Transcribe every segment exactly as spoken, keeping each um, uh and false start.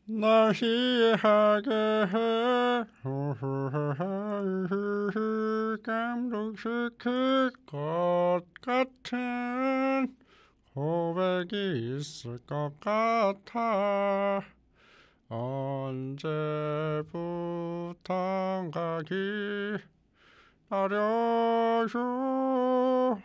날 희하게 해 감동시킬 것 같은 고백이 있을 것 같아. 언제부턴가 기다려요.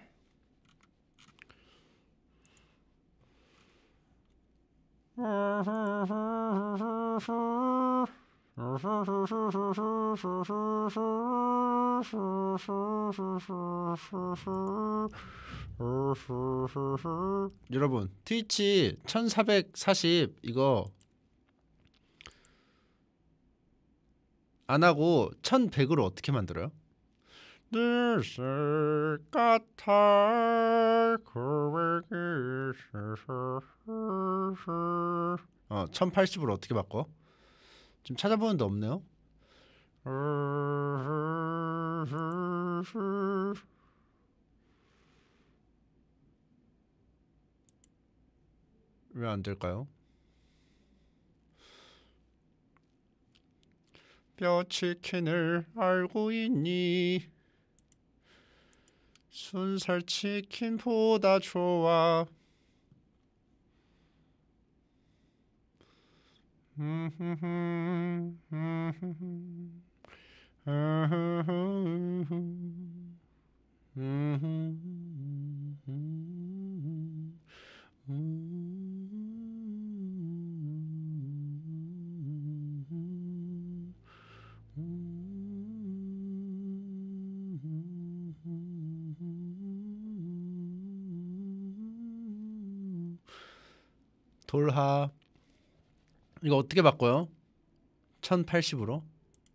여러분, 트위치 천사백사십 이거 안하고 천백으로 어떻게 만들어요? 있을 같아 고백이 어 천팔십으로 어떻게 바꿔? 좀 찾아보는데 없네요. 왜 안 될까요? 뼈치킨을 알고 있니? 순살 치킨보다 좋아. 돌하 이거 어떻게 바꿔요? 천팔십으로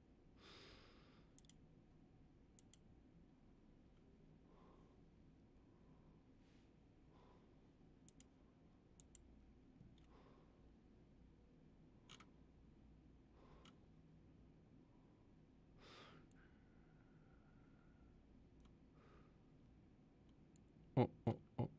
어, 어, 어.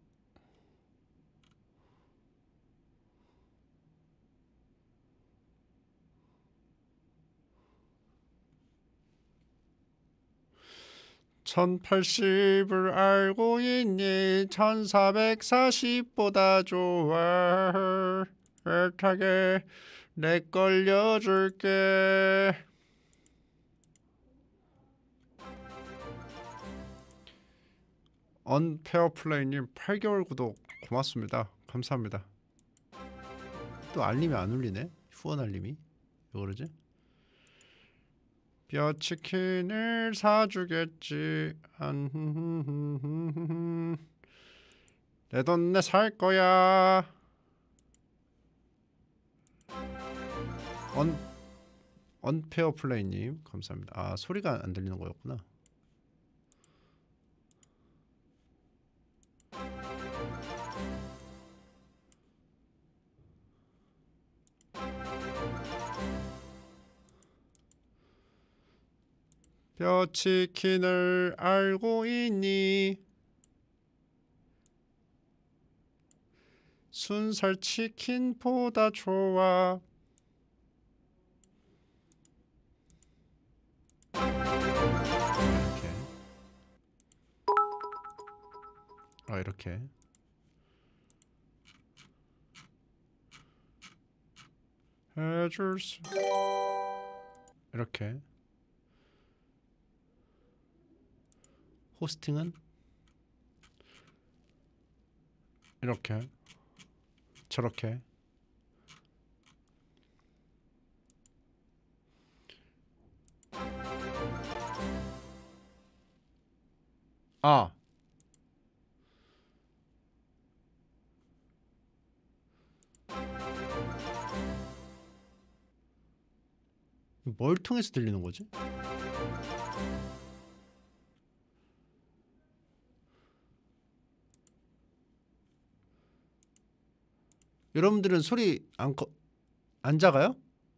천팔십을 알고 있니? 천사백사십보다 좋아. 애타게 내 걸려줄게. 언페어플레이님 팔 개월 구독 고맙습니다. 감사합니다. 또 알림이 안 울리네? 후원 알림이 왜 그러지? 뼈치킨을 사주겠지. 내 돈 내 살 거야. 언 언페어플레이님 감사합니다. 아 소리가 안 들리는 거였구나. 뼈치킨을 알고 있니? 순살 치킨보다 좋아. 이렇게. 아 이렇게. 해줄 수. 이렇게. 호스팅은 이렇게 저렇게 아 뭘 통해서 들리는 거지? 여러분들은 소리 안 커, 안 작아요?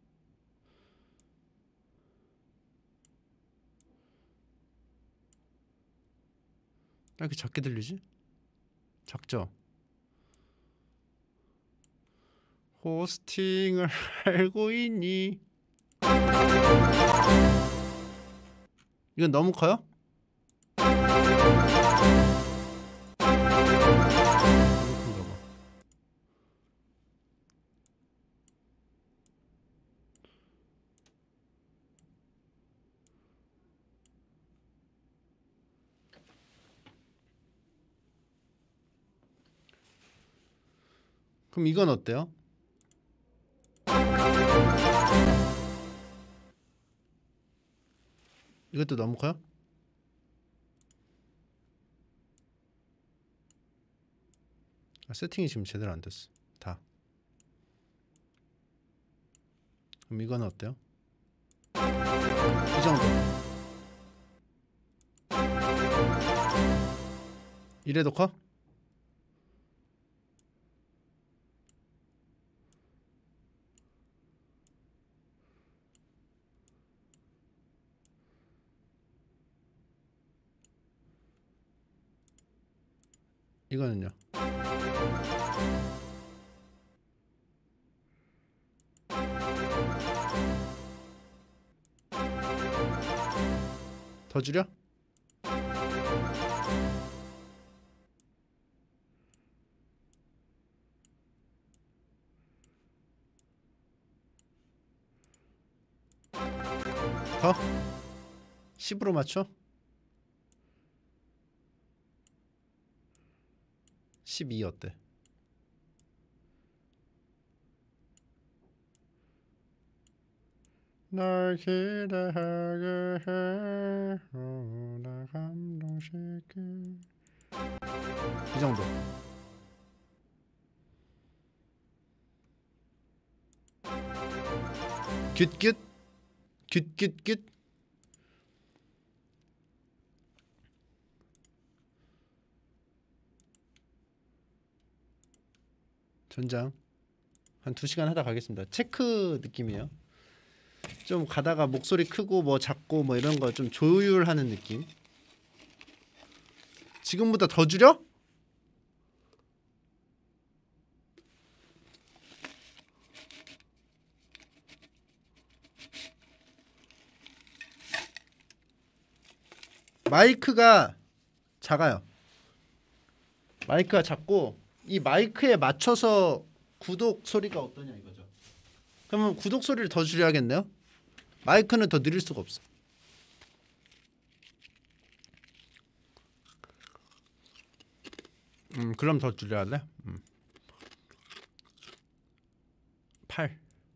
왜 이렇게 작게 들리지? 작죠? 호스팅을 알고 있니? 이건 너무 커요? 그럼 이건 어때요? 이것도 너무 커요? 아, 세팅이 지금 제대로 안 됐어. 다. 그럼 이건 어때요? 이 정도. 이래도 커? 이거는요? 더 줄여? 더? 십으로 맞춰? 십이 어때? 널 기대하게 해 너무나 감동시켜. 이 정도. 굿굿 굿굿굿. 전장 한 두 시간 하다 가겠습니다. 체크 느낌이에요. 좀 가다가 목소리 크고 뭐 작고 뭐 이런 거 좀 조율하는 느낌. 지금보다 더 줄여? 마이크가 작아요. 마이크가 작고 이 마이크에 맞춰서 구독 소리가 어떠냐 이거죠. 그러면 구독 소리를 더 줄여야겠네요. 마이크는 더 느릴 수가 없어. 음, 그럼 더 줄여야 돼. 음. 팔.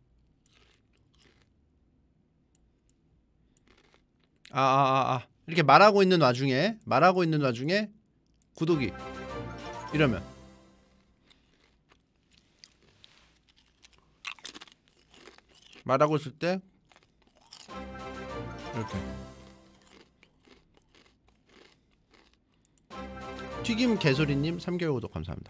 아, 아, 아, 아. 이렇게 말하고 있는 와중에 말하고 있는 와중에 구독이 이러면 말하고 있을 때 이렇게 튀김 개소리님 삼 개월 구독 감사합니다.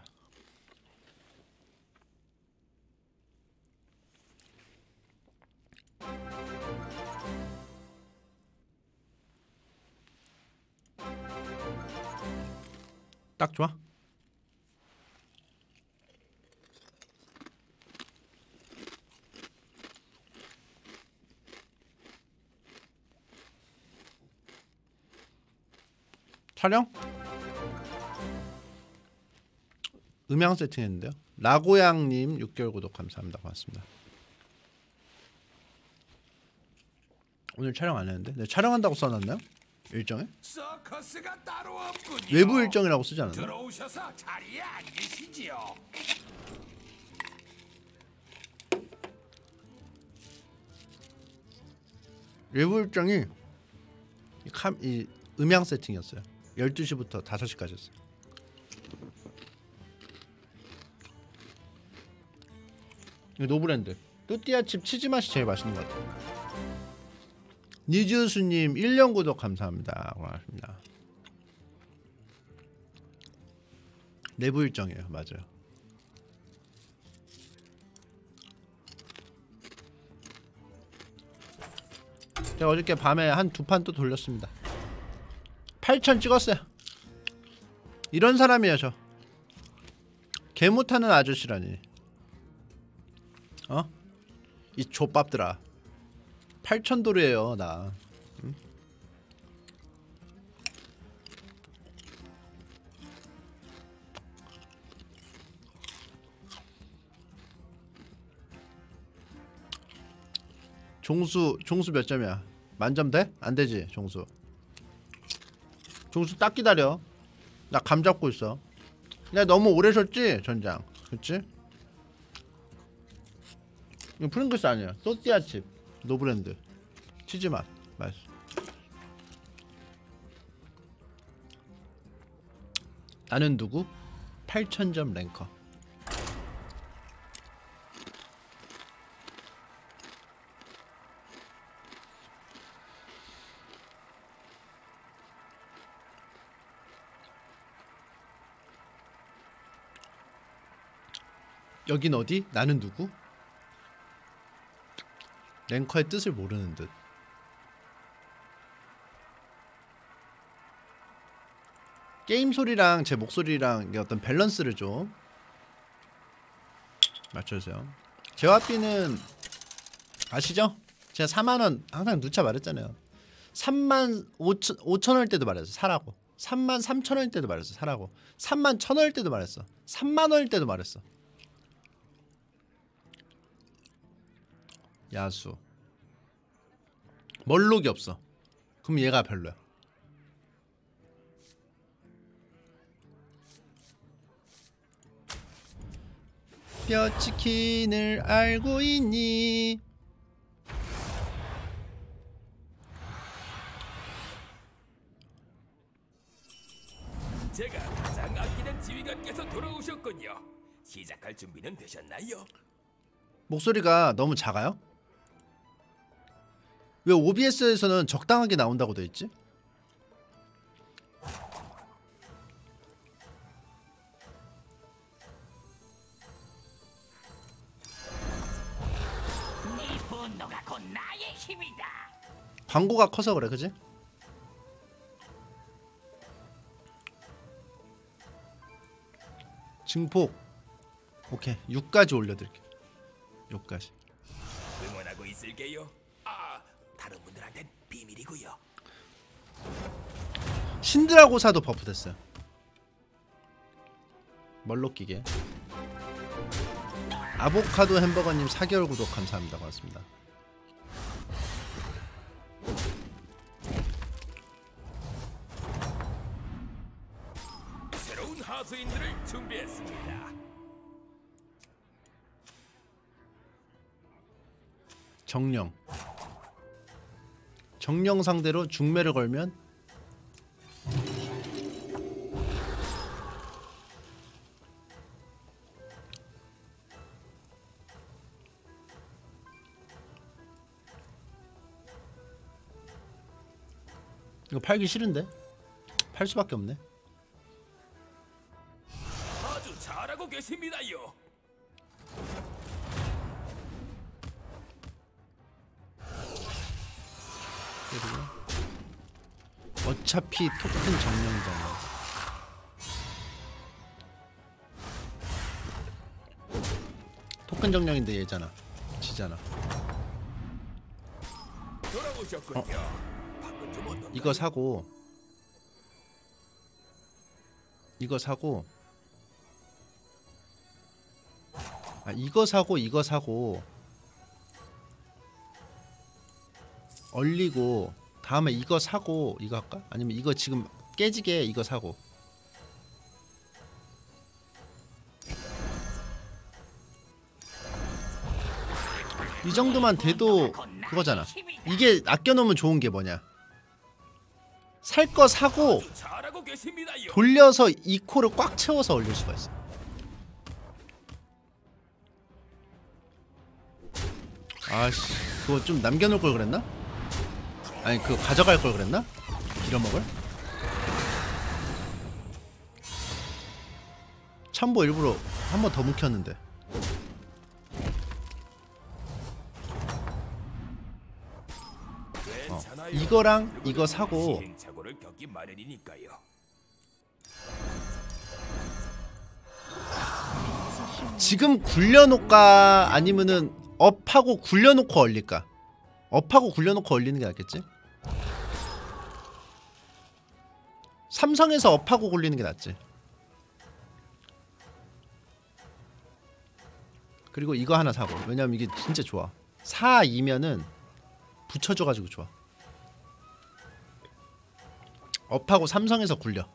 딱 좋아? 촬영? 음향 세팅했는데요. 라고양님 육 개월 구독 감사합니다. 고맙습니다. 오늘 촬영 안 했는데? 네, 촬영한다고 써놨나요? 일정에? 서커스가 따로 없군요. 외부 일정이라고 쓰지 않았나요? 들어오셔서 자리에 앉으시지요. 외부 일정이 이, 캄, 이 음향 세팅이었어요. 열두 시부터 다섯 시까지였어요. 이거 노브랜드 또띠아칩 치즈맛이 제일 맛있는 것 같아요. 니즈수님 일 년 구독 감사합니다. 고맙습니다. 내부 일정이에요. 맞아요. 제가 어저께 밤에 한 두 판 또 돌렸습니다. 팔천 찍었어요. 이런 사람이에요 저. 개 못하는 아저씨라니. 어? 이 족밥들아. 팔천 도르예요 나. 응? 종수 종수 몇 점이야? 만점 돼? 안 되지 종수. 종수 딱 기다려. 나 감 잡고 있어. 내가 너무 오래 셨지 전장. 그치? 이거 프링글스 아니야. 소띠아칩 노브랜드 치즈맛 맛있어. 나는 누구? 팔천 점 랭커. 여긴 어디? 나는 누구? 랭커의 뜻을 모르는 듯. 게임 소리랑 제 목소리랑 어떤 밸런스를 좀 맞춰주세요. 제와비는 아시죠? 제가 사만 원 항상 누차 말했잖아요. 삼만 오천 원일 때도 말했어. 사라고. 삼만 삼천 원일 때도 말했어. 사라고. 삼만 천 원일 때도 말했어. 삼만 원일 때도 말했어. 야수 멀록이 없어. 그럼 얘가 별로야. 뼈치킨을 알고 있니? 제가 가장 아끼는 지휘관께서 돌아오셨군요. 시작할 준비는 되셨나요? 목소리가 너무 작아요? 왜 오비에스에서는 적당하게 나온다고 돼 있지? 네 분노가 곧 나의 힘이다. 광고가 커서 그래, 그지? 증폭 오케이 육까지 올려드릴게. 육까지. 응원하고 있을게요. 아, 다른 분들한텐 비밀이고요. 신드라고사도 버프됐어요. 멀록기계. 아보카도 햄버거님 사 개월 구독 감사합니다. 고맙습니다. 새로운 하수인들을 준비했습니다. 정령. 정령 상대로 중매를 걸면 이거 팔기 싫은데? 팔 수밖에 없네. 아주 잘하고 계십니다요. 그리고 어차피 토큰 정령이잖아. 토큰 정령인데 얘잖아. 지잖아. 돌아오셨군요. 어. 방금 좀 어떤가요? 이거 사고 이거 사고 아 이거 사고 이거 사고 얼리고 다음에 이거 사고 이거 할까? 아니면 이거 지금 깨지게 이거 사고. 이 정도만 돼도 그거잖아. 이게 아껴놓으면 좋은 게 뭐냐? 살 거 사고 아주 잘하고 계십니다요. 돌려서 이 코를 꽉 채워서 올릴 수가 있어. 아씨, 그거 좀 남겨놓을 걸 그랬나? 아니 그거 가져갈 걸 그랬나? 빌어먹을? 참보 일부러 한 번 더 묵혔는데. 어. 이거랑 이거 사고 시행착오를 겪기 마련이니까요. 지금 굴려놓을까 아니면은 업하고 굴려놓고 얼릴까? 업하고 굴려놓고 얼리는 게 낫겠지? 삼성에서 업하고 굴리는 게 낫지. 그리고 이거 하나 사고. 왜냐면 이게 진짜 좋아. 사, 이면은 붙여줘가지고 좋아. 업하고 삼성에서 굴려.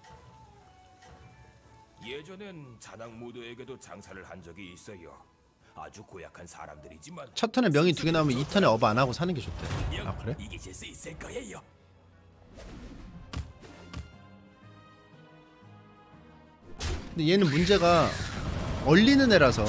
예전엔 자낙 모두에게도 장사를 한 적이 있어요. 아주 고약한 사람들이지만 첫 턴에 명이 두 개 나오면 이 턴에 업 안 하고 사는 게 좋대. 아 그래? 이기실 수 있을 거예요. 근데 얘는 문제가 얼리는 애라서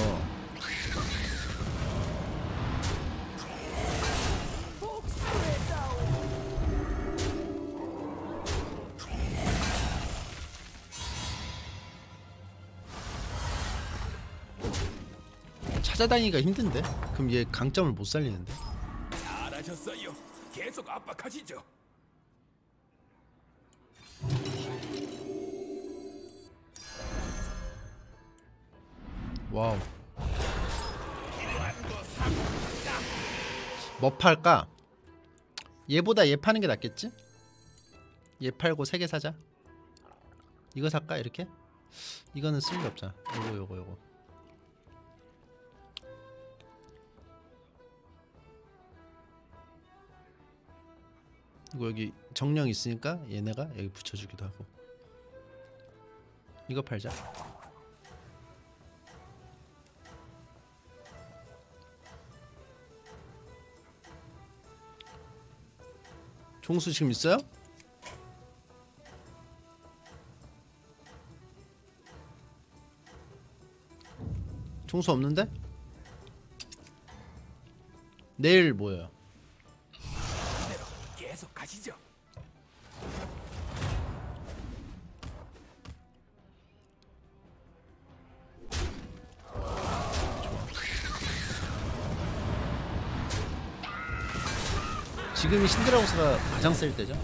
찾아다니기가 힘든데? 그럼 얘 강점을 못 살리는데? 잘하셨어요. 계속 압박하시죠. 와우. 뭐 팔까? 얘보다 얘 파는 게 낫겠지? 얘 팔고 세 개 사자. 이거 살까? 이렇게? 이거는 쓸일 없잖아. 요거 요거 요거. 이거 여기 정령 있으니까 얘네가 여기 붙여주기도 하고. 이거 팔자. 종수 지금 있어요? 종수 없는데? 내일 뭐예요? 계속 가시죠. 지금이 신드라우스가 가장 셀 때죠?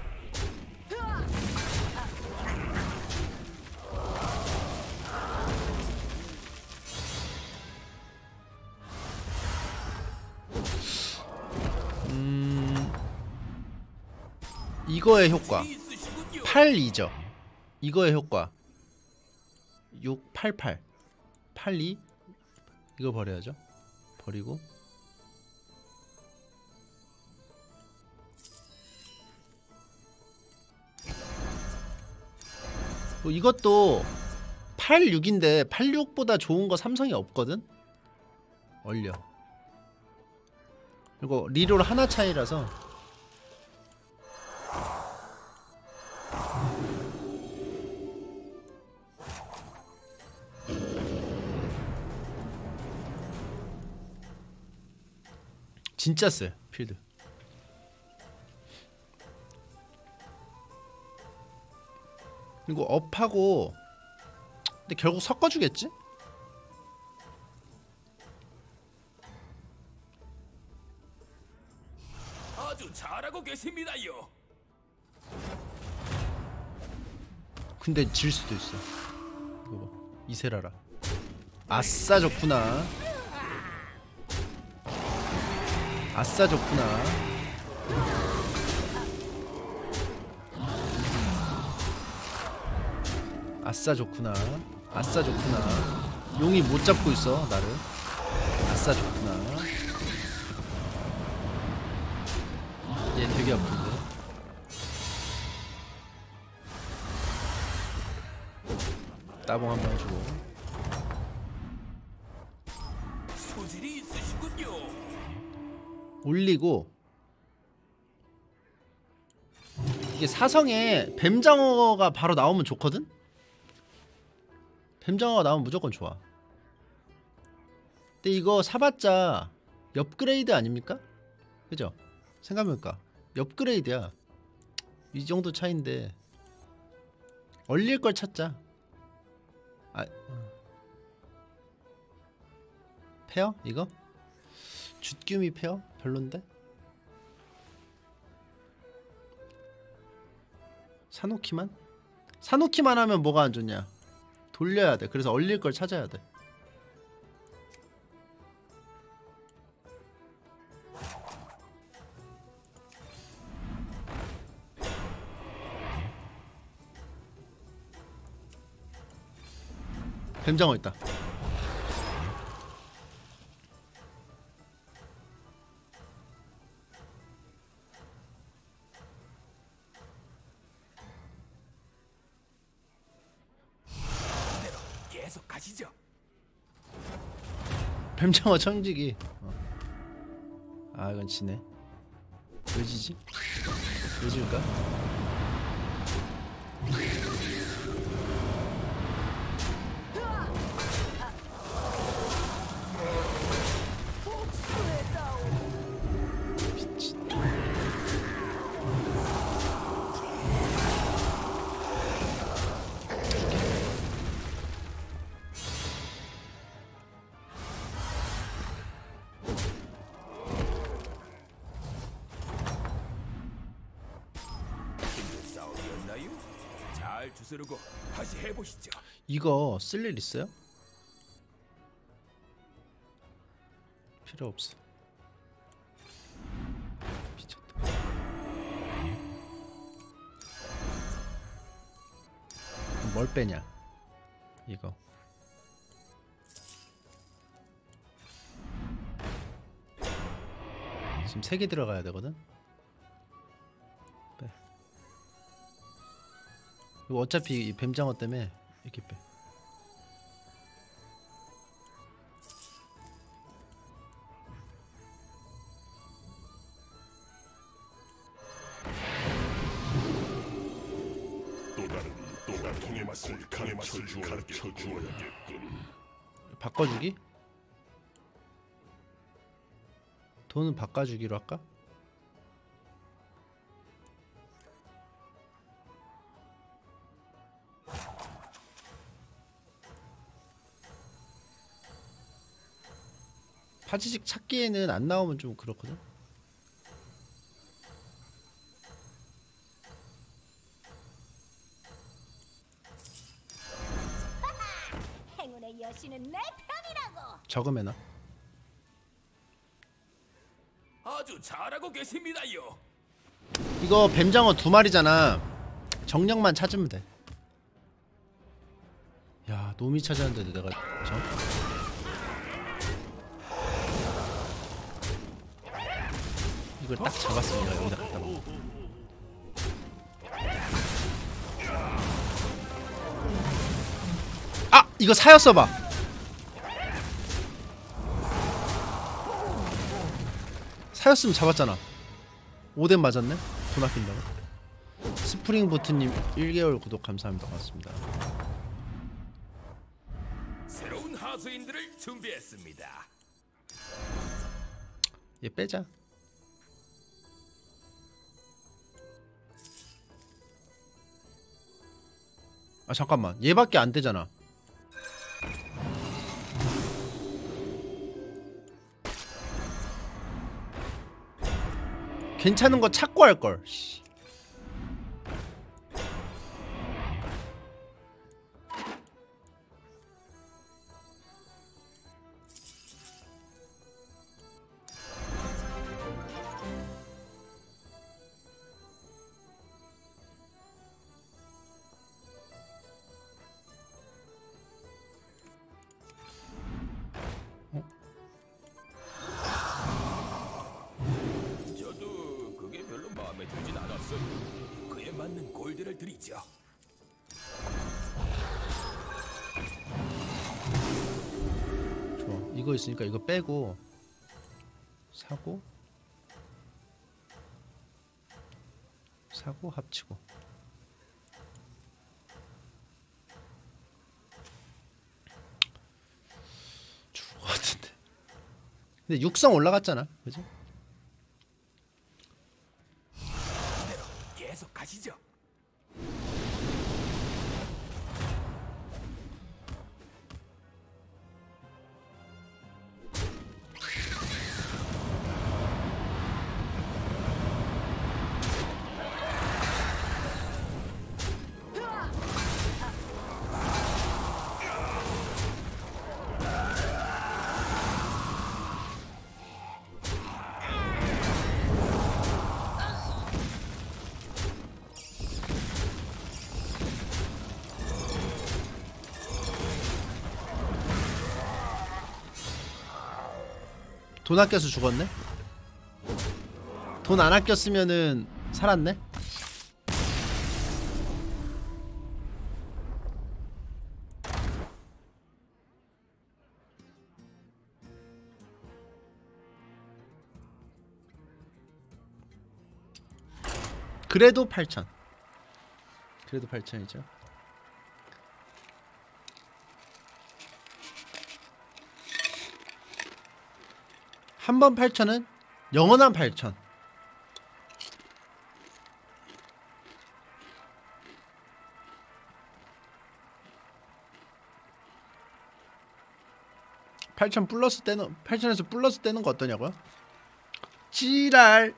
음... 이거의 효과 팔이죠. 이거의 효과 육, 팔, 팔 팔, 이 이거 버려야죠. 버리고 뭐 이것도 팔, 육인데 팔, 육보다 좋은 거 삼성이 없거든? 얼려. 그리고 리롤 하나 차이라서 진짜 세 필드. 그리고 업하고 근데 결국 섞어주겠지? 아주 잘하고 계십니다요. 근데 질 수도 있어. 이거 봐. 이세라라. 아싸 좋구나. 아싸 좋구나. 아싸 좋구나. 아싸 좋구나. 용이 못 잡고 있어 나를. 아싸 좋구나. 얘 되게 아픈데. 따봉 한번 해주고. 소질이 있으시군요. 올리고. 이게 사성에 뱀장어가 바로 나오면 좋거든? 뱀장어가 나오면 무조건 좋아. 근데 이거 사봤자 업그레이드 아닙니까? 그죠? 생각해보니까 업그레이드야. 이 정도 차인데 얼릴 걸 찾자. 아, 페어? 이거? 쥐규미 페어? 별론데? 사놓기만? 사놓기만 하면 뭐가 안 좋냐? 돌려야 돼. 그래서 얼릴 걸 찾아야 돼. 뱀장어 있다. 계속 가시죠. 뱀장어 청지기. 어. 아 이건 지네. 왜 지지? 왜 질까? 싸움이었나요? 잘 주스르고 다시 해보시죠. 이거 쓸 일 있어요? 필요 없어. 미쳤다. 뭘 빼냐? 이거. 지금 세 개 들어가야 되거든. 빼. 이거 어차피 이 뱀장어 때문에 이렇게 빼. 또 다른 또 다른 통의 맛을 가르쳐 주어야겠군. 바꿔주기? 돈은 바꿔주기로 할까? 파지직 찾기에는 안 나오면 좀 그렇거든? 행운의 여신은 내 편이라고. 적음해놔. 아주 잘하고 계십니다요. 이거 뱀장어 두 마리잖아. 정령만 찾으면 돼. 야, 놈이 찾았는데 내가 정... 이걸 딱 잡았으면 내가 여기다 갖다 놓고. 아! 이거 사였어봐. 사였으면 잡았잖아. 오덴 맞았네? 돈 아낀다고. 스프링보트님 일 개월 구독 감사합니다. 고맙습니다. 새로운 하수인들을 준비했습니다. 얘 빼자. 아 잠깐만, 얘밖에 안 되잖아. 괜찮은 거 찾고 할 걸. 저도 그게 별로 마음에 들진 않았어요. 그에 맞는 골드를 드리죠. 좋아. 이거 있으니까 이거 빼고 사고 사고 합치고. 좋을 것 같은데. 근데 육성 올라갔잖아, 그죠? 계속 가시죠. 돈 아껴서 죽었네. 돈 안 아꼈으면은 살았네. 그래도 팔천. 그래도 팔천이죠. 한 번 팔천은 영원한 팔천. 팔천 플러스 떼는 팔천에서 플러스 떼는 거 어떠냐고요? 지랄.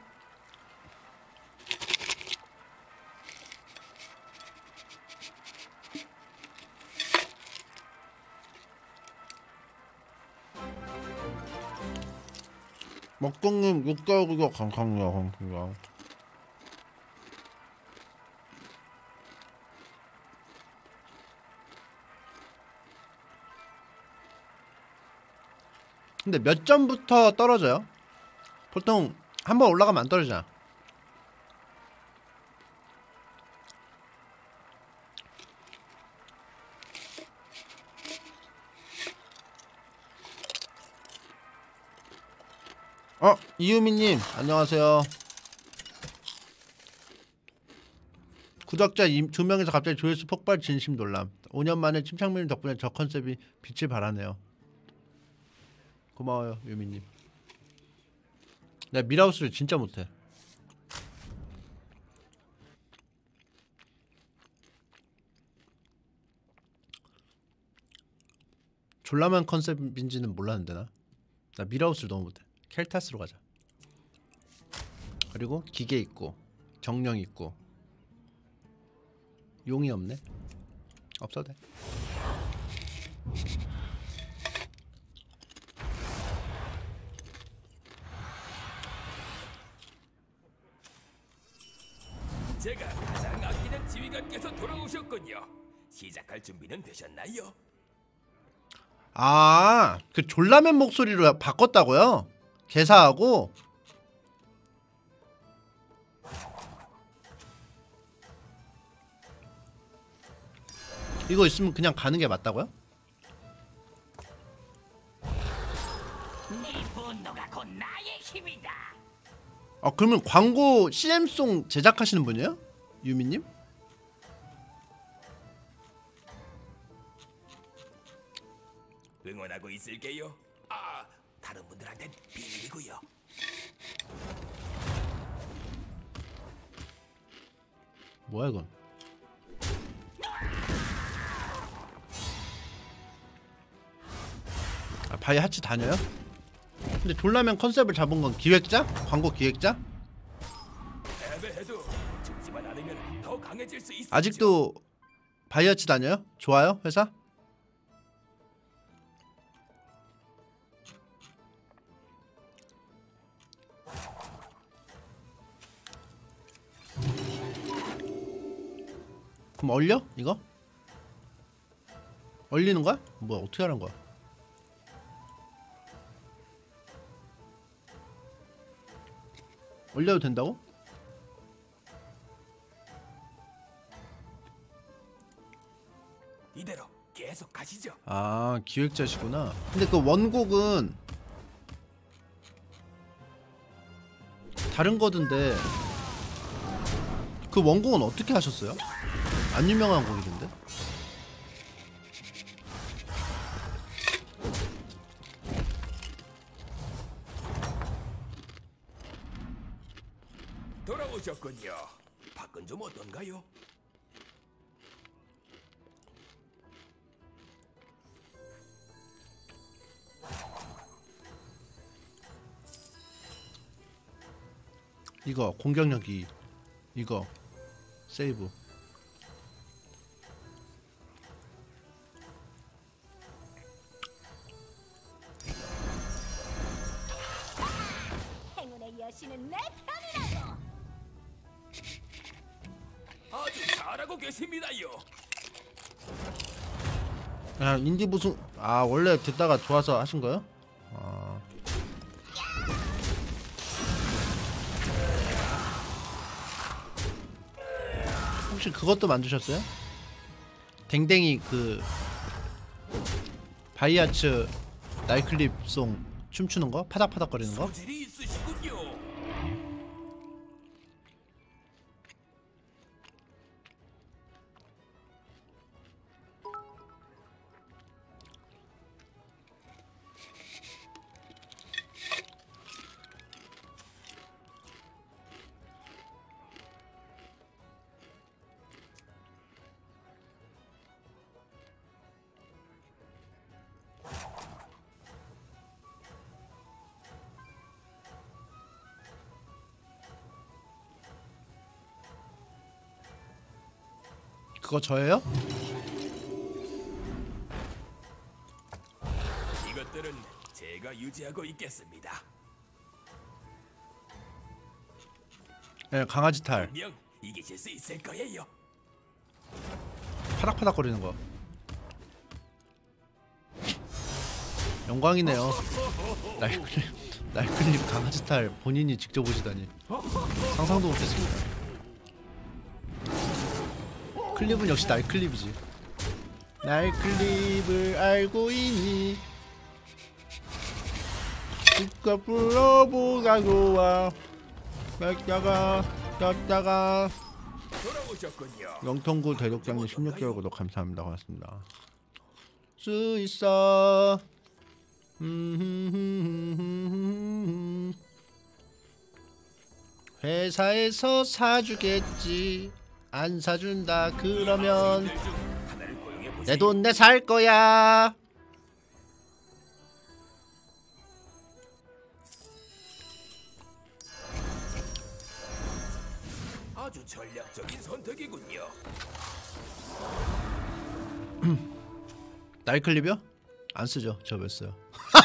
먹공님 육개월이가 강강이야 강강이야. 근데 몇 점부터 떨어져요? 보통 한번 올라가면 안 떨어지잖아. 어, 이유미님 안녕하세요. 구독자 두 명에서 갑자기 조회수 폭발 진심 놀람. 오 년 만에 침착맨 덕분에 저 컨셉이 빛을 발하네요. 고마워요 유미님. 내가 미라우스를 진짜 못해. 졸라만 컨셉인지는 몰랐는데 나. 나 미라우스를 너무 못해. 켈타스로 가자. 그리고 기계 있고 정령 있고 용이 없네. 없어도 돼. 제가 가장 아끼는 지휘관께서 돌아오셨군요. 시작할 준비는 되셨나요? 아, 그 졸라맨 목소리로 바꿨다고요? 개사하고? 이거 있으면 그냥 가는 게 맞다고요? 네 분노가 곧 나의 힘이다. 아, 그러면 광고 씨엠송 제작하시는 분이에요? 유미님? 응원하고 있을게요. 아, 다른 분들한텐 비밀이고요. 뭐야 이건? 아, 바이 하치 다녀요? 근데 졸라맨 컨셉을 잡은 건 기획자? 광고 기획자? 패배해도 죽지만 않으면 더 강해질 수 있어. 아직도 바이 하치 다녀요? 좋아요? 회사? 그럼 얼려? 이거? 얼리는 거야? 뭐야 어떻게 하는 거야? 얼려도 된다고? 이대로 계속 가시죠. 아 기획자시구나. 근데 그 원곡은 다른 거던데 그 원곡은 어떻게 하셨어요? 안 유명한 곡이던데? 돌아오셨군요. 밖은 좀 어떤가요? 이거 공격력이 이거 세이브. 행운의 여신은 내 편이라고. 아주 잘하고 계십니다요. 아 인디 무슨 아 원래 듣다가 좋아서 하신 거예요? 아 혹시 그것도 만드셨어요? 댕댕이 그 바이아츠 나이클립송 춤추는 거? 파닥파닥거리는 거? 소질이 있으시군요. 그거 저예요? 이것들은 제가 유지하고 있겠습니다. 네, 강아지 탈 분명 이기실 수 있을 거예요. 파닥파닥거리는 거 영광이네요. 나이클립 나이클립 강아지 탈 본인이 직접 보시다니 상상도 못했습니다. 클립은 역시 나이클립이지. 나이클립을 알고 있니? 국가 불러보가 좋아. 갔다가 갔다가 돌아오셨군요. 영통구 대독장님 십육 개월 구독 감사합니다. 고맙습니다. 수 있어. 회사에서 사주겠지. 안 사준다 그러면 내 돈 내 살 거야. 아주 전략적인 선택이군요. 나이클립이요? 안 쓰죠. 저 왜 써요?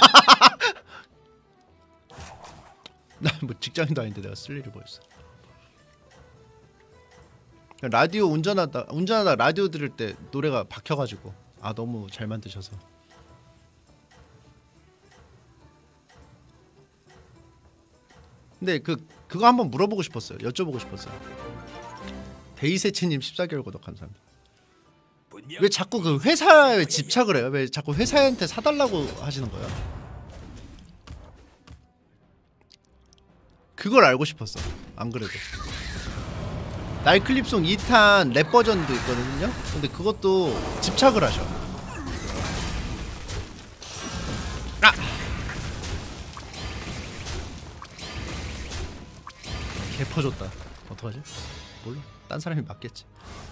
나 뭐 직장인도 아닌데 내가 쓸 일이 뭐 있어. 라디오 운전하다 운전하다 라디오 들을 때 노래가 박혀가지고 아 너무 잘 만드셔서. 근데 그 그거 한번 물어보고 싶었어요. 여쭤보고 싶었어요. 데이세치님 십사 개월 구독 감사합니다. 왜 자꾸 그 회사에 집착을 해요? 왜 자꾸 회사한테 사달라고 하시는 거예요? 그걸 알고 싶었어. 안 그래도 나이클립송 이 탄 랩 버전도 있거든요. 근데 그것도 집착을 하셔. 아! 개 퍼졌다. 어떡하지? 몰라. 딴 사람이 맞겠지.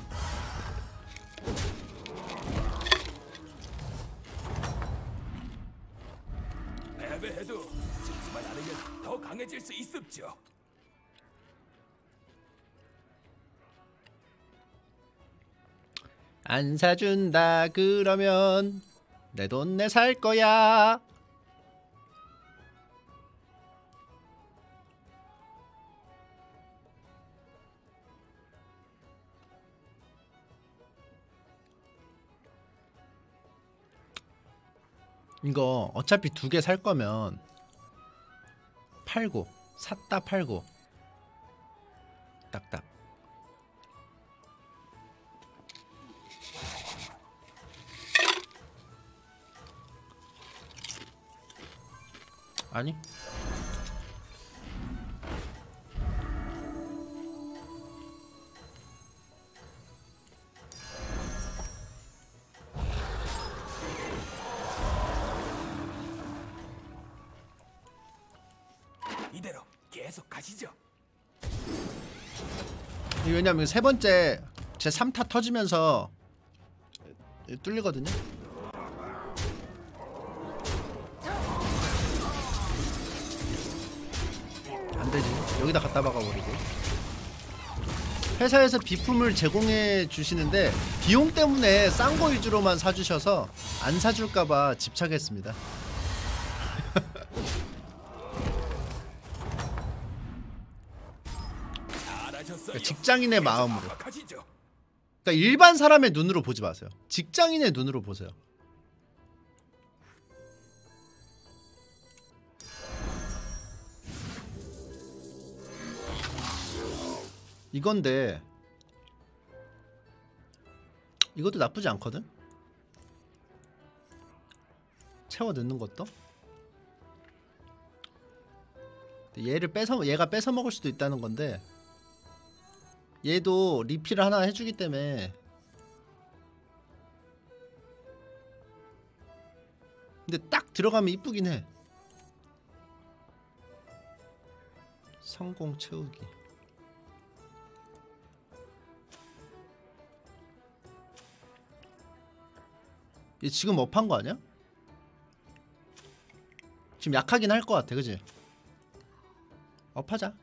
패배해도 죽지만 않으면 더 강해질 수 있습죠. 안 사준다 그러면 내 돈 내 살 거야. 이거 어차피 두 개 살 거면 팔고 샀다 팔고 딱딱. 아니 이대로 계속 가시죠. 왜냐면 세 번째 제 삼 타 터지면서 뚫리거든요. 안 되지. 여기다 갖다 박아버리고. 회사에서 비품을 제공해 주시는데 비용 때문에 싼 거 위주로만 사주셔서 안 사줄까봐 집착했습니다. 그러니까 직장인의 마음으로. 그러니까 일반 사람의 눈으로 보지 마세요. 직장인의 눈으로 보세요. 이건데 이것도 나쁘지 않거든? 채워 넣는 것도? 얘를 뺏어, 얘가 뺏어 먹을 수도 있다는 건데 얘도 리필 하나 해주기 때문에. 근데 딱 들어가면 이쁘긴 해. 성공 채우기. 얘 지금 업한 거 아니야? 지금 약하긴 할 것 같아, 그지? 업하자.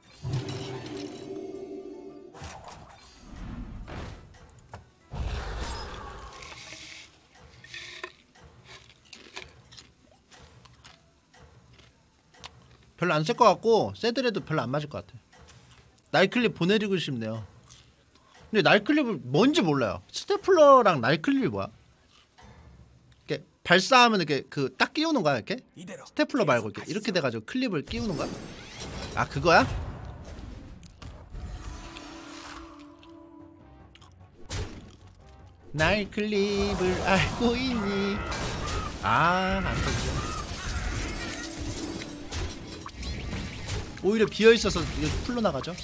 별로 안 쓸 것 같고 세드레도 별로 안 맞을 것 같아. 나이클립 보내드리고 싶네요. 근데 나이클립을 뭔지 몰라요. 스테플러랑 나이클립이 뭐야? 이렇게 발사하면 이렇게 그 딱 끼우는 거야 이렇게? 이대로 스테플러 말고 이렇게 이렇게 돼가지고 클립을 끼우는 거야? 아 그거야? 나이클립을 알고 있니? 아 안되죠. 오히려 비어있어서 이거 풀로 나가죠.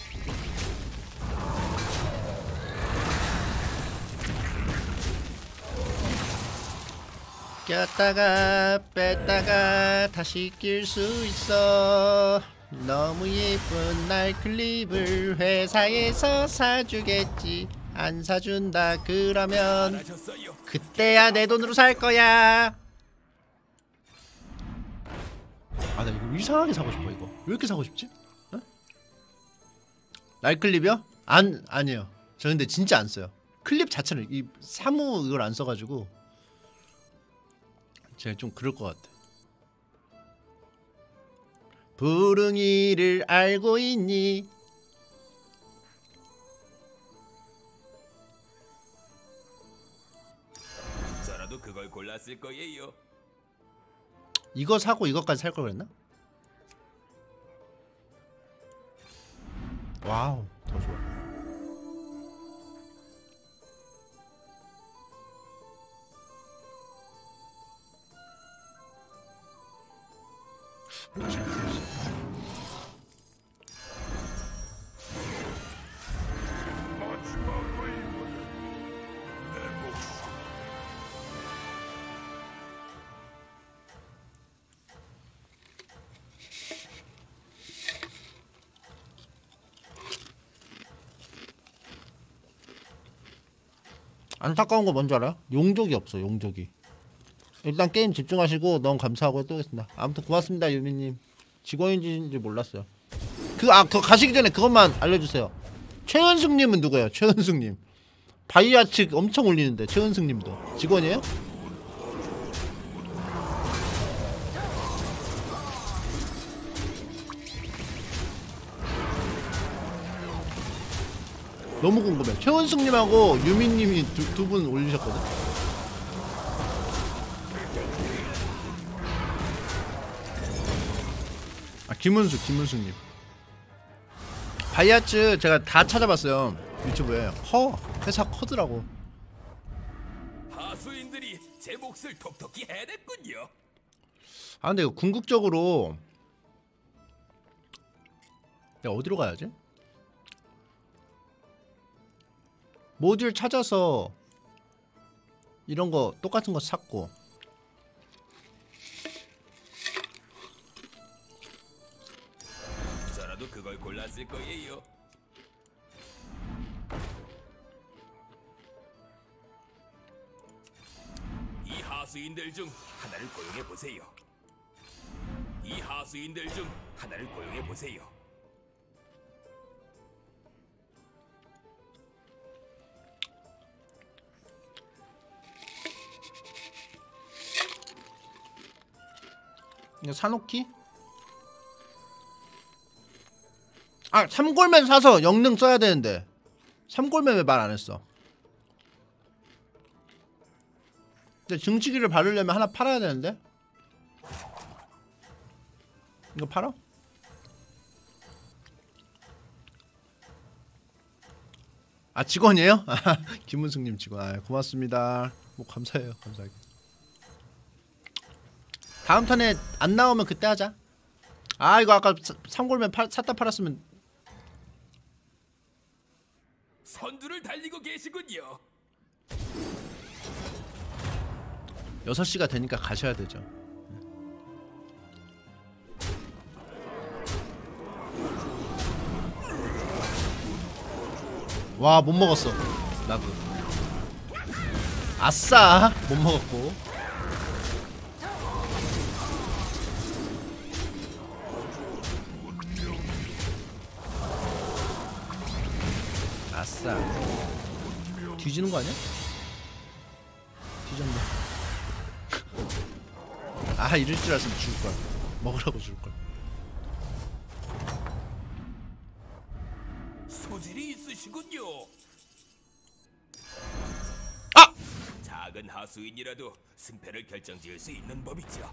꼈다가 뺐다가 다시 낄 수 있어. 너무 예쁜 나이클립을 회사에서 사주겠지. 안 사준다 그러면 잘하셨어요. 그때야 내 돈으로 살 거야. 아 나 이거 이상하게 사고 싶어. 이거 왜 이렇게 사고 싶지? 어? 나이클립이요? 안 아니에요. 저 근데 진짜 안 써요. 클립 자체를 이 사무 이걸 안 써가지고 제가 좀 그럴 것 같아. 부릉이를 알고 있니? 저라도 그걸 골랐을 거예요. 이거 사고 이거까지 살 걸 그랬나? 와우 더 좋아. 안타까운 거 뭔지 알아요? 용족이 없어. 용족이. 일단 게임 집중하시고 너무 감사하고 또 오겠습니다. 아무튼 고맙습니다 유미님. 직원인지 몰랐어요. 그 아 그 가시기 전에 그것만 알려주세요. 최은숙님은 누구예요? 최은숙님 바이아 측 엄청 올리는데 최은숙님도 직원이에요? 너무 궁금해. 최원숙님하고 유민님이 두 분 올리셨거든. 아 김은숙, 김은숙님. 바이아츠 제가 다 찾아봤어요 유튜브에. 허 회사 커더라고. 하수인들이 제 몫을 톡톡히 해냈군요. 아 근데 이거 궁극적으로 내가 어디로 가야지? 모듈 찾아서 이런 거 똑같은 거 샀고 저라도 그걸 골랐을 거예요. 이 하수인들 중 하나를 고용해 보세요. 이 하수인들 중 하나를 고용해 보세요. 이거 사놓기? 아 삼골맨 사서 영능 써야 되는데 삼골맨 왜 말 안했어? 근데 증치기를 바르려면 하나 팔아야 되는데 이거 팔아? 아 직원이에요? 아, 김문승님 직원. 아, 고맙습니다. 뭐 감사해요. 감사하게. 다음 턴에 안 나오면 그때 하자. 아 이거 아까 삼골면 팔, 샀다 팔았으면. 선두를 달리고 계시군요. 여섯 시가 되니까 가셔야 되죠. 와 못 먹었어. 나도. 아싸 못 먹었고. 아싸. 뒤지는 거 아니야? 뒤졌네. 아 이럴 줄 알았으면 줄걸. 먹으라고 줄걸. 소질이 있으시군요. 아! 작은 하수인이라도 승패를 결정지을 수 있는 법이죠.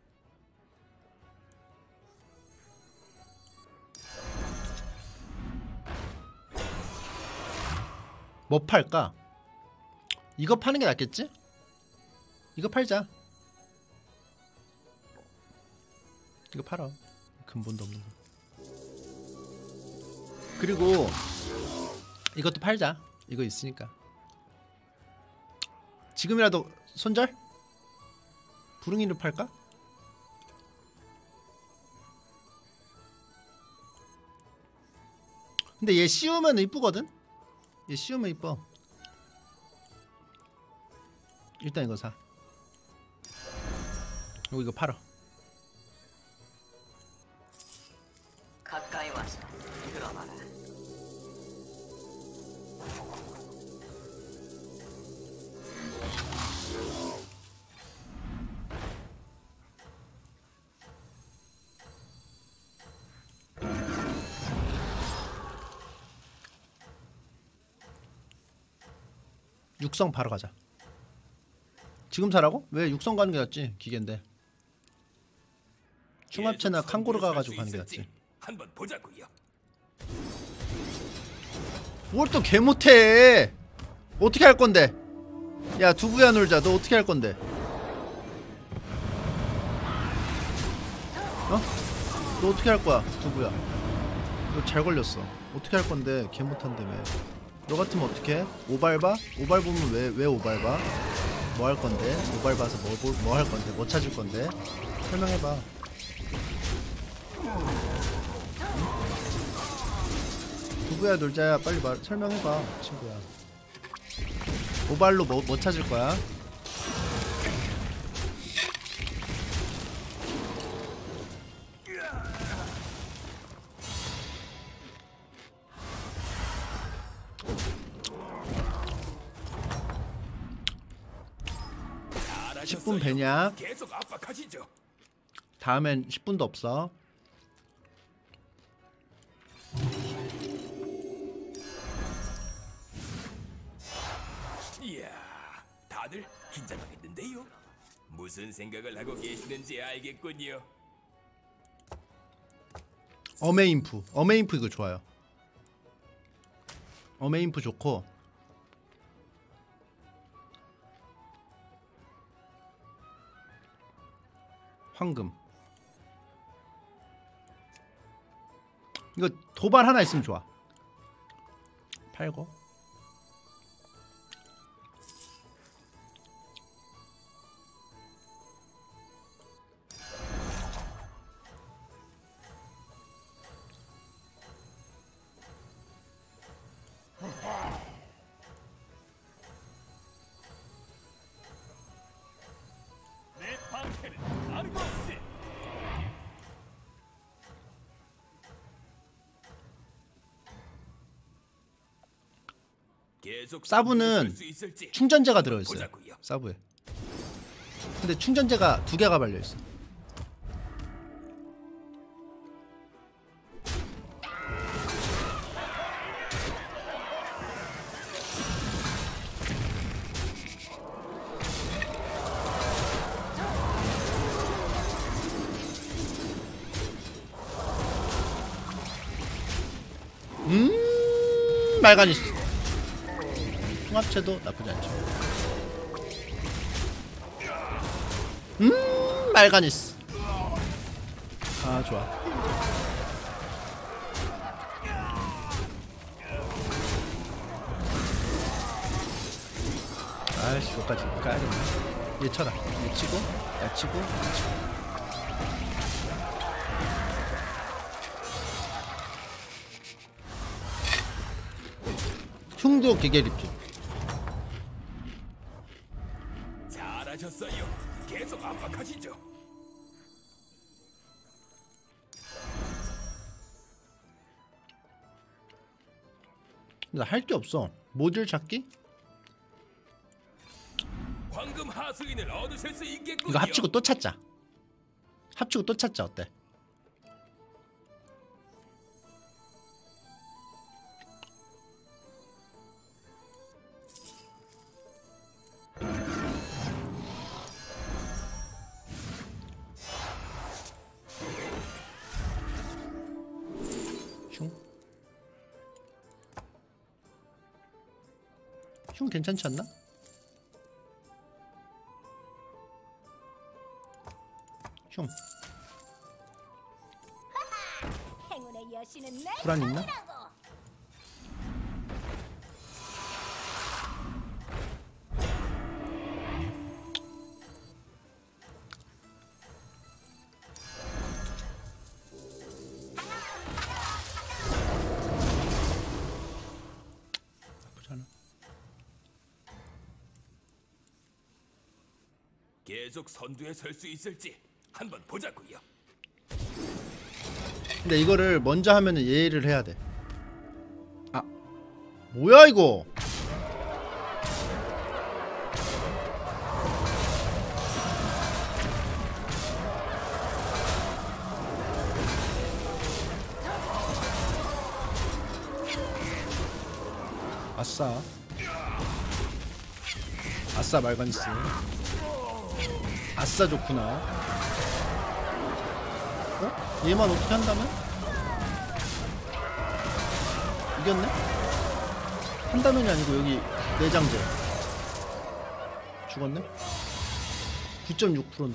뭐 팔까? 이거 파는 게 낫겠지? 이거 팔자. 이거 팔아. 근본도 없는 거. 그리고 이것도 팔자. 이거 있으니까. 지금이라도 손절? 부릉이를 팔까? 근데 얘 씌우면 이쁘거든? 얘 씌우면 이뻐. 일단 이거 사. 그리고 이거 팔아. 가까이 와서 들어봐라. 육성 바로 가자. 지금 사라고? 왜 육성 가는 게 낫지? 기계인데. 충합체나 칸고르 가가지고 가는 게 낫지. 한번 보자고요. 뭘 또 개 못해. 어떻게 할 건데? 야 두부야 놀자. 너 어떻게 할 건데? 어? 너 어떻게 할 거야 두부야? 너 잘 걸렸어. 어떻게 할 건데? 개 못한다며. 너 같으면 어떻게 해? 오발바? 오발보면 왜 왜 오발바? 뭐 할 건데? 오발바서 뭐 뭐 할 건데? 뭐 찾을 건데? 설명해봐. 누구야 놀자야 빨리 말 설명해봐 친구야. 오발로 뭐, 뭐 찾을 거야? 십 분 배냐? 계속 압박하시죠. 다음엔 십 분도 없어. 이야, 다들 긴장하겠는데요. 무슨 생각을 하고 계시는지 알겠군요. 어메인프 어메인프 이거 좋아요. 어메인프 좋고 황금 이거 도발 하나 있으면 좋아. 팔고 내 방패는 아르고스. 계속 사부는 수 있을지 충전재가 들어있어요. 보자고요. 사부에. 근데 충전재가 두 개가 발려있어. 음 말간이 흉합체도 나쁘지 않죠. 음 말가니스. 아 좋아. 아이씨 이거까지 까야겠네. 얘 쳐라. 얘 치고 야 치고 야 치고. 흉도 기계 리필. 잘하셨어요. 계속 압박하시죠. 나 할 게 없어. 모듈 찾기? 황금 하수인을 얻으실 수 있겠군요. 이거 합치고 또 찾자. 합치고 또 찾자. 어때? 흉? 흉 괜찮지 않나? 흉 행운의 여신은 내 불안 있나? 편이라고. 나쁘지 않아. 계속 선두에 설 수 있을지 한번 보자고요. 근데 이거를 먼저 하면은 예의를 해야 돼. 아 뭐야 이거? 아싸. 아싸 말간스. 아싸 좋구나. 어? 얘만 어떻게 한다면? 이겼네? 한다면이 아니고 여기 내장제 죽었네? 구 점 육 퍼센트인데?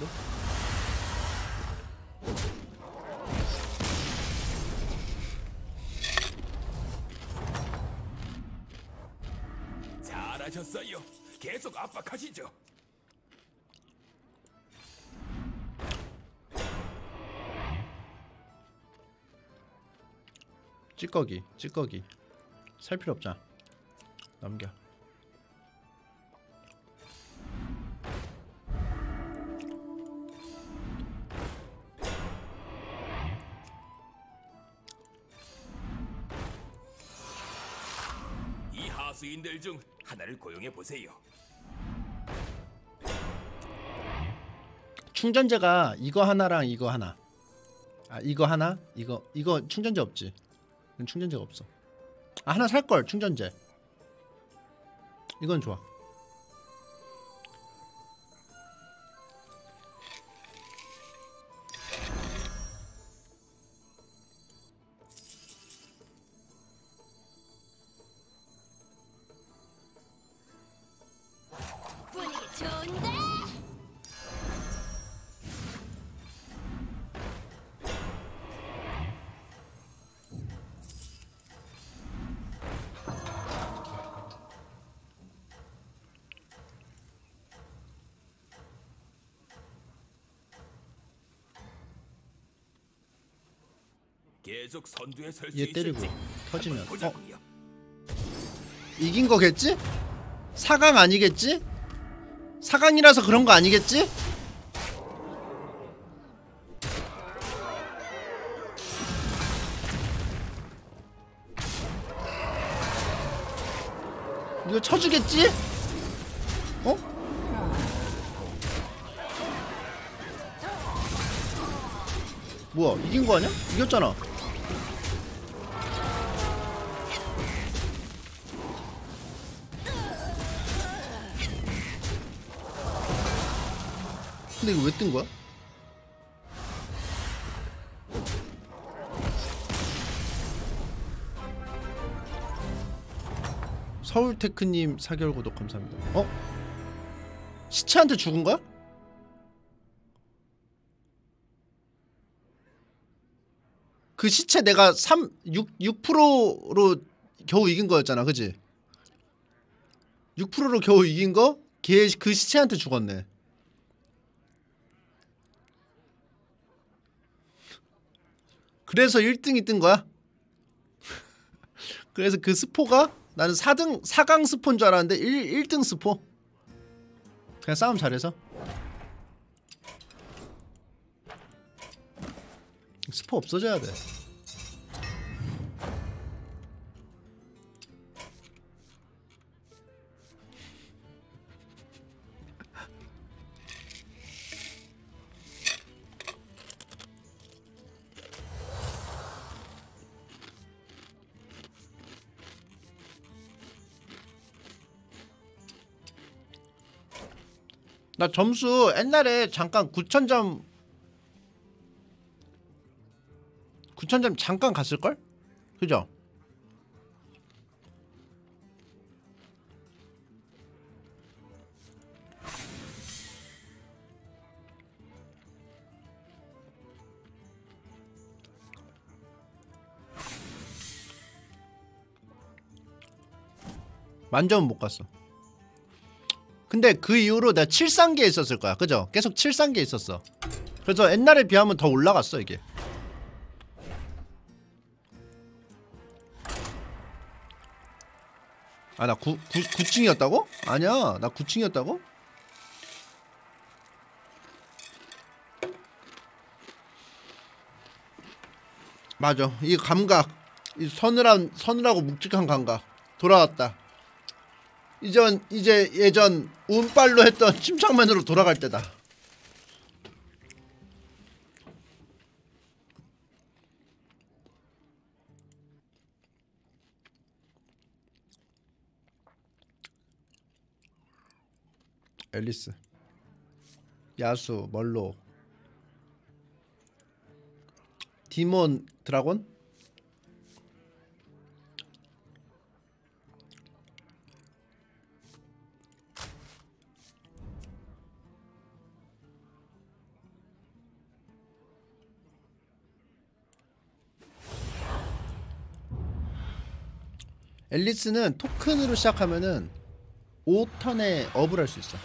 잘하셨어요. 계속 압박하시죠. 찌꺼기 찌꺼기 살 필요 없잖아. 넘겨. 이 하수인들 중 하나를 고용해 보세요. 충전재가 이거 하나랑 이거 하나. 아 이거 하나 이거 이거 충전재 없지. 이건 충전재가 없어. 아 하나 살걸 충전재. 이건 좋아. 분위기 좋은데? 계속 선두에 설 수 얘 때리고 있을지 터지면 한번 보자고요. 어? 이긴 거겠지? 사 강 아니겠지? 사 강이라서 그런 거 아니겠지? 이거 쳐주겠지? 어? 뭐야 이긴 거 아니야? 이겼잖아. 근데 이거 왜 뜬 거야? 서울테크님 사 개월 구독 감사합니다. 어? 시체한테 죽은 거야? 그 시체 내가 삼, 육, 육 퍼센트로 겨우 이긴 거였잖아, 그지? 육 퍼센트로 겨우 이긴 거? 걔 그 시체한테 죽었네. 그래서 일 등이 뜬 거야? 그래서 그 스포가 나는 사 등 사 강 스포인 줄 알았는데 일, 일 등 스포. 그냥 싸움 잘해서. 스포 없어져야 돼. 나 점수 옛날에 잠깐 구천 점 구천 점 잠깐 갔을걸? 그죠? 만점은 못 갔어. 근데 그 이후로 내가 칠 단계에 있었을 거야. 그죠? 계속 칠 단계에 있었어. 그래서 옛날에 비하면 더 올라갔어 이게. 아 나 구 층이었다고? 아니야 나 구 층이었다고? 맞아 이 감각 이 서늘한 서늘하고 묵직한 감각 돌아왔다. 이전 이제 예전 운빨로 했던 침착맨으로 돌아갈 때다. 앨리스, 야수, 멀로, 디몬, 드라곤? 앨리스는 토큰으로 시작하면은 오 턴에 업을 할 수 있어.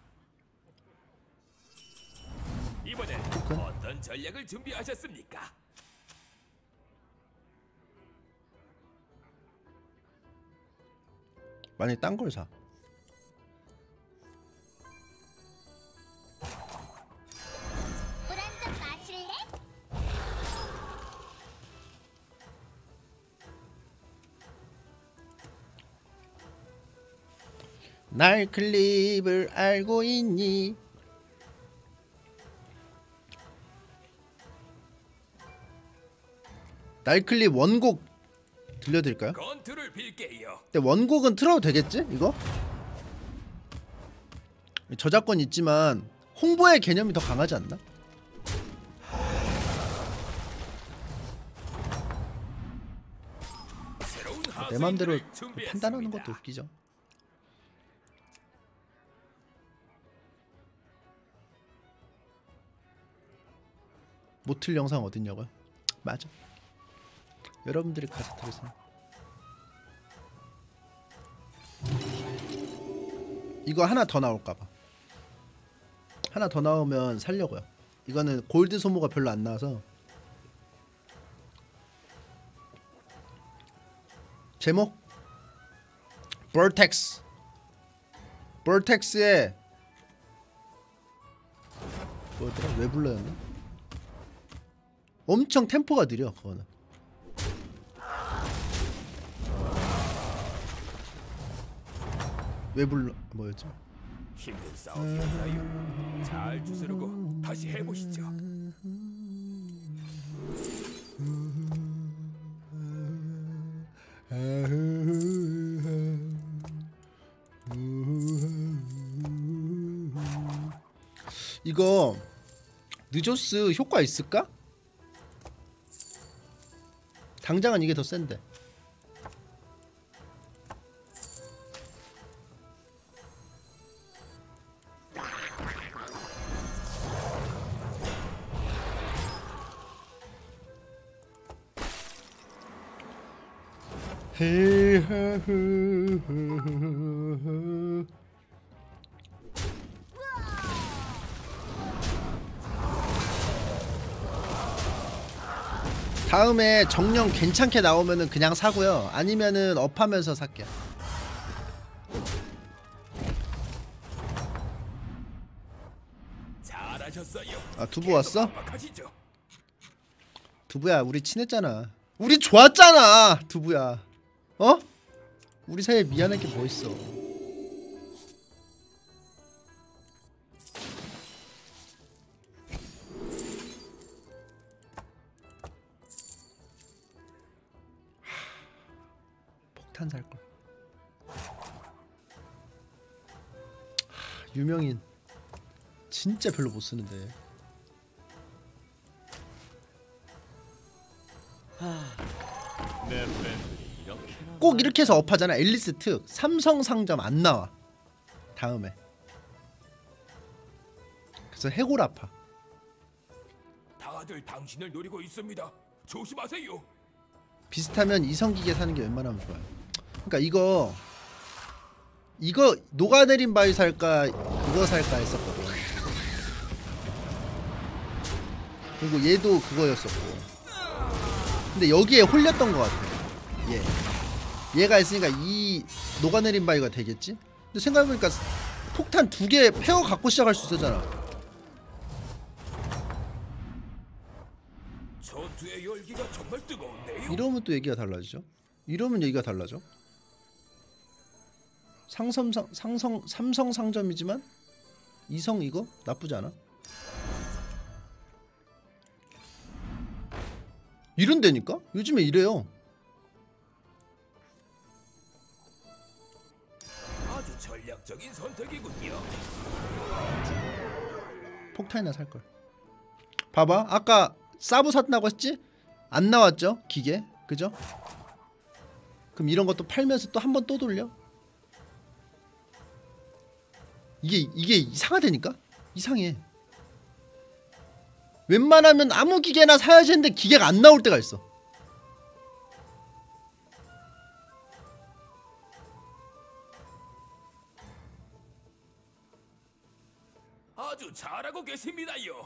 이번엔 토큰? 어떤 전략을 준비하셨습니까? 만약에 딴 걸 사. 물 한 잔 마실래? 날 클립을 알고 있니? 날클립 원곡 들려드릴까요? 건투를 빌게요. 근데 원곡은 틀어도 되겠지? 이거? 저작권 있지만 홍보의 개념이 더 강하지 않나? 새로운 내 맘대로 하수인들을 준비했습니다. 판단하는 것도 웃기죠. 모틀 영상 어딨냐고요? 맞아. 여러분들이 가서 들으세요. 이거 하나 더 나올까봐. 하나 더 나오면 살려고요. 이거는 골드 소모가 별로 안 나와서. 제목 벌텍스. 벌텍스의 뭐더라? 왜 불러였나? 엄청 템포가 느려 그거는. 왜 불러 뭐였지? 힘든 싸움이었나요? 잘 주스르고 다시 해보시죠. 이거 느조스 효과 있을까? 당장은 이게 더 센데. 다음에 정령 괜찮게 나오면은 그냥 사고요. 아니면은 업하면서 살게요. 잘하셨어요. 아 두부 왔어? 가시죠. 두부야 우리 친했잖아. 우리 좋았잖아 두부야. 어? 우리 사이에 미안할 게 뭐 있어. 폭탄 살걸. 유명인 진짜 별로 못 쓰는데. 꼭 이렇게 해서 업하잖아. 앨리스 특 삼성 상점 안 나와 다음에. 그래서 해골 아파. 다들 당신을 노리고 있습니다. 조심하세요. 비슷하면 이성기계 사는 게 웬만하면 좋아요. 그러니까 이거 이거 녹아내린 바위 살까 그거 살까 했었거든. 그리고 얘도 그거였었고. 근데 여기에 홀렸던 것 같아. 얘 얘가 있으니까 이 녹아내린 바위가 되겠지? 근데 생각해보니까 폭탄 두 개 페어 갖고 시작할 수 있었잖아. 전투의 열기가 정말 뜨거운데요. 이러면 또 얘기가 달라지죠. 이러면 얘기가 달라져. 상섬상 상성 삼성 상점이지만 이성 이거 나쁘지 않아. 이런다니까? 요즘에 이래요. 아주 전략적인 선택이군요. 폭탄이나 살걸. 봐봐 아까 사부 샀다고 했지? 안 나왔죠? 기계 그죠? 그럼 이런 것도 팔면서 또 한 번 또 돌려? 이게 이게 이상하다니까? 이상해. 웬만하면 아무 기계나 사야지 했는데 기계가 안 나올 때가 있어. 아주 잘하고 계십니다요.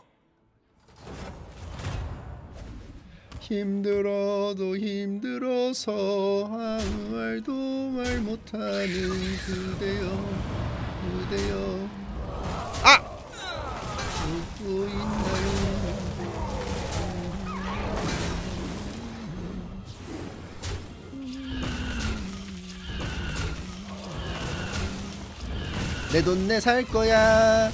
힘들어도 힘들어서 아무 말도 말 못하는 그대여 그대여. 아! 웃고 있나요? 내 돈 내 살 거야.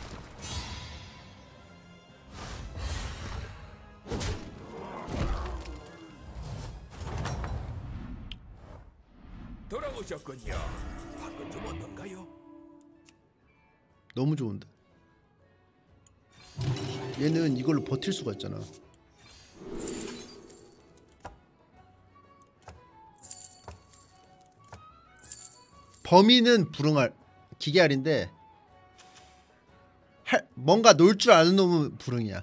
돌아오셨군요. 방금 좀 어떤가요? 너무 좋은데. 얘는 이걸로 버틸 수가 있잖아. 범인은 불응할 기계알인데 할 뭔가 놀 줄 아는 놈은 불응이야.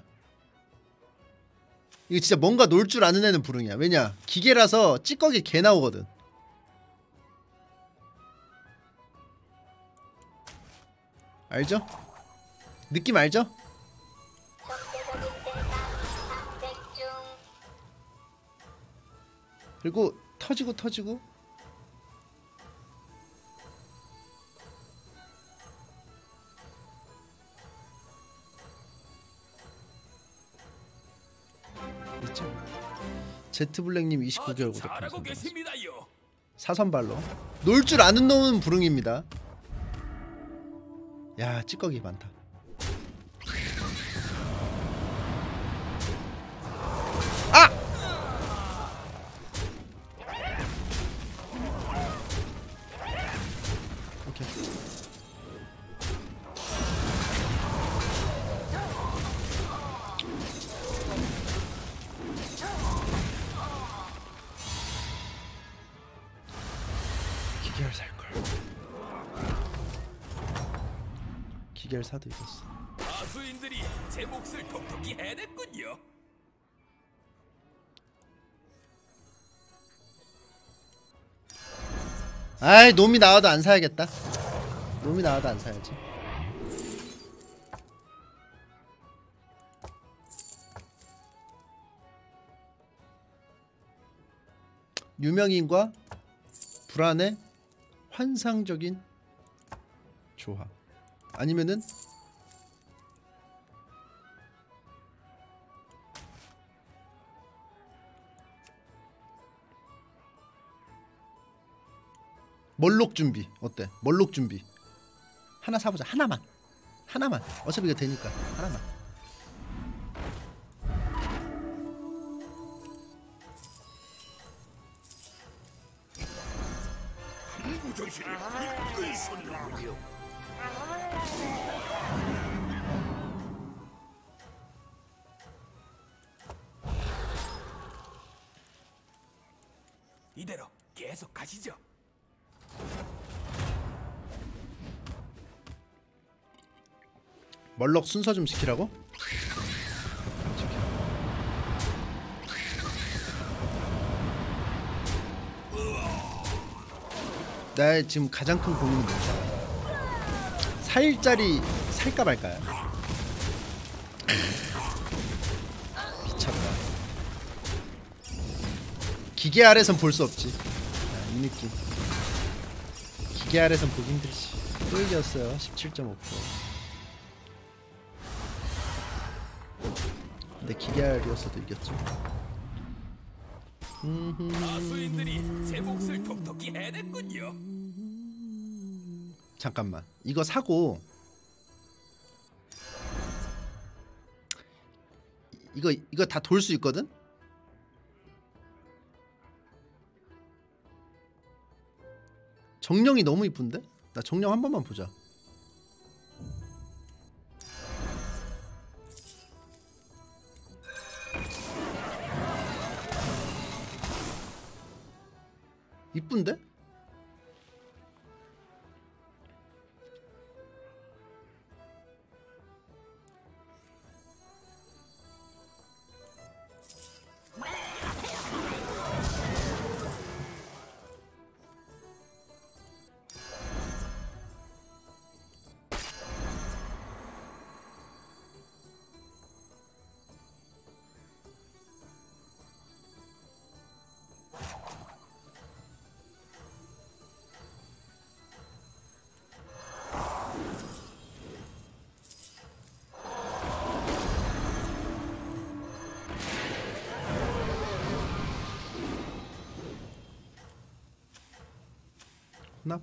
이거 진짜 뭔가 놀 줄 아는 애는 불응이야. 왜냐 기계라서 찌꺼기 개 나오거든. 알죠? 느낌 알죠? 그리고 터지고 터지고 있죠? 제트블랙님 이십구 개월 구독 잘하고 감사합니다. 계십니다요. 사선발로 놀 줄 아는 놈은 불응입니다. 야 찌꺼기 많다. 아! 오케이. 기계를 살걸. 기계를 사도 이겼어. 가수인들이 제 몫을 톡톡히 해냈군요. 아이 놈이 나와도 안 사야겠다. 놈이 나와도 안 사야지. 유명인과 불안의 환상적인 조합. 아니면은 멀록 준비 어때? 멀록 준비 하나 사보자. 하나만 하나만 어차피 이거 되니까 하나만. 무정신이 이끌 손이군요. 이대로 계속 가시죠. 멀록 순서 좀 시키라고? 나 지금 가장 큰 고민은 뭐죠? 사 일짜리 살까 말까요? 미쳤다. 기계 아래선 볼 수 없지. 아, 이 느낌. 기계 아래선 보기 힘들지. 또 이겼어요. 십칠 점 오 퍼센트. 근데 기계 아래였어도 이겼죠. 하수인들이 제 몫을 톡톡히 해냈군요. 잠깐만 이거 사고 이거 이거 다 돌 수 있거든? 정령이 너무 이쁜데? 나 정령 한 번만 보자. 이쁜데? 나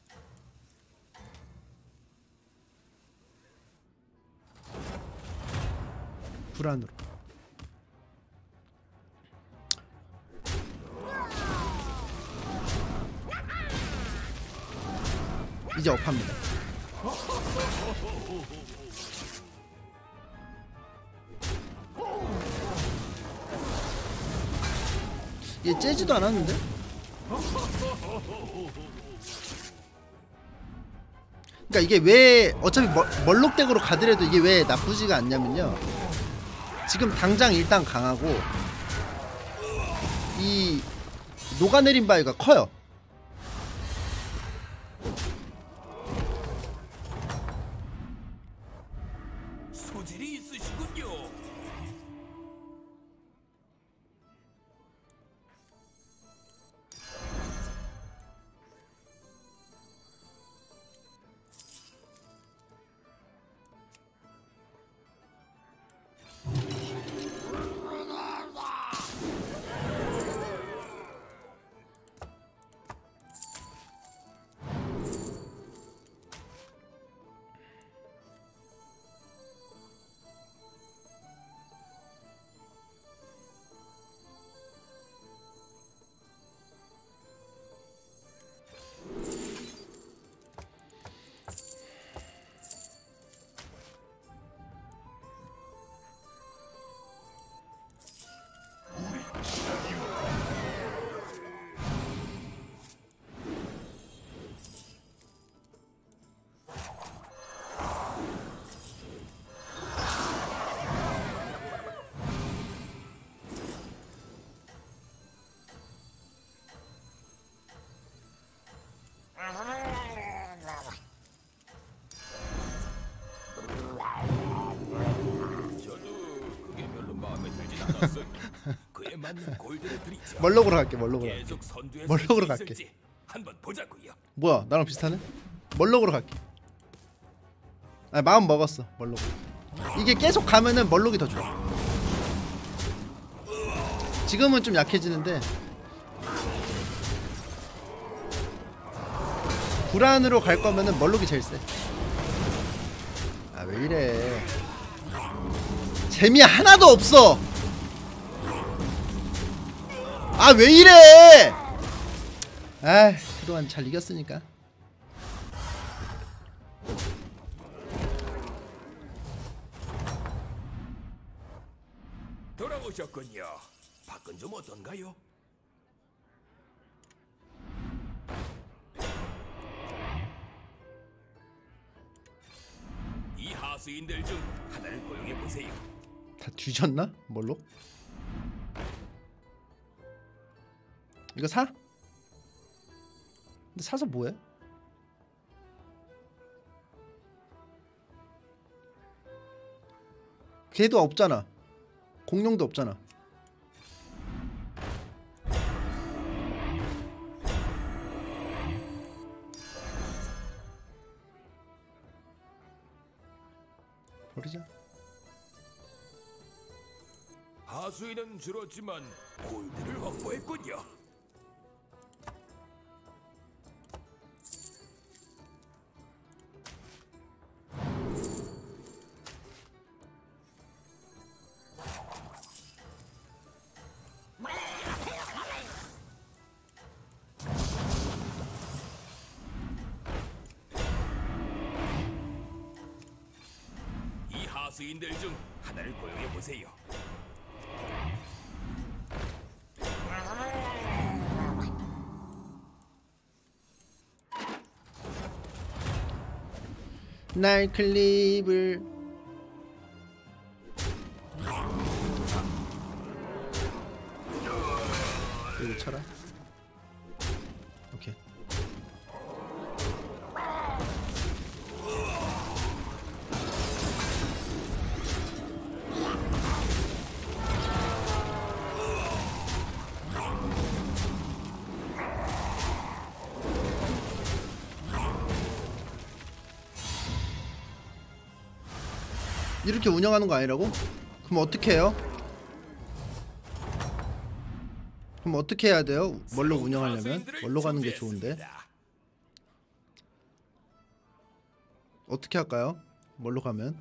불안으로 이제 업합니다. 얘 째지도 않았는데? 그러니까 이게 왜 어차피 멀, 멀록덱으로 가더라도 이게 왜 나쁘지가 않냐면요, 지금 당장 일단 강하고 이 녹아내린 바위가 커요. 소질이 있으시군요. 맞는 골드를 드리죠. 멀록으로 갈게. 멀록으로 갈게. 계속 선두에 멀록으로 설수 갈게. 있을지 한번 보자고요. 뭐야 나랑 비슷하네? 멀록으로 갈게. 아 마음 먹었어. 멀록. 이게 계속 가면은 멀록이 더 좋아. 지금은 좀 약해지는데 불안으로 갈 거면은 멀록이 제일 세. 아 왜 이래? 재미 하나도 없어. 아 왜 이래? 아 그동안 잘 이겼으니까. 돌아오셨군요. 밖은 좀 어떤가요? 이 하수인들 중 하나를 고용해 보세요. 다 뒤졌나? 뭘로? 이거 사? 근데 사서 뭐해? 걔도 없잖아. 공룡도 없잖아. 버리자. 하수인은 줄었지만 골드를 확보했군요. 이 하수인들 중 하나를 고용해 보세요. 나이클립을 여기 쳐라. 오케이. 이렇게 운영하는 거 아니라고? 그럼 어떻게 해요? 그럼 어떻게 해야 돼요? 뭘로 운영하려면? 뭘로 가는 게 좋은데? 어떻게 할까요? 뭘로 가면?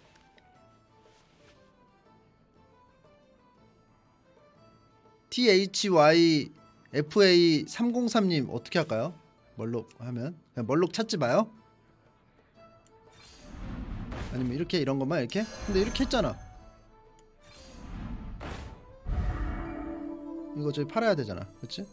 티 에이치 와이 에프 에이 삼공삼님 어떻게 할까요? 멀록 하면? 그냥 멀록 찾지 마요? 아니면 이렇게 이런 것만 이렇게? 근데 이렇게 했잖아. 이거 저기 팔아야 되잖아. 그치?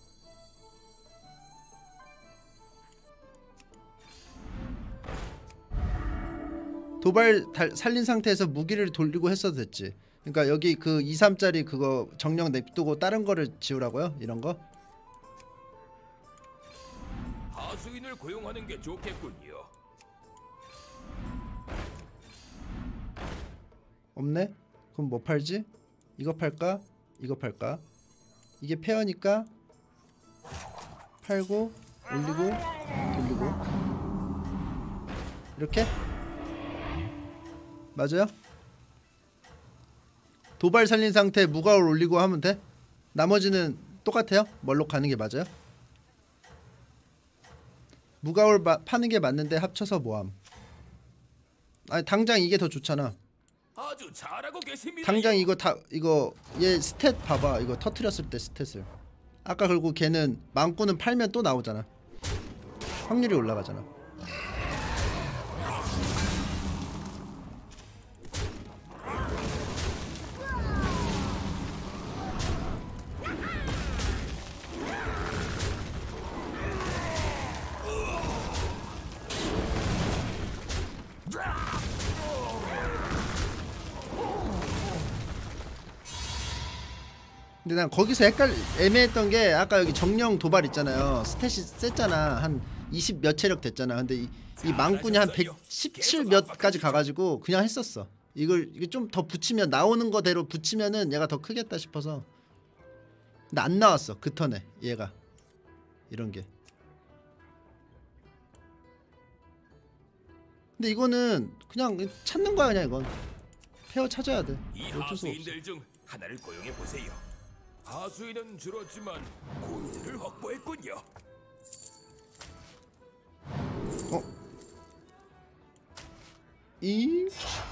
도발 달, 살린 상태에서 무기를 돌리고 했어도 됐지. 그러니까 여기 그 이, 삼짜리 그거 정령 냅두고 다른 거를 지우라고요? 이런 거? 하수인을 고용하는 게 좋겠군요. 없네? 그럼 뭐 팔지? 이거 팔까? 이거 팔까? 이게 페어니까 팔고 올리고 돌리고 이렇게? 맞아요? 도발 살린 상태에 무가오를 올리고 하면 돼? 나머지는 똑같아요? 멀록 가는 게 맞아요? 무가오를 파는 게 맞는데 합쳐서 뭐함? 아니 당장 이게 더 좋잖아. 아주 잘하고 계십니다. 당장 이거 다 이거 얘 스탯 봐봐. 이거 터트렸을 때 스탯을 아까 그리고 걔는 망구는 팔면 또 나오잖아. 확률이 올라가잖아. 근데 난 거기서 헷갈 애매했던 게 아까 여기 정령 도발 있잖아요. 스탯이 셌잖아. 한 이십 몇 체력 됐잖아. 근데 이, 이 망군이 한 백십칠 몇까지 가가지고 그냥 했었어. 이걸 이게 좀 더 붙이면 나오는 거대로 붙이면은 얘가 더 크겠다 싶어서 근데 안 나왔어 그 턴에 얘가 이런 게. 근데 이거는 그냥 찾는 거야 그냥 이건. 페어 찾아야 돼. 이 어쩔 수 없어. 하수인들 중 하나를 고용해 보세요. 하수인은 줄었지만 골드를 확보했군요. 어? 이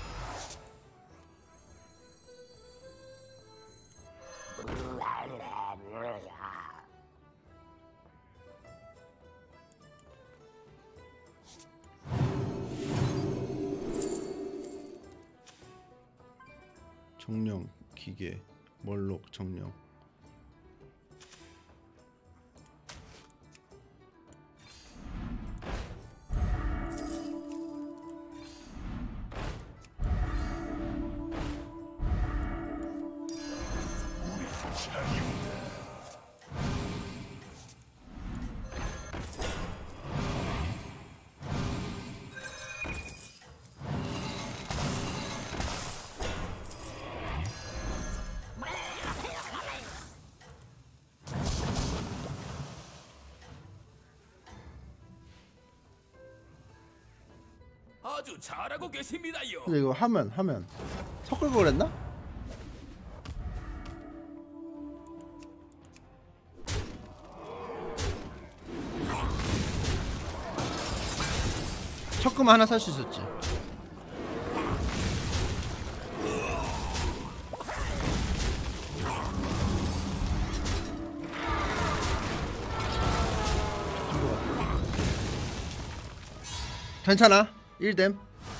정령 기계 멀록 정령. 아주 잘하고 계십니다요. 근데 이거 하면 하면 섞을 거 그랬나? 섞으면 하나 살 수 있었지. 괜찮아. 일댐.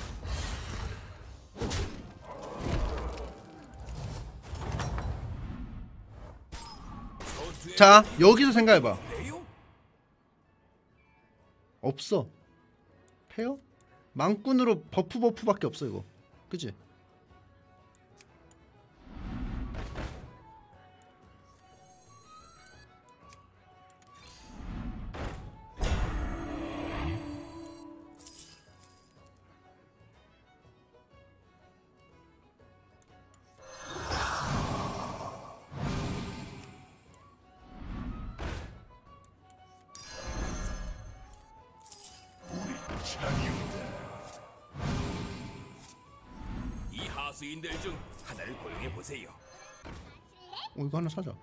자, 여기서 생각해봐. 없어. 페어? 망꾼으로 버프 버프밖에 없어 이거. 그치? 이 하수인들 중 하나를 고용해 보세요. 어 이거 하나 사자.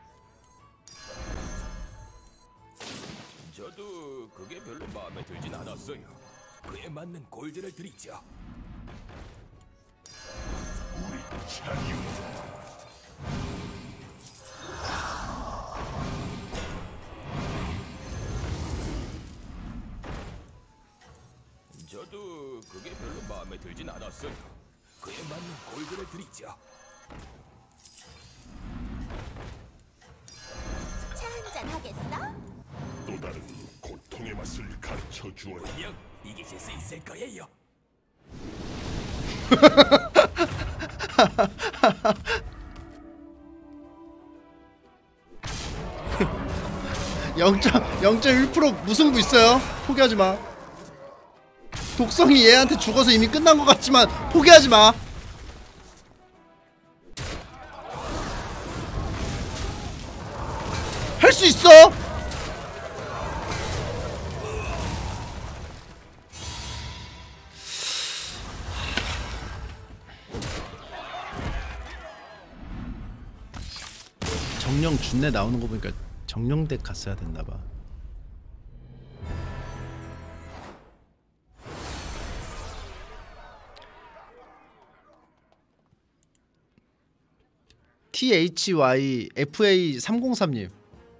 저도 그게 별로 마음에 들진 않았어요. 그에 맞는 골드를 드리죠. 저도 그게 별로 마음에 들진 않았어요. 그에 맞는 골드를 드리죠. 차 한잔 하겠어? 또 다른 고통의 맛을 가르쳐 주어야. 분명 이기실 수 있을 거예요. 영 점 일 퍼센트 무승부 있어요. 포기하지 마. 독성이 얘한테 죽어서 이미 끝난 것 같지만 포기하지 마. 할 수 있어. 정령 준내 나오는 거 보니까 정령덱 갔어야 됐나봐. 티에이치와이에프에이 삼공삼님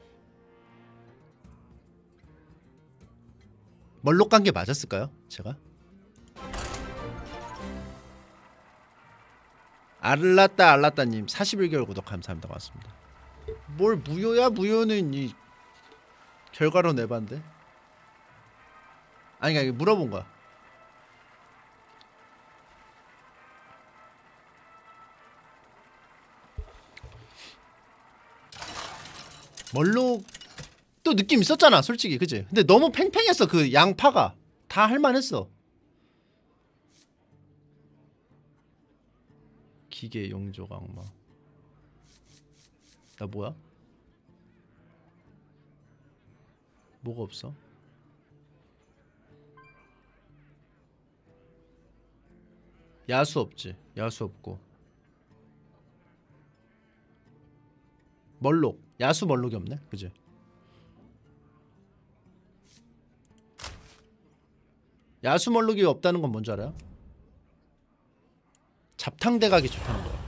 멀록 간 게 맞았을까요? 제가? 알랐다 알랐다님 사십일 개월 구독 감사합니다. 고맙습니다. 뭘 무효야? 무효는 이 결과로 내봤는데. 아니 그냥 물어본 거야. 멀록도 느낌 있었잖아 솔직히. 그치? 근데 너무 팽팽했어. 그 양파가 다 할만했어. 기계 용족 악마. 나 뭐야? 뭐가 없어? 야수 없지. 야수 없고 멀록. 야수 멀록이 없네. 그지? 야수 멀록이 없다는 건 뭔지 알아요? 잡탕대각이 좋다는 거야.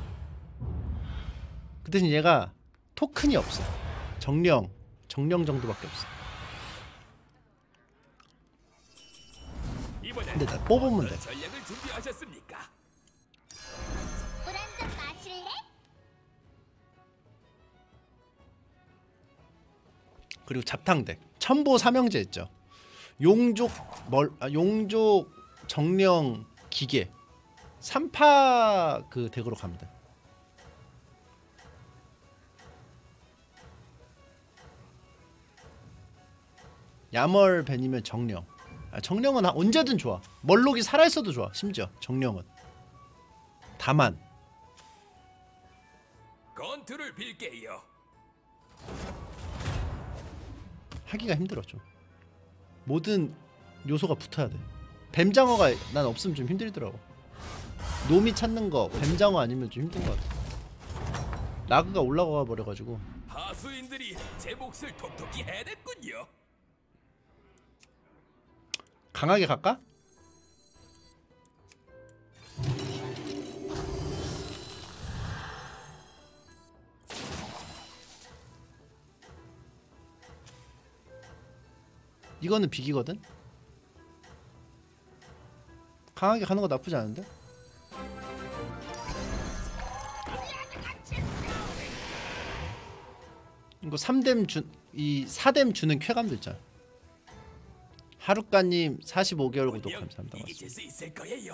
그 대신 얘가 토큰이 없어. 정령. 정령 정도밖에 없어. 근데 나 뽑으면 돼. 전략을 준비하셨습니까? 물 한 잔 마실래? 그리고 잡탕대. 첨보 삼형제 있죠. 용족 멀 아, 용족 정령 기계 삼파 그 덱으로 갑니다. 야멀 벤이면 정령. 아, 정령은 언제든 좋아. 멀록이 살아있어도 좋아. 심지어 정령은. 다만 건투를 빌게요. 하기가 힘들어 좀. 모든 요소가 붙어야 돼. 뱀장어가 난 없으면 좀 힘들더라고. 놈이 찾는 거 뱀장어 아니면 좀 힘든 것 같아. 라그가 올라가 버려가지고. 하수인들이 제 몫을 톡톡히 해냈군요. 강하게 갈까? 이거는 비기거든? 강하게 가는 거 나쁘지 않은데? 이거 삼뎀 주, 이 사뎀 주는 쾌감도 있잖아. 하루까님 사십오 개월 구독 감사합니다. 이길 수 있을 거예요.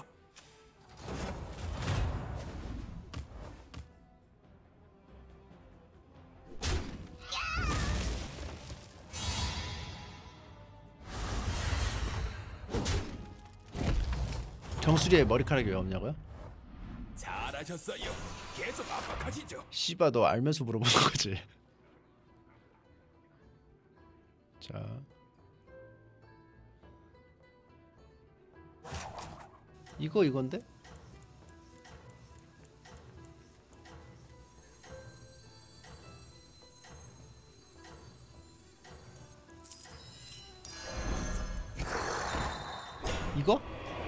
정수리에 머리카락이 왜 없냐고요? 잘하셨어요. 계속 압박하시죠. 씨바 너 알면서 물어보는 거지. 자, 이거 이건데? 이거?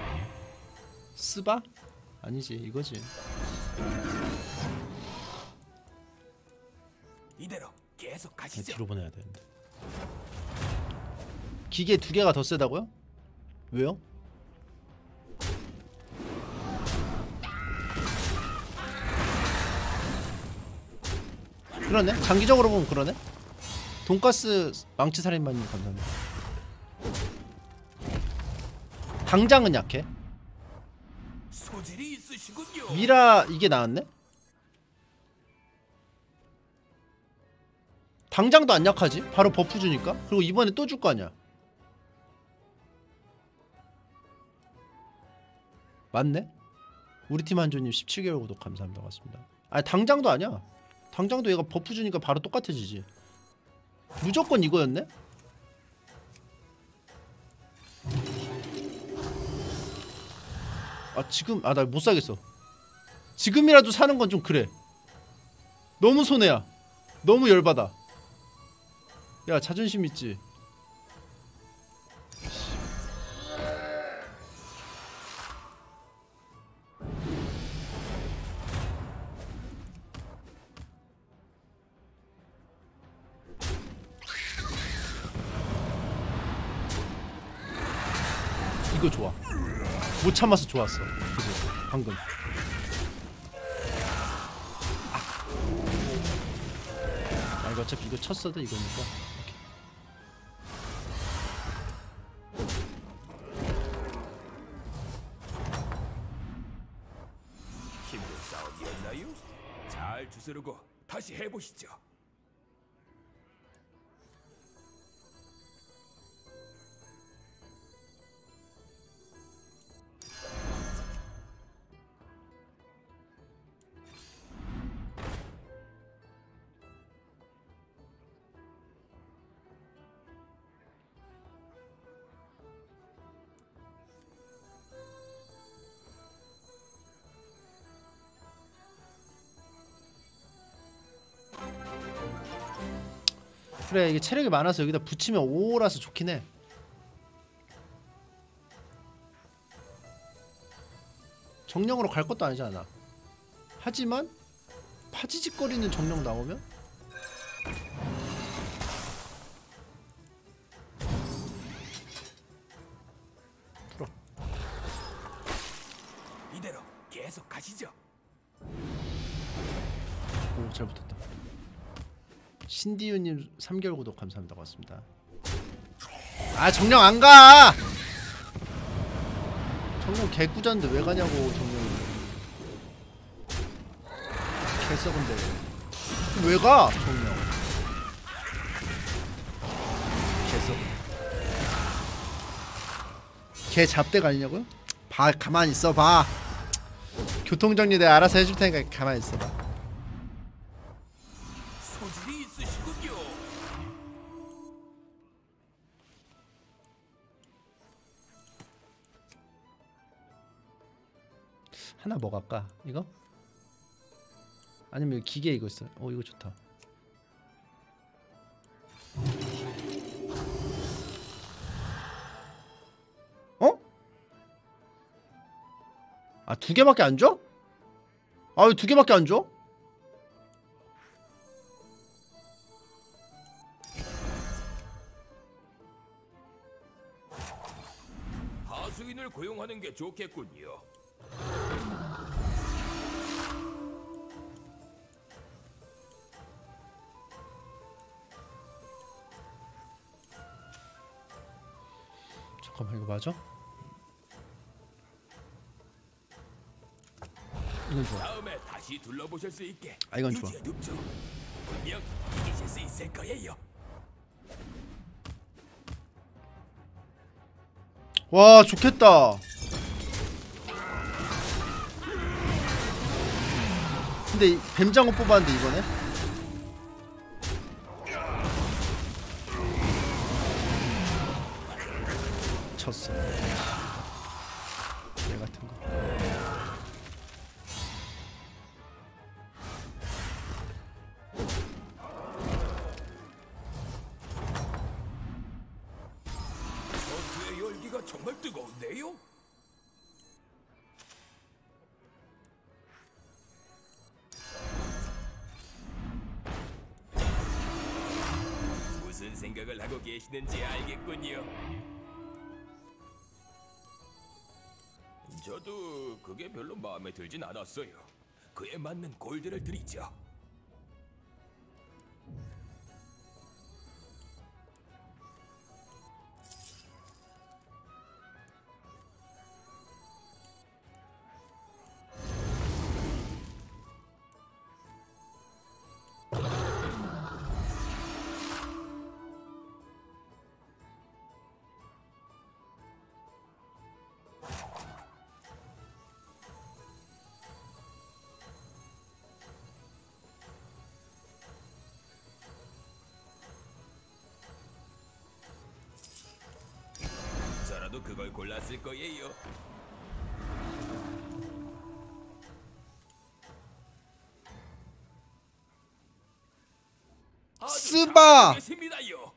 스바? 아니지 이거지. 이대로 계속 가시죠. 뒤로 보내야 되는데. 기계 두 개가 더 세다고요? 왜요? 그러네. 장기적으로 보면 그러네. 돈가스 망치 살인마님 감사합니다. 당장은 약해. 소질이 있으시군요. 미라 이게 나왔네? 당장도 안 약하지? 바로 버프 주니까? 그리고 이번에 또 줄 거 아니야. 맞네? 우리 팀 한조님 십칠 개월 구독 감사합니다. 고맙습니다. 아니 당장도 아니야. 당장도 얘가 버프 주니까 바로 똑같아지지. 무조건 이거였네? 아 지금 아 나 못 사겠어. 지금이라도 사는 건 좀 그래. 너무 손해야. 너무 열받아. 야 자존심 있지. 이거 좋아. 못 참아서 좋았어. 그죠? 방금. 아 이거 어차피 이거 쳤어도 이거니까. 힘든 싸움이었나요? 잘 주스르고 다시 해보시죠. 그래 이게 체력이 많아서 여기다 붙이면 오라서 좋긴 해. 정령으로 갈 것도 아니잖아. 하지만 파지직거리는 정령 나오면 풀어. 이대로 계속 가시죠. 오, 잘 붙었다. 신디유님 삼 개월 구독 감사합니다. 고맙습니다. 아 정령 안 가. 정령 개꾸졌는데 왜 가냐고. 정령이 개썩은데 왜 가? 정령 개썩. 개 잡대가 아니냐고요? 봐 가만히 있어 봐. 교통정리 내가 알아서 해줄 테니까 가만히 있어 봐. 소질이 있으시군요. 하나 뭐 갈까? 이거? 아니면 기계 이거 있어. 어 이거 좋다. 어? 아 두 개밖에 안 줘? 아 왜 두 개밖에 안 줘? 하수인을 고용하는 게 좋겠군요. 잠깐만 이거 맞아? 이건 좋아. 다음에 다시 둘러보실 수 있게 아, 이건 좋아. 유지해둡죠. 분명 이기실 수 있을 거예요. 와 좋겠다. 근데 뱀장어 뽑았는데 이번에 쳤어. 얘 같은 거. 전투의 열기가 정말 뜨거운데요? 무슨 생각을 하고 계시는지 알겠군요. 저도 그게 별로 마음에 들진 않았어요. 그에 맞는 골드를 드리죠. 저라도 그걸 골랐을 거예요. 스바! 계십니다요.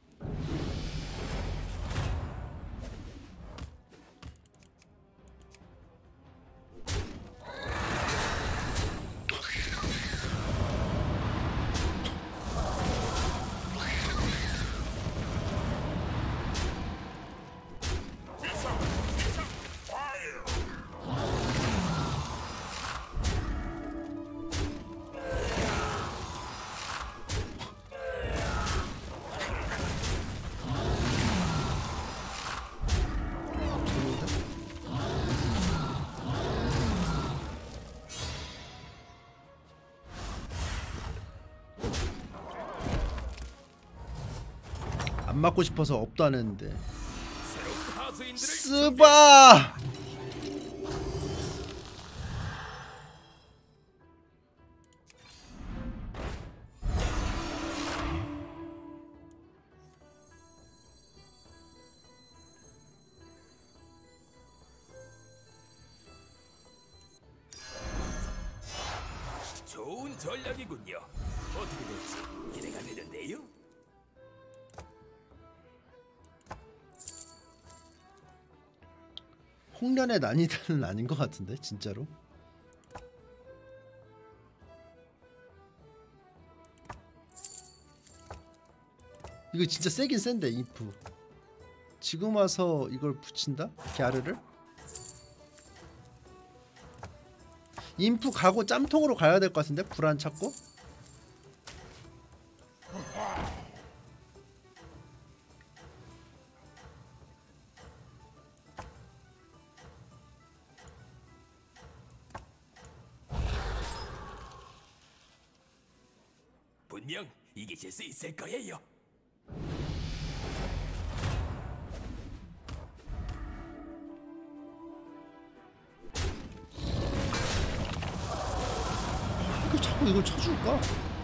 안 맞고 싶어서 업도 안 했는데. 새로운 하수인들을 스바! 좋은 전략이군요. 어떻게 될지 기대가 되는데요. 홍련의 난이도는 아닌 것 같은데 진짜로. 이거 진짜 세긴 센데 인프. 지금 와서 이걸 붙인다? 갸르를? 인프 가고 짬통으로 가야 될 것 같은데? 불안 찾고? 분명 이기실 수 있을 거예요. 왜 자꾸 이걸 쳐줄까?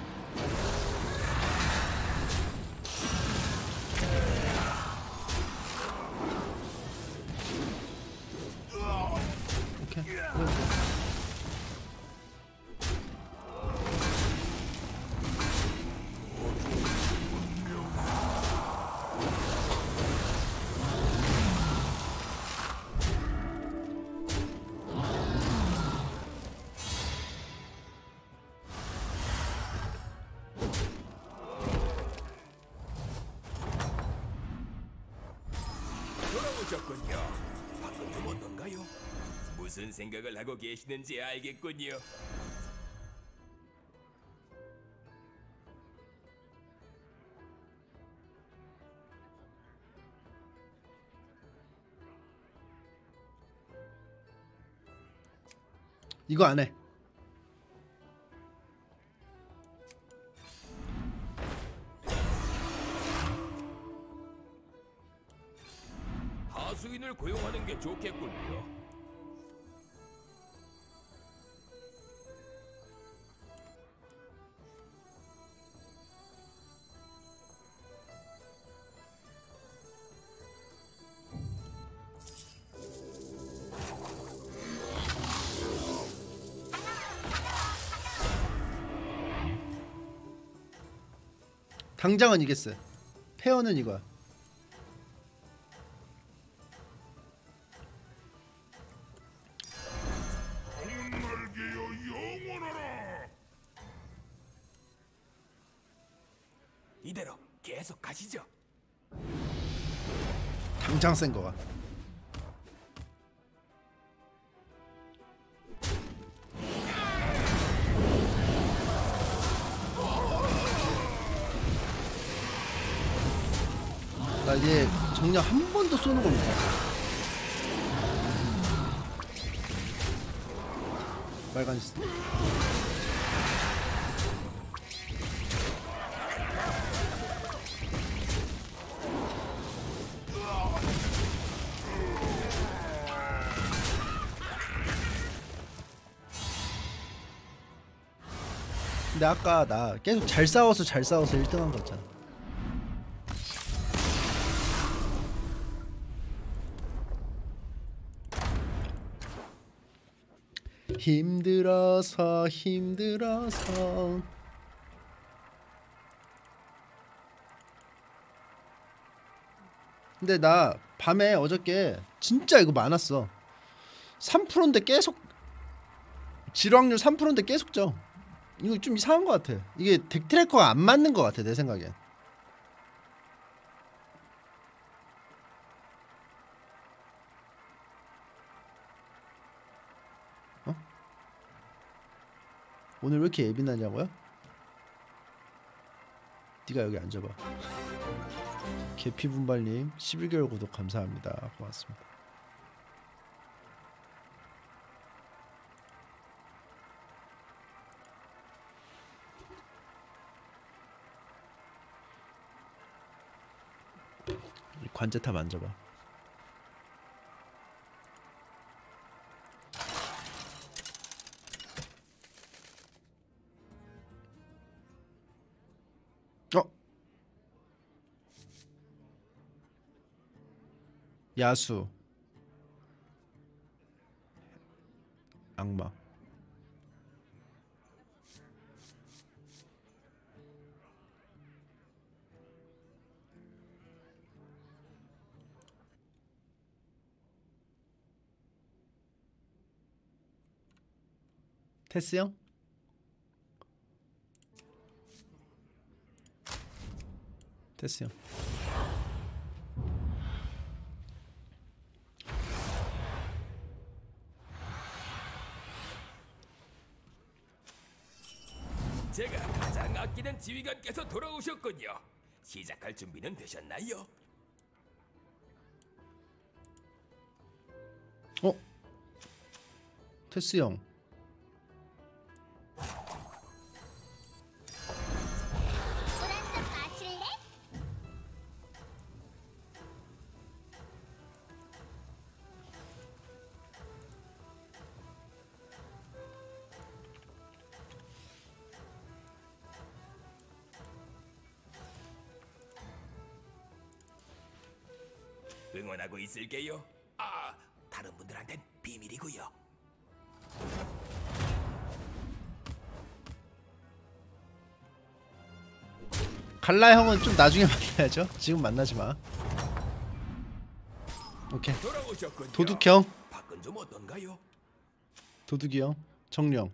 오케이. 그래. 돌아오셨군요. 방금 좀 어떤가요? 무슨 생각을 하고 계시는지 알겠군요. 이거 안 해. 하수인을 고용하는 게 좋겠군요. 당장은 이겼어요. 페어는 이거야. 이대로 계속 가시죠. 당장 센 거가. 나 이제 정령 한 번도 쏘는 겁니다. 빨간 스. 근데 아까 나 계속 잘 싸워서 잘 싸워서 일 등 한 거 있잖아. 힘들어서 힘들어서. 근데 나 밤에 어저께 진짜 이거 많았어. 삼 퍼센트인데 계속 질확률 삼 퍼센트인데 계속 져. 이거 좀 이상한 것 같아. 이게 덱 트래커가 안 맞는 것 같아 내 생각엔. 어? 오늘 왜 이렇게 예민하냐고요? 네가 여기 앉아봐. 계피분발님 십일 개월 구독 감사합니다. 고맙습니다. 관제탑 만져봐. 어? 야수 악마. 테스 형? 테스 형. 제가 가장 아끼는 지휘관께서 돌아오셨군요. 시작할 준비는 되셨나요? 어? 테스 형. 물 한 잔 마실래? 응원하고 있을게요. 아, 다른 분들한텐 비밀이고요. 갈라 형은 좀 나중에 만나야죠. 지금 만나지 마. 오케이. 돌아오셨군요. 도둑 형. 밖은 좀 어떤가요? 도둑이 형. 정령.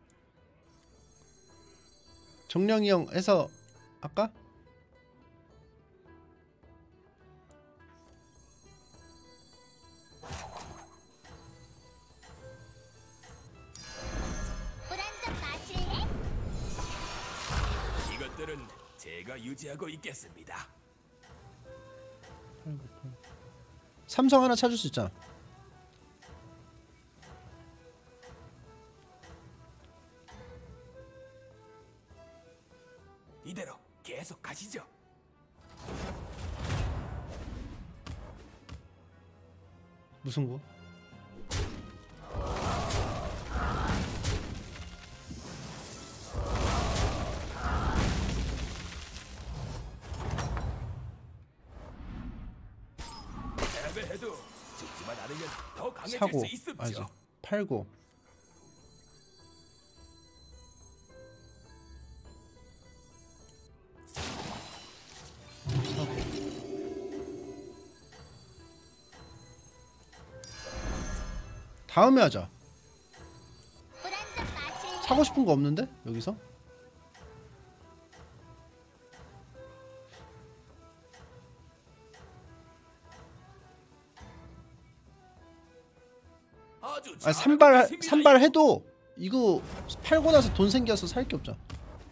정령이 형 해서 할까? 물 한 잔 마실래? 이것들은 제가 유지하고 있겠습니다. 삼성 하나 찾을 수 있잖아. 이대로 계속 가시죠. 무슨 거? 패배해도 죽지만 않으면 더 강해질 사고. 수 있습죠. 아니지. 팔고. 다음에 하자. 물 한 잔 마실래? 사고 싶은 거 없는데? 여기서? 아주 아, 잘하고 산발 계십니다. 산발 해도 이거 팔고 나서 돈 생겨서 살 게 없잖아.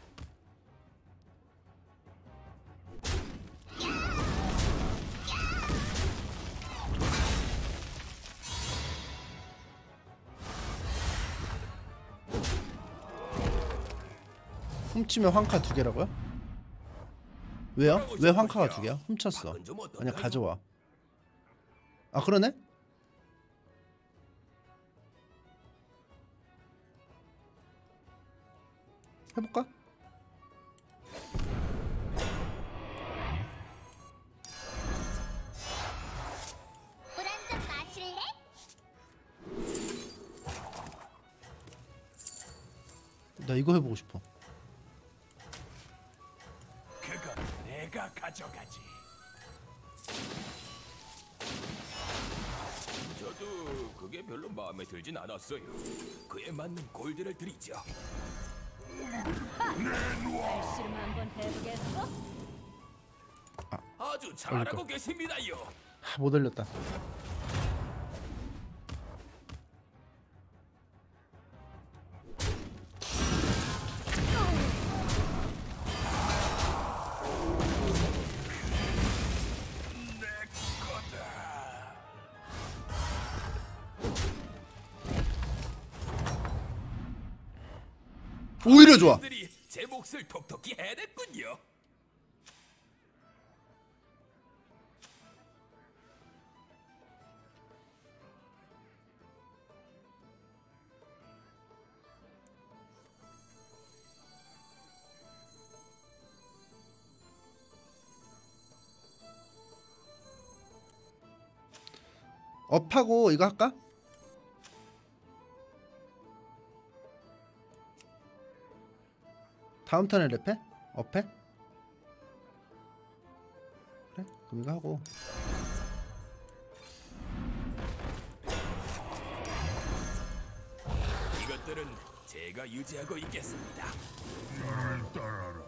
훔치면 황카 두 개라고요? 왜요? 왜 황카가 두 개야? 훔쳤어. 밖은 좀 어떤가요? 아니야 가져와. 아 그러네? 해볼까? 물 한 잔 마실래? 나 이거 해보고 싶어. 그건 내가 가져가지. 저도 그게 별로 마음에 들진 않았어요. 그에 맞는 골드를 드리죠. 씨름 한번 해보겠어? 아주 잘하고 계십니다요. 아, 못 올렸다. 오히려 좋아. 들이 제 몫을 톡톡히 해냈군요. 업하고 이거 할까? 다음 턴에 랩해? 업해? 그래? 그럼 이거 하고 이것들은 제가 유지하고 있겠습니다. 나를 따라라.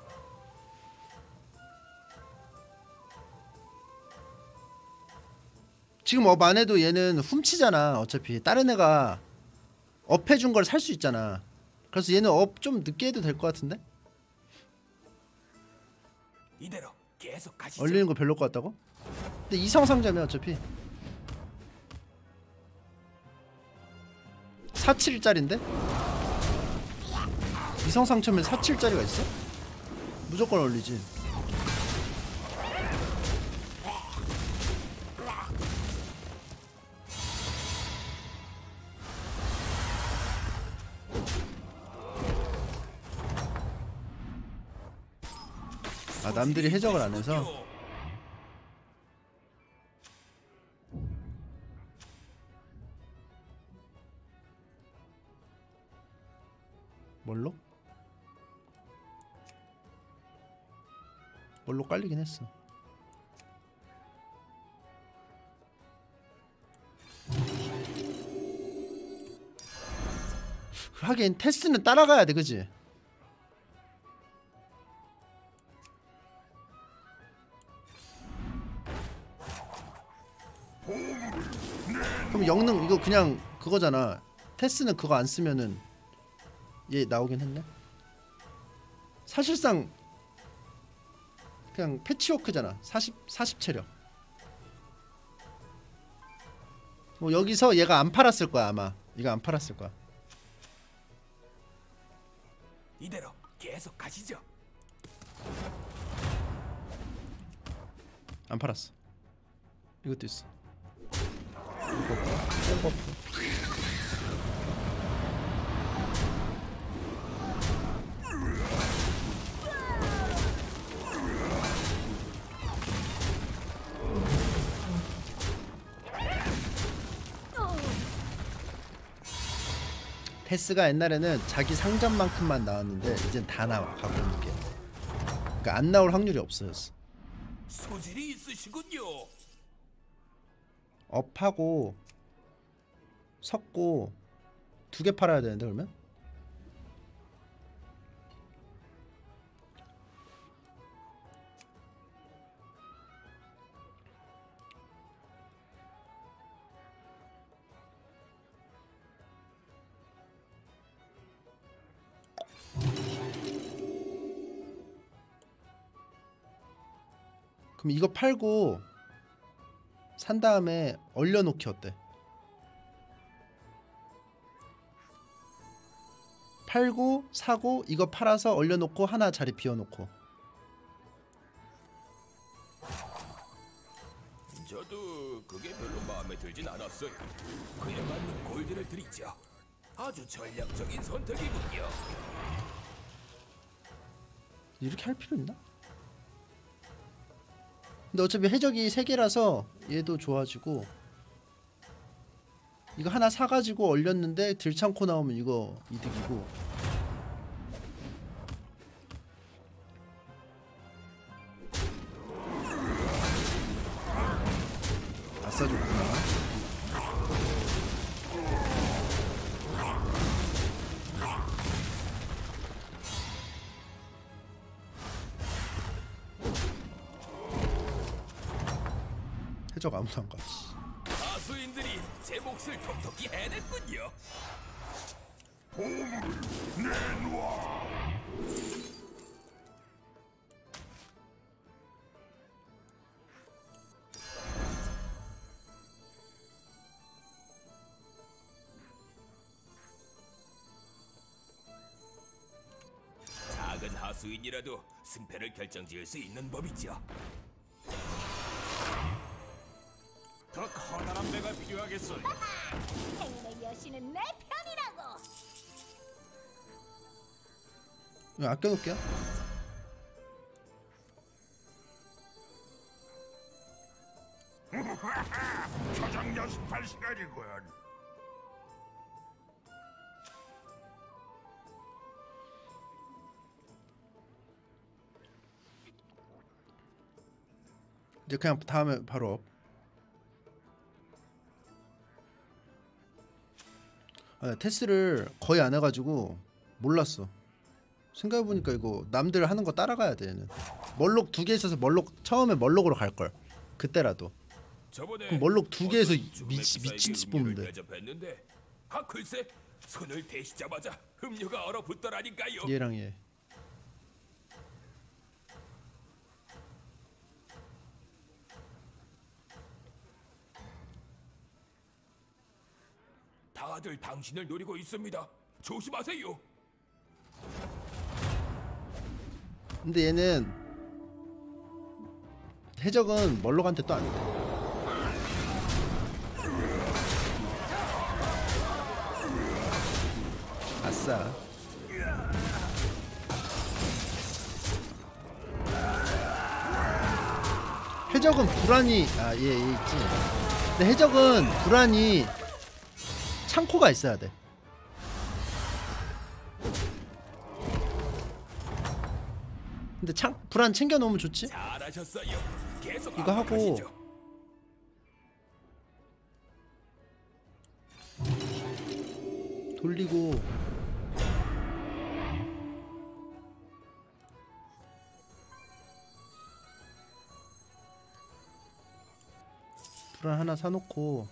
지금 업 안 해도 얘는 훔치잖아. 어차피 다른 애가 업 해준 걸 살 수 있잖아. 그래서 얘는 업 좀 늦게 해도 될 것 같은데? 이대로 계속 가시죠. 얼리는 거 별로 것 같다고? 근데 이성 상자면 어차피 사칠짜리인데? 이성 상처면 사칠짜리가 있어? 무조건 얼리지. 아, 남들이 해적을 안 해서. 뭘로? 뭘로 깔리긴 했어. 하긴 테스트는 따라가야 돼, 그지? 그럼 영능 이거 그냥 그거잖아. 테스트는 그거 안 쓰면은 얘 나오긴 했네. 사실상 그냥 패치워크잖아. 사십 사십 체력. 뭐 여기서 얘가 안 팔았을 거야 아마. 이거 안 팔았을 거야. 이대로 계속 가시죠. 안 팔았어. 이것도 있어. 이거 버프. 테스가 옛날에는 자기 상점만큼만 나왔는데 이젠 다 나와. 갖고 있는 게. 그러니까 안 나올 확률이 없어졌어. 소질이 있으시군요. 업하고 섞고 두 개 팔아야 되는데 그러면? 그럼 이거 팔고 산 다음에 얼려놓기 어때? 팔고 사고 이거 팔아서 얼려놓고 하나 자리 비워놓고. 저도 그게 별로 마음에 들진 않았어요. 그에 맞는 골드를 드리죠. 아주 전략적인 선택이군요. 이렇게 할 필요 있나? 근데 어차피 해적이 세 개라서 얘도 좋아지고 이거 하나 사가지고 얼렸는데 들창코 나오면 이거 이득이고. 아싸 좋구나. 해적 아무도 안 가. 하수인들이 제 몫을 톡톡히 해냈군요. 작은 하수인이라도 승패를 결정지을 수 있는 법이죠. 더 커다란 배가 필요하겠어요. 행운의 여신은 내 편이라고. 이거 아껴놓을게요. 초장 연습할 시간이군. 이제 그냥 다음에 바로 업. 아, 테스를 거의 안 해가지고 몰랐어. 생각해보니까 이거 남들 하는 거 따라가야 돼. 얘는 멀록 두 개 있어서 멀록 처음에 멀록으로 갈걸. 그때라도. 저번에 그럼 멀록 두 개에서 어떤 미치, 주맥 미친 듯이 기사에게 뽑으면 음료를 돼. 대접했는데, 아 글쎄 손을 대시자마자 음료가 얼어붙더라니까요. 얘랑 얘. 다들 당신을 노리고 있습니다. 조심하세요. 근데 얘는 해적은 멀록한테 또 안 돼. 아싸. 해적은 불안이 아 얘 얘 있지. 근데 해적은 불안이 창고가 있어야 돼. 근데 창 불안 챙겨 놓으면 좋지. 잘하셨어요. 계속 이거 하고 압박하시죠. 돌리고 불안 하나 사놓고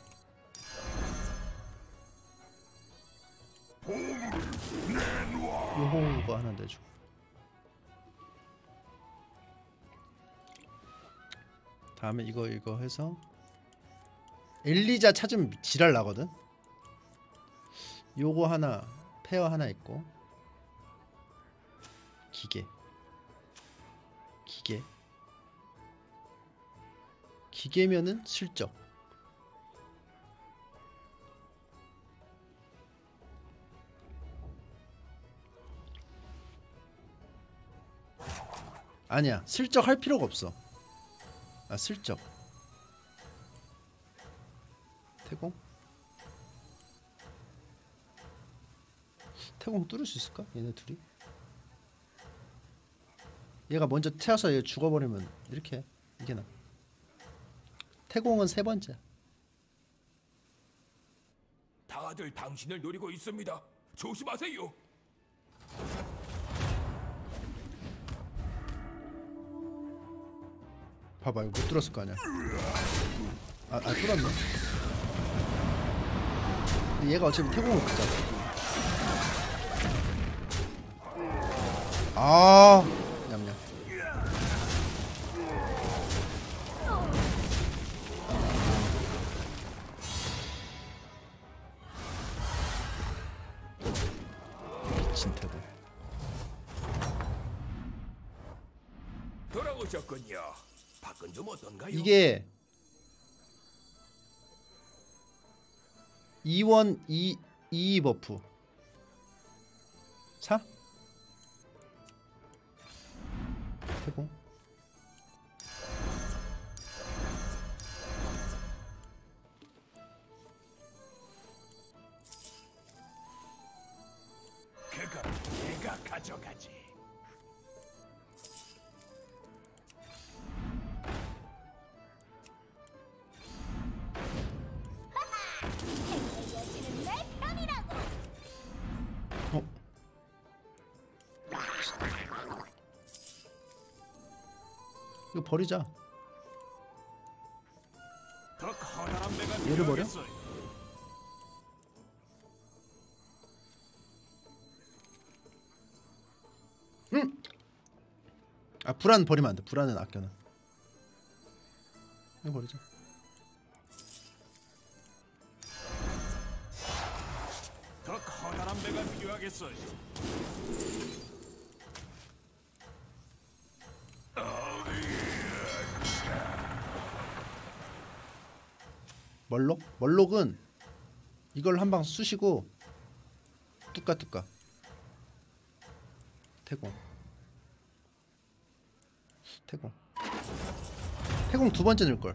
요거 하나 내주고 다음에 이거 이거 해서 엘리자 찾으면 지랄 나거든. 요거 하나 페어 하나 있고 기계 기계 기계면은 실적 아니야 슬쩍 할 필요가 없어. 아 슬쩍 태공 태공 뚫을 수 있을까? 얘네 둘이 얘가 먼저 태워서 얘 죽어버리면 이렇게 해. 이게 나 태공은 세 번째. 다들 당신을 노리고 있습니다. 조심하세요. 봐봐 이거 못 뚫었을 거 아니야. 아, 아 뚫었네. 근데 얘가 어차피 태공을 걷잖아. 아 냠냠. 미친 태도. 돌아오셨군요. 밖은 좀 어떤가요? 이게 이원 이 이 버프 사? 태공 그거 내가 가져가지. 내 여신은 내 편이라고. 어? 이거 버리자. 더 커다란 배가 얘를 버려? 필요하겠어요. 아 불안 버리면 안 돼. 불안은 아껴놔. 이거 버리자. 더 커다란 배가 필요하겠어요. 멀록? 멀록은 이걸 한 방 쑤시고 뚜까뚜까 태공 태공 태공 두 번째 넣을걸.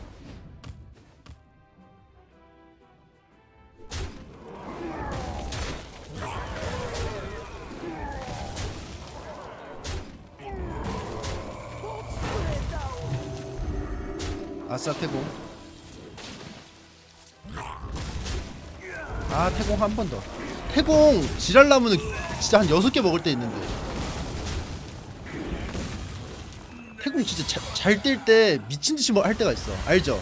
아싸 태공. 아 태공 한 번 더. 태공 지랄나무는 진짜 한 여섯 개 먹을 때 있는데 태공 진짜 잘 뛸 때 미친듯이 뭐 할 때가 있어. 알죠?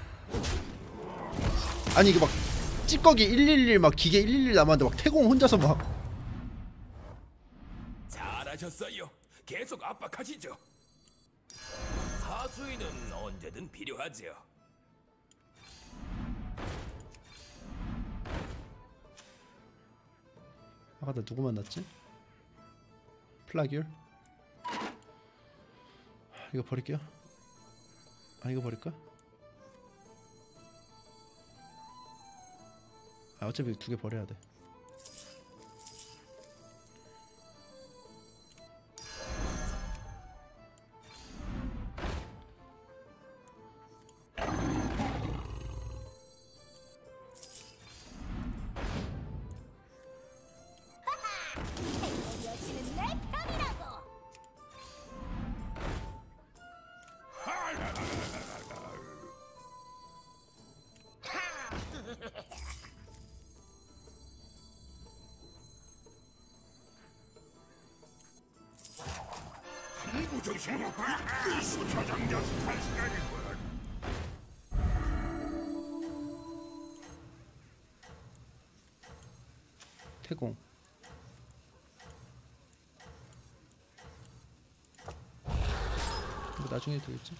아니 이게 막 찌꺼기 일일일 막 기계 일일일 남았는데 막 태공 혼자서 막 잘하셨어요. 계속 압박하시죠. 하수인은 언제든 필요하죠. 아까 나 누구 만났지? 플라귤? 이거 버릴게요. 아 이거 버릴까? 아 어차피 두 개 버려야 돼. 여신은 내 편이라고. 무정신 수차장 연습할 시간이군. 태공. 이거 나중에 되겠지?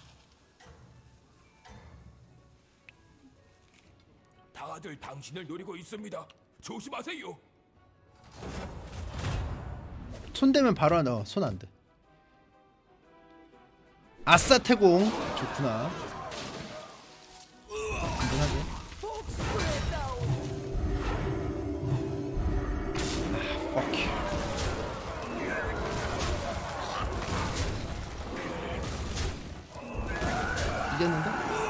다들 당신을 노리고 있습니다. 조심하세요. 손 대면 바로 안 넣어. 손 안 돼. 아싸 태공. 좋구나. 안전하게. 아, fuck you. 이겼는데?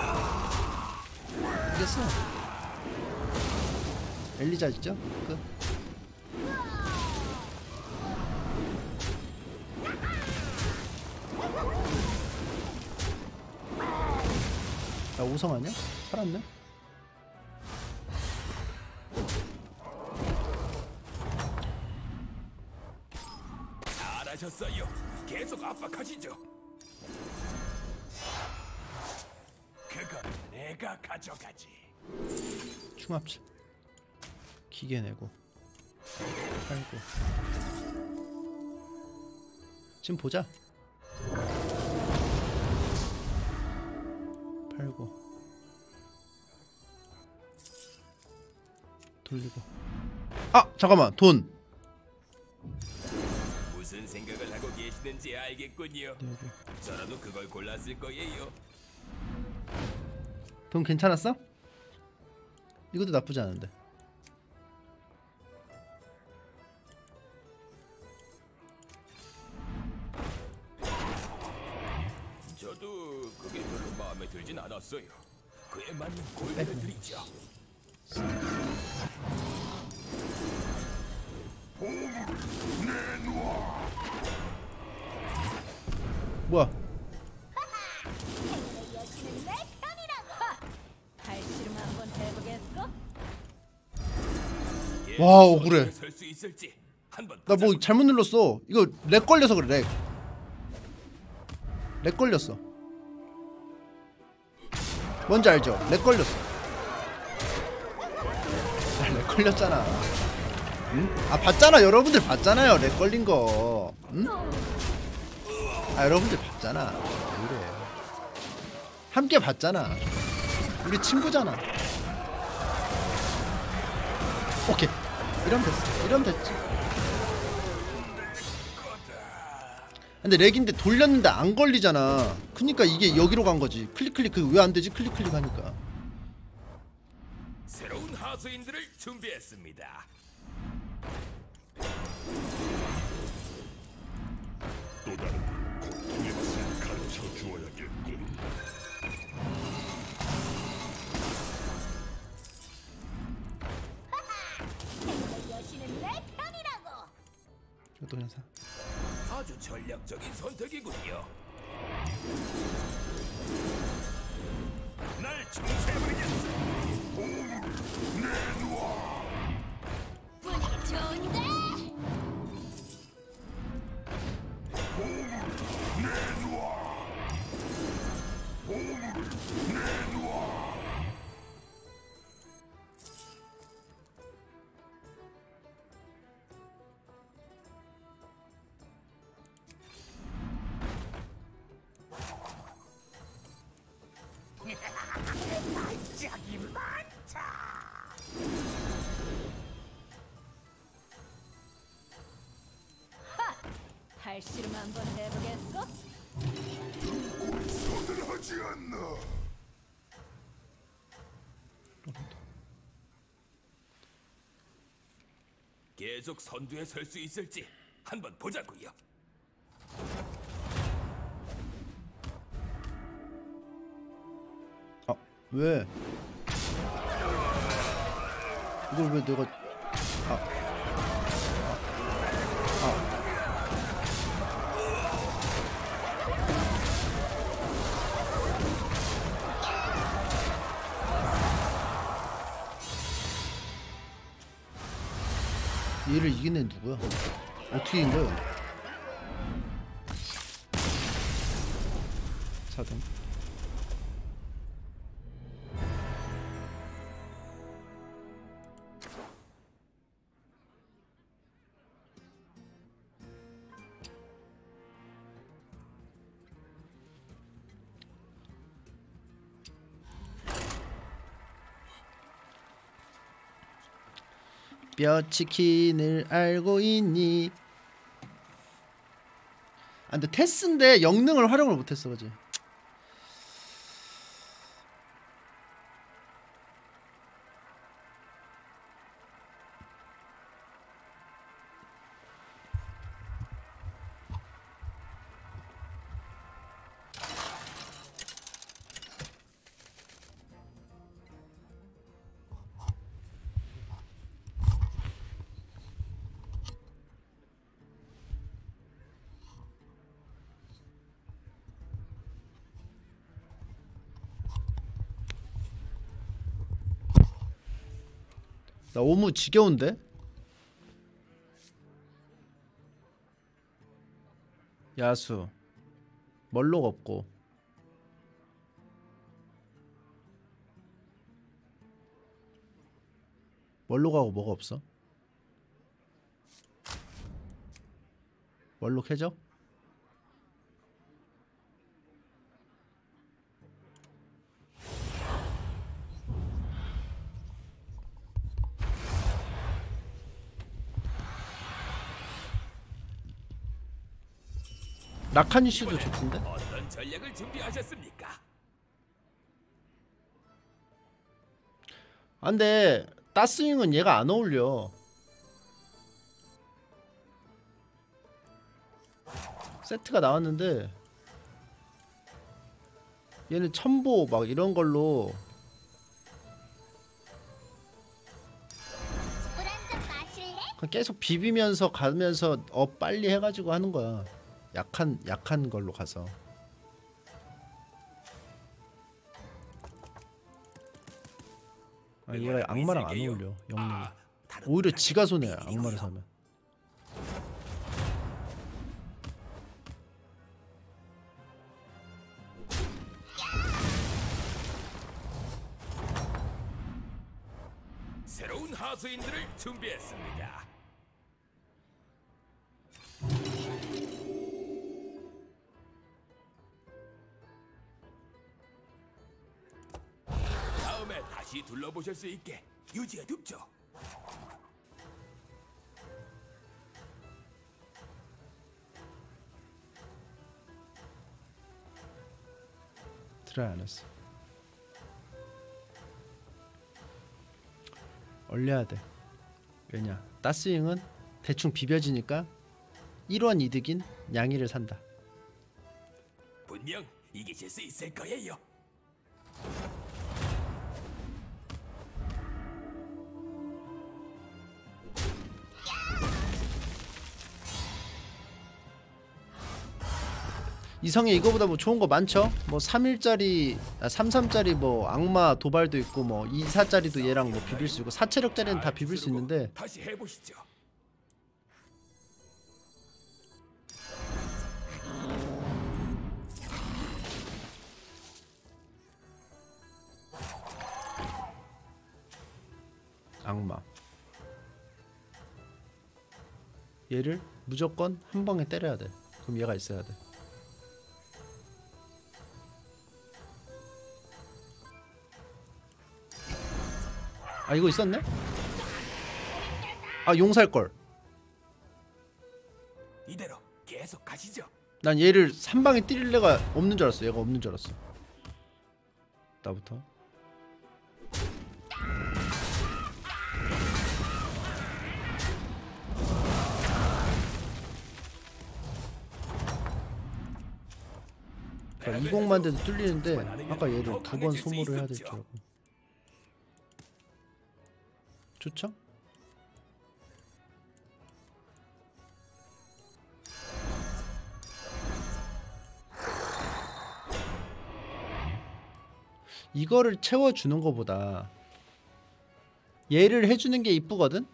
이겼어. 엘리자 있죠? 끝. 나 오성 아니야? 살았네? 잘하셨어요. 계속 압박하시죠. 그건 내가 가져가지. 충합체 기계 내고 팔고 지금 보자. 팔고 돌리고. 아 잠깐만 돈 무슨 생각을 하고 계시는지 알겠군요. 여기 저라도 그걸 골랐을 거예요. 돈 괜찮았어? 이것도 나쁘지 않은데. 저도 그게 별로 마음에 들진 않았어요. 그에 맞는 골드를 드리죠. 뭐야? 여신은 내 편이라고. 발씨름 한번 해보겠어? 와, 억울해. 설수 있을지 한번 나 뭐 잘못 눌렀어. 이거 렉 걸려서 그래. 렉. 렉 걸렸어. 뭔지 알죠? 렉 걸렸어. 아, 렉 걸렸잖아. 응? 아 봤잖아. 여러분들 봤잖아요. 렉 걸린 거. 응? 아 여러분들 봤잖아. 왜 이래? 함께 봤잖아. 우리 친구잖아. 오케이. 이러면 됐어. 이러면 됐지. 근데 렉인데 돌렸는데 안 걸리잖아. 그니까 이게 여기로 간 거지. 클릭 클릭 그 왜 안 되지? 클릭 클릭 하니까. 새로운 하수인들을 준비했습니다. 또 다른 고통의 맛을 가르쳐 주어야겠군. 여신은 내 편이라고. 이것도 그냥 사. 아주 전략적인 선택이군요. 날 청소해버리겠어. 분위기 발씨름 한번 해보겠어? 서늘하지 않나? 계속 선두에 설 수 있을지 한번 보자고요. 아 왜? 이걸 왜 내가 아, 아, 아. 얘를 이긴 애 누구야? 어떻게 이긴 거야? 사등. 뼈치킨을 알고 있니? 아 근데 테스인데 영능을 활용을 못했어 그지? 나 너무 지겨운데? 야수 멀록 없고 멀록하고 뭐가 없어? 멀록 해적? 라카니씨도 좋던데? 어떤 전략을 준비하셨습니까? 아 근데 따스윙은 얘가 안 어울려. 세트가 나왔는데 얘는 첨보 막 이런 걸로 물 한 잔 마실래? 그냥 계속 비비면서 가면서 어 빨리 해가지고 하는 거야. 약한 약한 걸로 가서. 아 얘가 악마랑 안 어울려. 영능. 오히려 지가 손해야 악마를 사면. 새로운 하수인들을 준비했습니다. 다음에 다시 둘러보실 수 있게 유지해둡죠. 트라이 안 했어. 얼려야 돼. 왜냐? 따스윙은 대충 비벼지니까 일 원 이득인 양이를 산다. 분명 이기실 수 있을 거예요. 이성에 이거보다 뭐 좋은 거 많죠? 뭐 삼 일짜리, 아, 삼 삼짜리 뭐 악마 도발도 있고 뭐 이 사짜리도 얘랑 뭐 비빌 수 있고 사체력짜리는 다 비빌 수 있는데 다시 해보시죠. 악마 얘를 무조건 한 방에 때려야 돼. 그럼 얘가 있어야 돼. 아 이거 있었네? 아 용살걸. 이대로 계속 계속 가시죠. 난 얘를 한 방에 때릴 애가 없는 줄 알았어. 얘가 없는 줄 알았어. 나부터. 그러니까 이공만 돼도 뚫리는데 아까 얘를 두 번 소모를 해야 될 줄 알고. 좋죠? 이거를 채워주는 것보다 얘를 해주는 게 이쁘거든?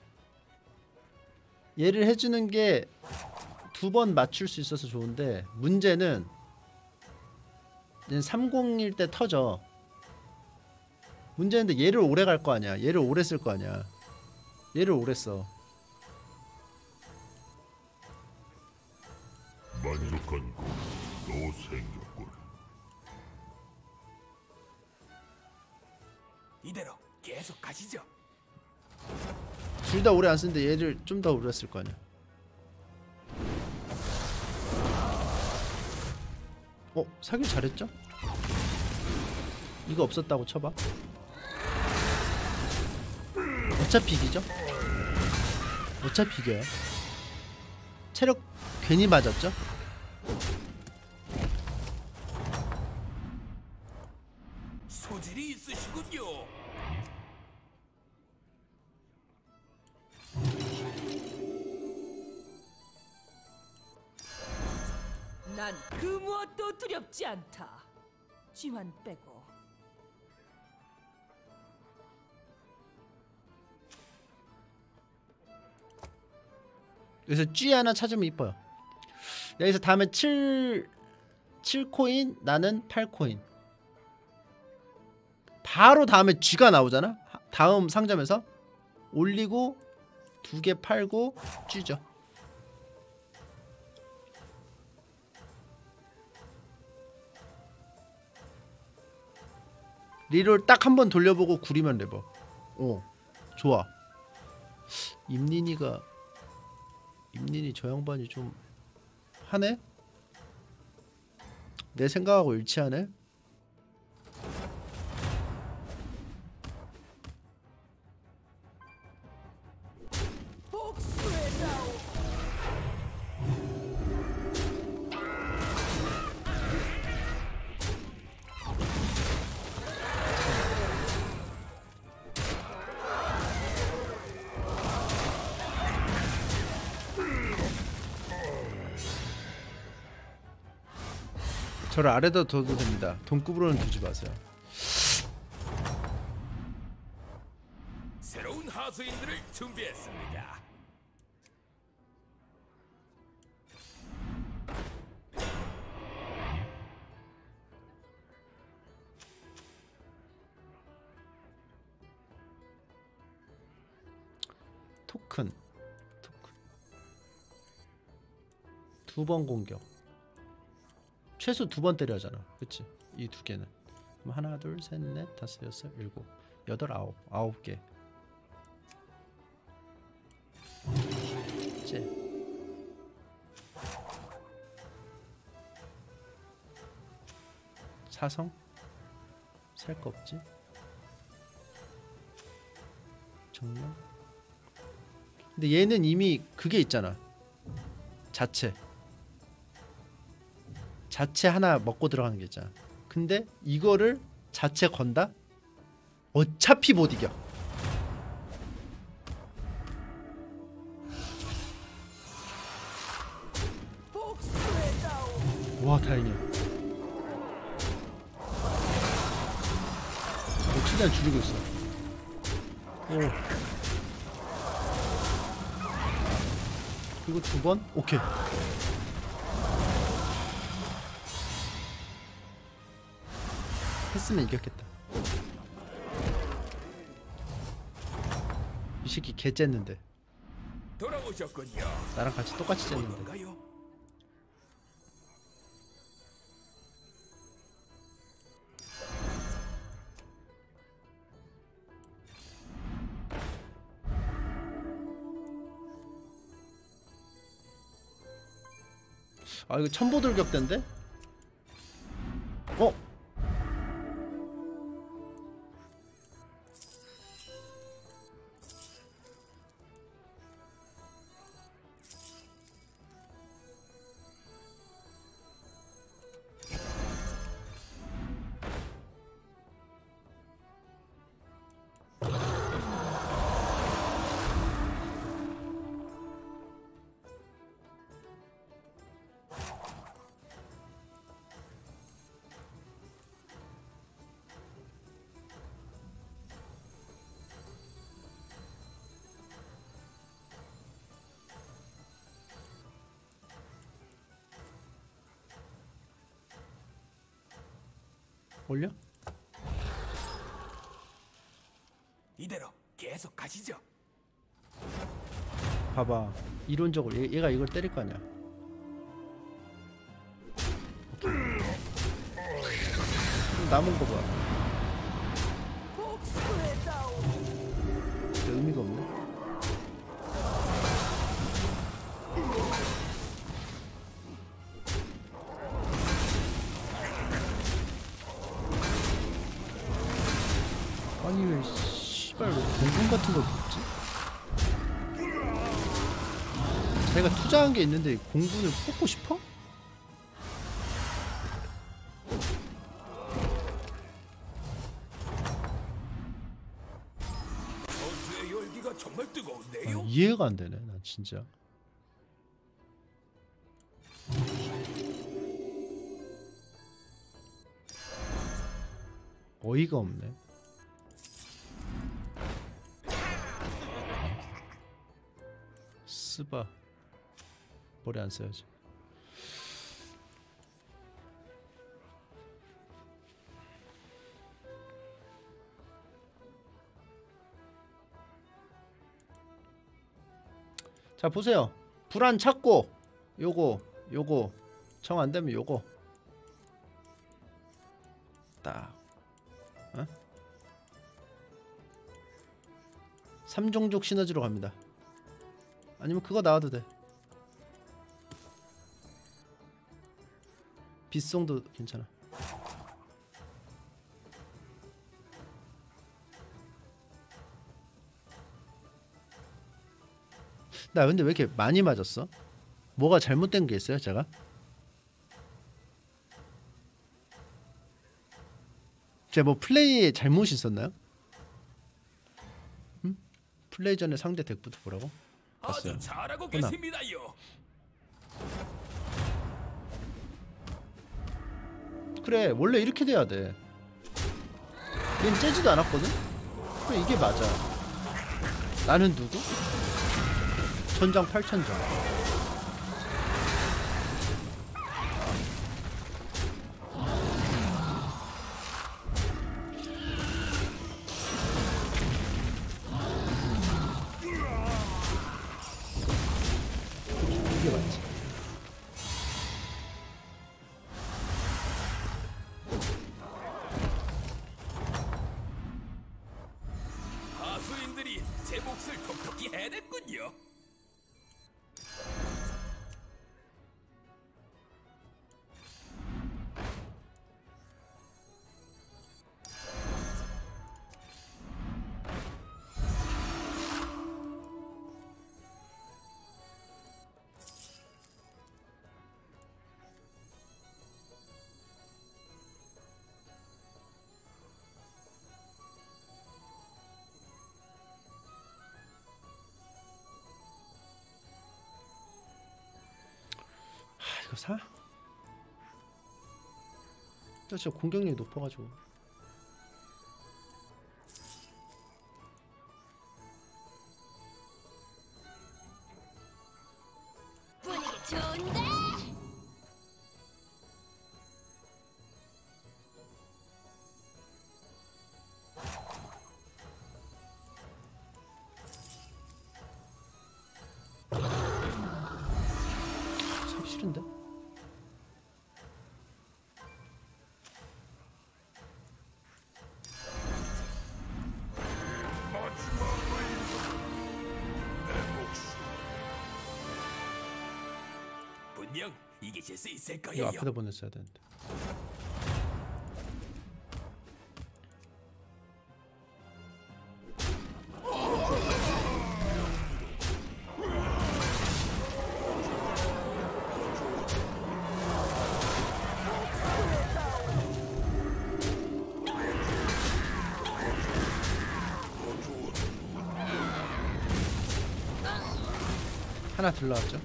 얘를 해주는 게 두 번 맞출 수 있어서 좋은데 문제는 삼공일 때 터져. 문제는 얘를 오래 갈 거 아니야. 얘를 오래 쓸 거 아니야. 얘를 오래 써. 만족한 꿈 또 생겼군. 이대로 계속 가시죠. 둘 다 오래 안 쓰는데 얘를 좀 더 오래 쓸 거 아니야. 어? 사길 잘했죠? 이거 없었다고 쳐봐. 어차피 이기죠? 어차피 이겨요. 체력 괜히 맞았죠? 소질이 있으시군요. 난 그 무엇도 두렵지 않다. 쥐만 빼고. 여기서 G 하나 찾으면 이뻐요. 여기서 다음에 칠, 칠 코인, 나는 팔 코인. 바로 다음에 G가 나오잖아? 다음 상점에서 올리고 두 개 팔고 G죠. 리롤 딱 한 번 돌려보고 구리면 레버. 오, 좋아. 임린이가 임린이 저 양반이 좀 하네? 내 생각하고 일치하네? 저를 아래다 둬도 됩니다. 동급으로는 두지 마세요. 새로운 하수인들을 준비했습니다. 토큰 토큰 두 번 공격. 최소 두 번 때려 하잖아. 그치? 이 두 개는. 그럼 하나, 둘, 셋, 넷, 다섯, 여섯, 일곱, 여덟, 아홉. 아홉 개. 째. 사성? 살 거 없지? 정령? 근데 얘는 이미 그게 있잖아. 자체. 자체 하나 먹고 들어가는 게 있잖아. 근데 이거를 자체 건다? 어차피 못 이겨. 와, 다행이야. 어, 최대한 줄이고 있어. 오. 그리고 두 번? 오케이. 했으면 이겼겠다. 이 새끼 개 쨌는데. 돌아오셨군요. 나랑 같이 똑같이 쨌는데. 뭔가요? 아 이거 천보돌격대인데? 어? 올려? 이대로 계속 가시죠. 봐봐 이론적으로 얘, 얘가 이걸 때릴 거 아니야. 오케이. 그럼 남은 거 봐. 복수해다오. 근데 의미가 없네. 아니 왜 씨발 왜 공군 같은 걸 뽑지? 자기가 투자한 게 있는데 공군을 뽑고 싶어? 전투의 열기가 정말 아, 뜨거운데요. 이해가 안 되네 난 진짜. 어이가 없네. 쓰바 머리 안 써야지. 자 보세요. 불안 찾고 요거 요거 정 안되면 요거 딱 어? 삼종족 시너지로 갑니다. 아니면 그거 나와도 돼. 빗송도 괜찮아. 나 근데 왜 이렇게 많이 맞았어? 뭐가 잘못된 게 있어요 제가? 제가 뭐 플레이에 잘못이 있었나요? 응? 플레이 전에 상대 덱부터 보라고? 봤어요. 아주 잘하고 혼남. 계십니다요. 그래 원래 이렇게 돼야 돼. 얘는 째지도 않았거든? 그래 이게 맞아. 나는 누구? 천장 팔천장. 이게 맞지. 하수인들이 제 몫을 톡톡히 해냈군요. 이거 사? 저 진짜 공격력이 높아가지고. 분위기 좋은데? 사기 싫은데? 분명 이기실 수 있을 이거 거예요. 앞에다 보냈어야 되는데. 하나 들러왔죠?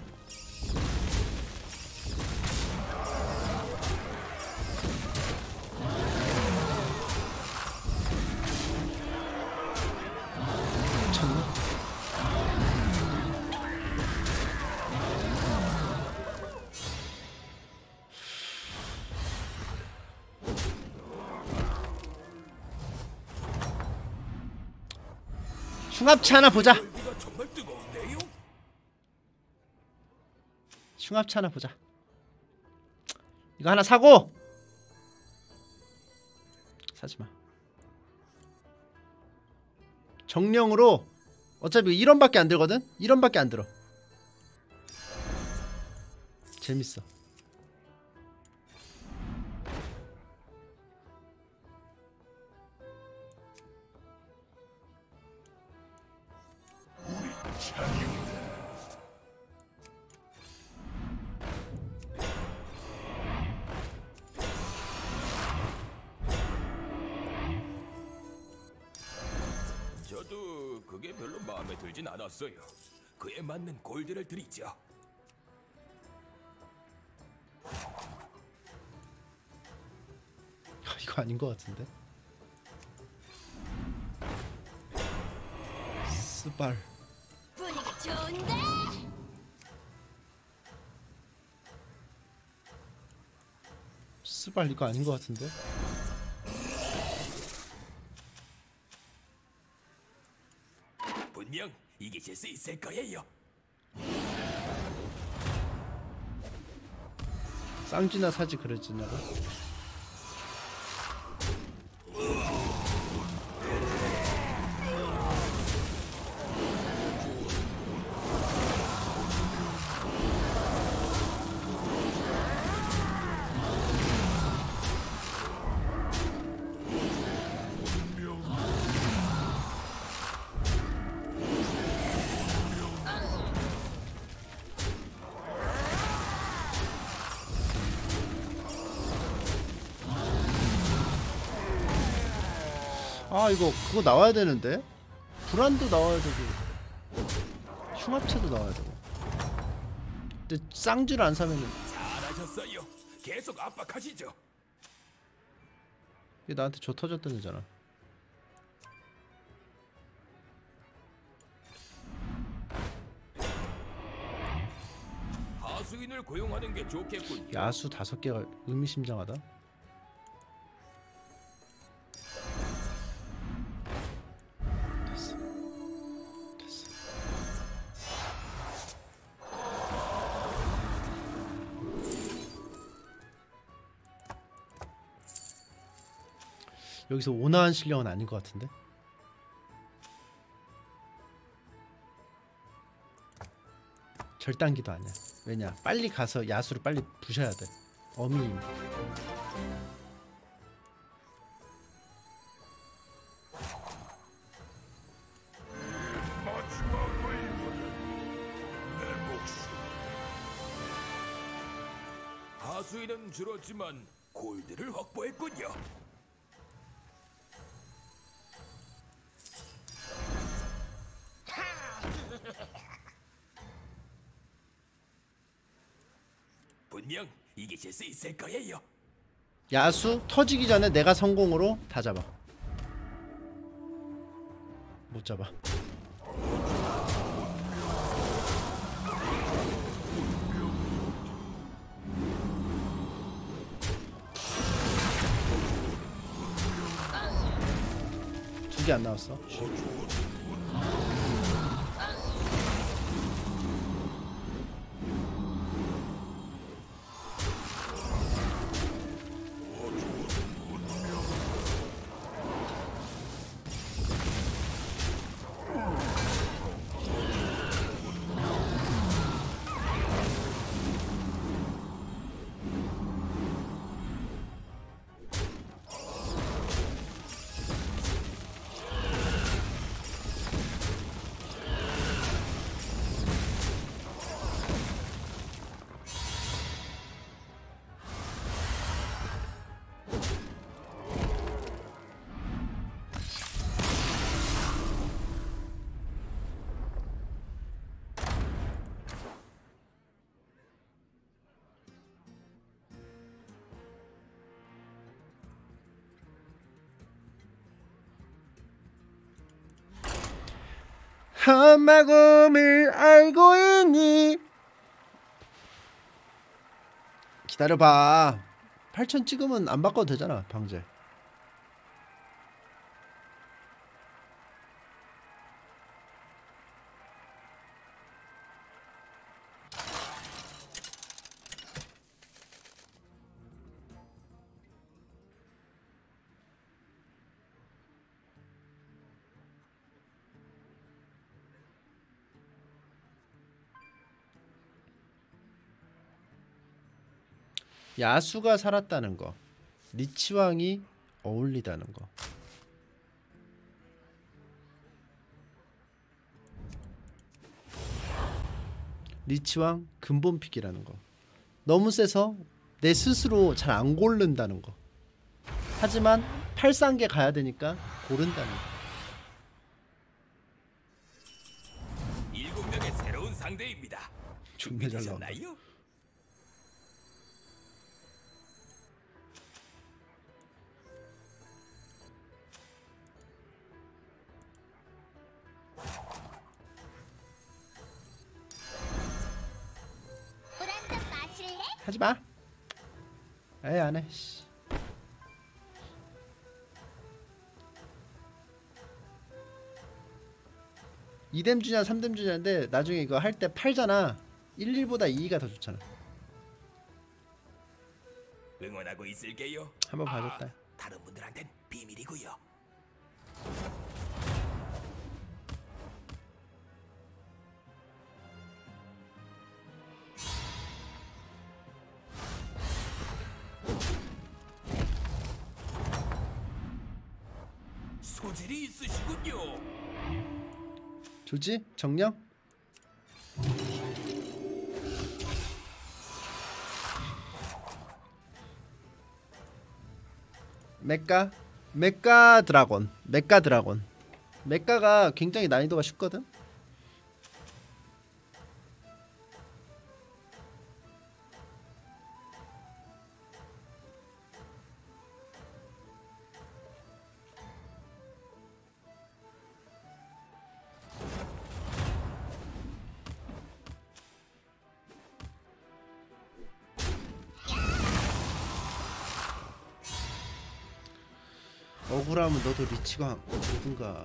미쳤나? 흉합체 하나 보자. 열기가 정말 뜨거운데요? 흉합체 하나 보자. 이거 하나 사고 사지마. 정령으로 어차피 일 원밖에 안 들거든? 일 원밖에 안 들어. 재밌어. 저도 그게 별로 마음에 들진 않았어요. 그에 맞는 골드를 드리죠. 이거 아닌 것 같은데? 스발. 분위기 좋은데? 스발 이거 아닌 것 같은데? 분명 이기실 수 있을 거예요. 쌍쥐나 사지 그러지냐고? 아 이거 그거 나와야 되는데? 불안도 나와야 되고 흉합체도 나와야 되고. 근데 쌍쥐를 안 사면은 잘하셨어요. 계속 압박하시죠. 이게 나한테 조 터졌던 애잖아. 하수인을 고용하는 게 좋겠군요. 야수 다섯 개가 의미심장하다. 됐어. 됐어. 여기서 온화한 실력은 아닌 것 같은데? 절단기도 아니야. 왜냐? 빨리 가서 야수를 빨리 부셔야 돼. 어미. 하수인은 줄었지만 골드를 확보했군요. 분명 이기실 수 있을 거예요. 야수 터지기 전에 내가 성공으로 다 잡아. 못 잡아. 두 개 안 나왔어. 험마곰을 알고 있니? 기다려봐. 팔천 찍으면 안 바꿔도 되잖아 방제. 야수가 살았다는 거, 리치왕이 어울리다는 거. 리치왕 근본픽이라는 거. 너무 세서 내 스스로 잘 안 고른다는 거. 하지만 팔상계 가야 되니까 고른다는 거. 일곱 명의 새로운 상대입니다. 존나 잘 나온다. 준비되셨나요? 물 한 잔 마실래? 하지마. 에이 안해. 이뎀 주냐 삼뎀 주냐인데 나중에 이거 할 때 팔잖아. 일, 일보다 이가 더 좋잖아. 응원하고 있을게요. 한번 봐줬다. 아, 다른 분들한텐 비밀이고요. 소질이 있으시군요. 좋지? 정령? 메카? 메카 드라곤. 메카 드라곤. 메카가 굉장히 난이도가 쉽거든? 억울하면 너도 리치가 오든가.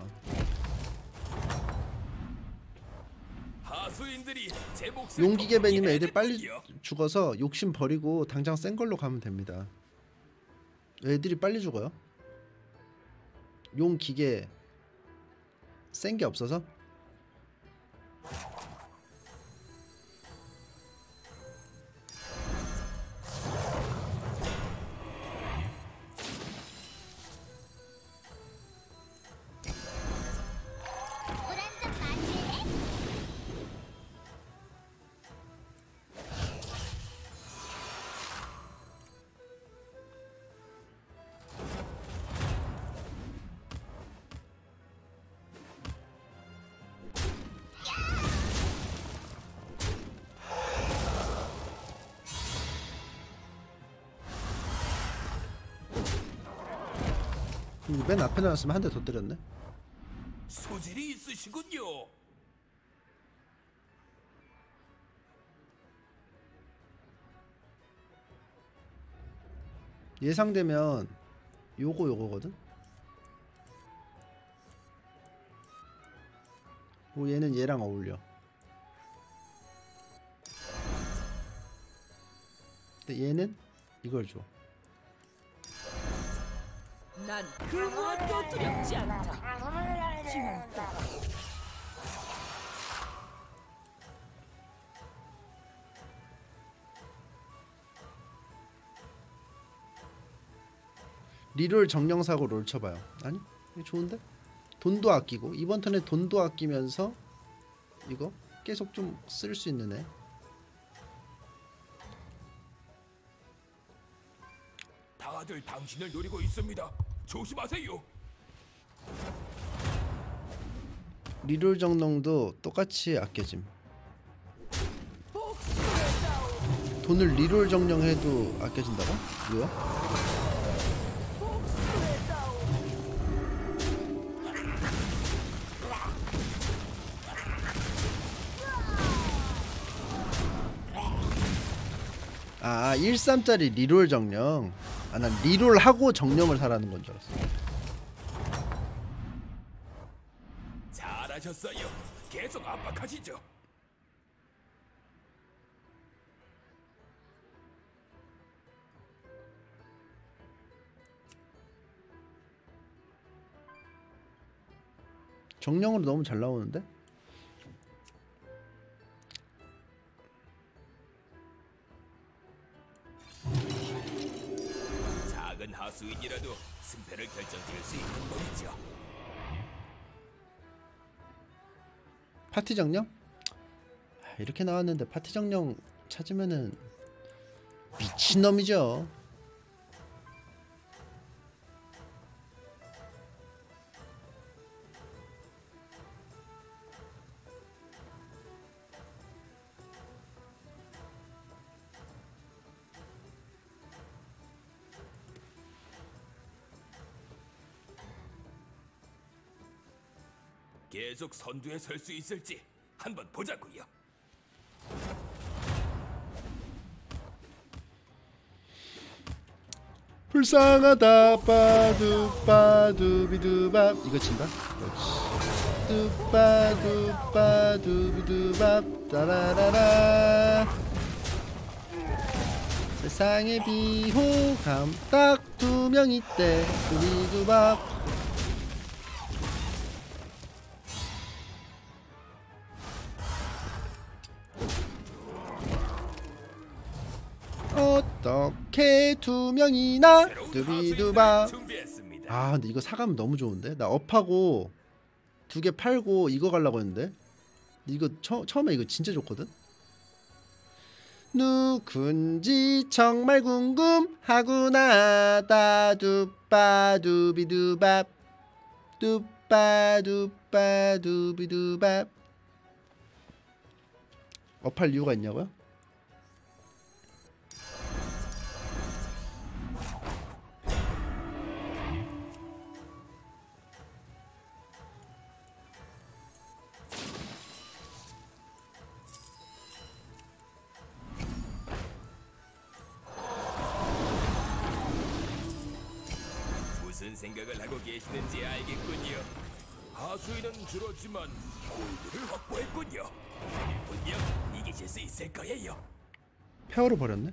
하수인들이 제 몫을 용기계배님은 애들 빨리 덮어주기로 죽어서 욕심 버리고 당장 센 걸로 가면 됩니다. 애들이 빨리 죽어요? 용기계 센 게 없어서? 물 한 잔 마실래? 음, 맨 앞에 나왔으면 한 대 더 때렸네. 소질이 있으시군요. 예상되면 요거 요거거든. 오, 얘는 얘랑 어울려. 근데 얘는 이걸 줘. 난 그 무엇도 두렵지 않다. 지만 빼고. 리롤 정령사고 롤 쳐봐요. 아니 이거 좋은데? 돈도 아끼고 이번 턴에 돈도 아끼면서 이거 계속 좀 쓸 수 있는 애. 다들 당신을 노리고 있습니다. 조심하세요. 리롤 정령도 똑같이 아껴짐. 돈을 리롤 정령해도 아껴진다고? 뭐야? 아 일삼짜리 리롤 정령. 아 난 리롤 하고 정령을 사라는 건 줄 알았어. 잘하셨어요. 계속 압박하시죠. 정령으로 너무 잘 나오는데? 작은 하수인이라도 승패를 결정지을 수 있는 법이죠. 파티 정령? 아, 이렇게 나왔는데 파티 정령 찾으면은 미친놈이죠. 계속 선두에 설 수 있을지 한번 보자고요. 불쌍하다 빠두 빠두비두밥 이거 친다? 그렇지. 뚜빠두 빠두비두밥 따라라라. 세상에 비호감 딱 두 명 있대. 두비두밥. 어떻게 두 명이나 두비두바. 아 근데 이거 사가면 너무 좋은데? 나 업하고 두 개 팔고 이거 가려고 했는데 이거 처, 처음에 이거 진짜 좋거든? 누군지 정말 궁금하구나. 따두빠두비두밥 뚜빠두빠두비두밥. 업할 이유가 있냐고요? 무슨 생각을 하고 계시는지 알겠군요. 하수인은 줄었지만 골드를 확보했군요. 분명 이기실 수 있을 거예요. 페어를 버렸네.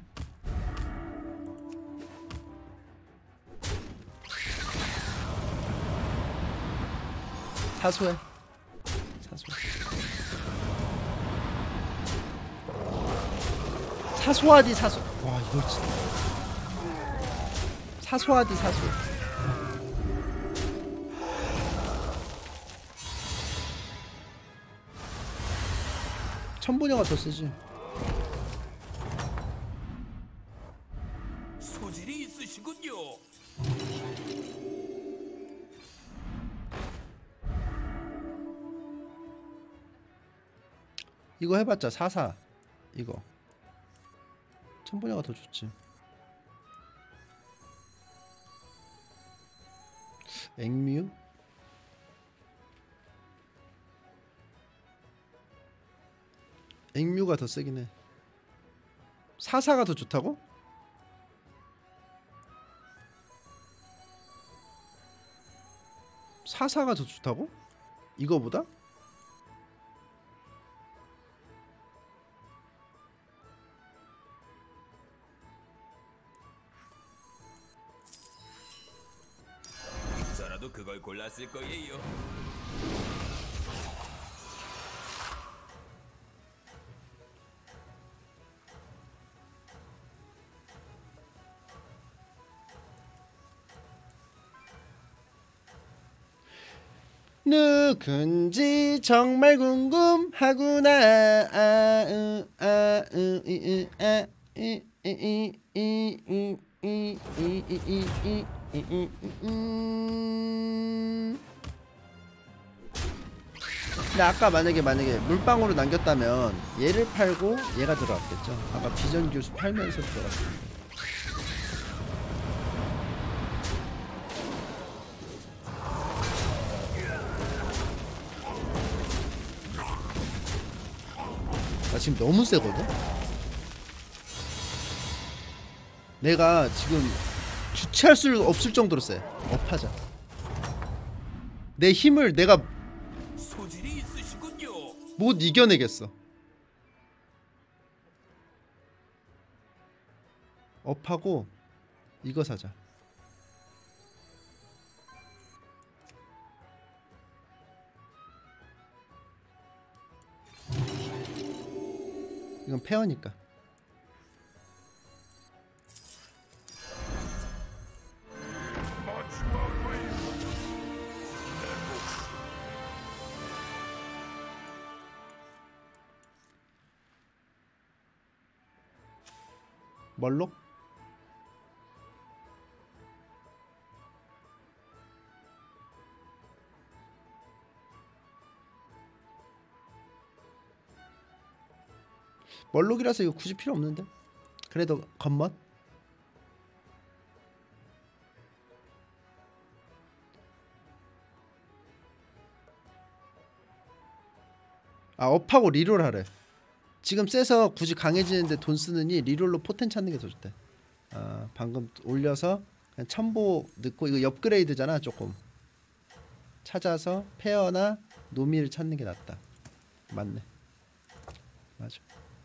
사소해. 사소해. 사소하디 사소. 와 이거 진짜. 사소하디 사소. 천분야가 더 세지. 소질이 있으시군요. 이거 해봤자 사사. 이거 천분야가 더 좋지. 앵뮤? 앵뮤가 더 세긴 해. 사사가 더 좋다고? 사사가 더 좋다고? 이거보다? 저라도 그걸 골랐을 거예요. 누군지 정말 궁금하구나. 아, 으, 아, 으, 이, 으, 아, 이, 이, 이, 이, 이, 이, 이, 이, 이, 이, 이, 이, 음. 근데 아까 만약에 만약에 물방울을 남겼다면 얘를 팔고 얘가 들어갔겠죠. 아까 비전 교수 팔면서 들어갔습니다. 나 지금 너무 세거든? 내가 지금 주체할 수 없을 정도로 세. 업하자. 내 힘을 내가 소질이 있으시군요. 못 이겨내겠어. 업하고 이거 사자. 이건 페어니까. 멀록? 멀록이라서 이거 굳이 필요 없는데. 그래도 겉멋? 아, 업하고 리롤 하래. 지금 세서 굳이 강해지는데 돈 쓰느니 리롤로 포텐 찾는 게 더 좋대. 아, 방금 올려서 그냥 첨보 넣고 이거 업그레이드잖아. 조금 찾아서 페어나 노미를 찾는 게 낫다. 맞네. 맞아.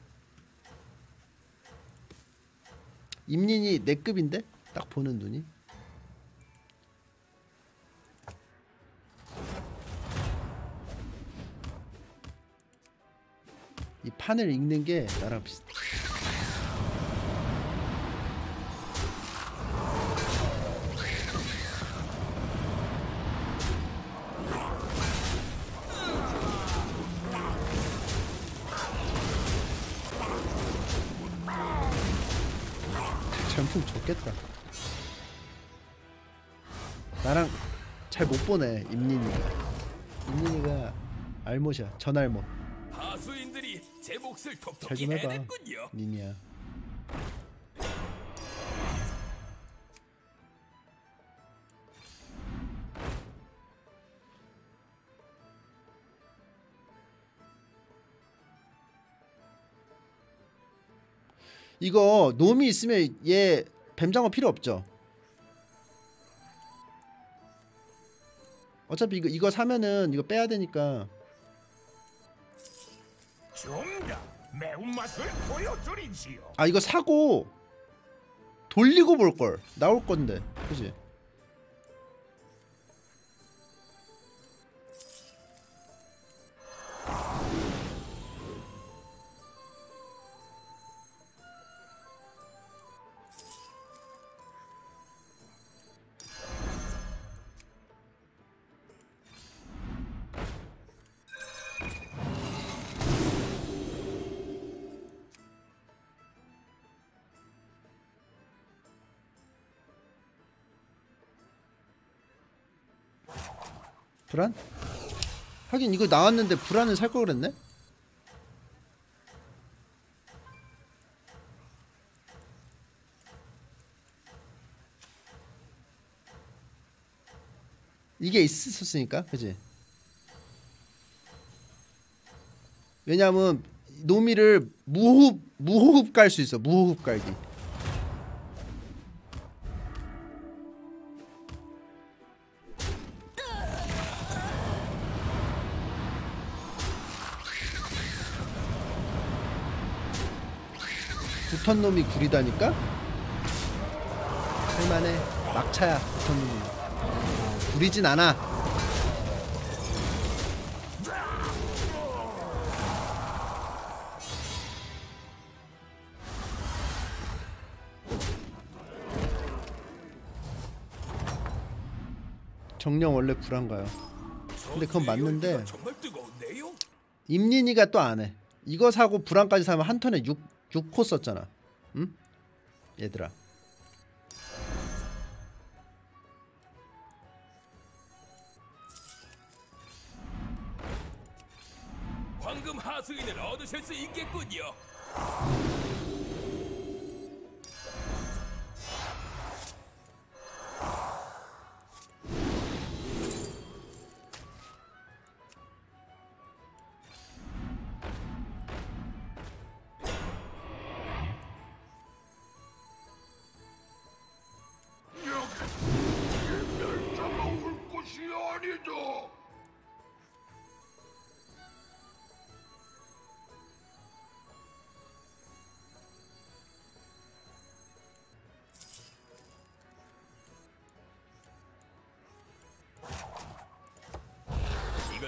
임린이 내 급인데? 딱 보는 눈이. 이 판을 읽는 게 나랑 비슷해. 전품 좋겠다. 나랑 잘 못 보네. 임린이가. 임린이가 알못이야. 전알못. 하수인들이 제 몫을 잘 톡톡히 좀 해봐. 해냈군요. 니니야. 이거 놈이 있으면 얘 뱀장어 필요 없죠. 어차피 이거 이거 사면은 이거 빼야 되니까. 정답 매운맛을 보여드리지요. 아, 이거 사고 돌리고 볼 걸. 나올 건데. 그지? 불안? 하긴 이거 나왔는데 불안을 살 걸 그랬네? 이게 있었으니까, 그지? 왜냐면 노미를 무호흡 무호흡 깔 수 있어. 무호흡 깔기. 붙은 놈이 구리다니까? 할만해. 막차야. 붙은 놈이 구리진 않아. 정령 원래 불안가요. 근데 그건 맞는데 정말 뜨거운데요? 임린이가 또 안해. 이거 사고 불안까지 사면 한 턴에 육, 육 코 썼잖아. 응? 얘들아. 황금 하수인을 얻으실 수 있겠군요.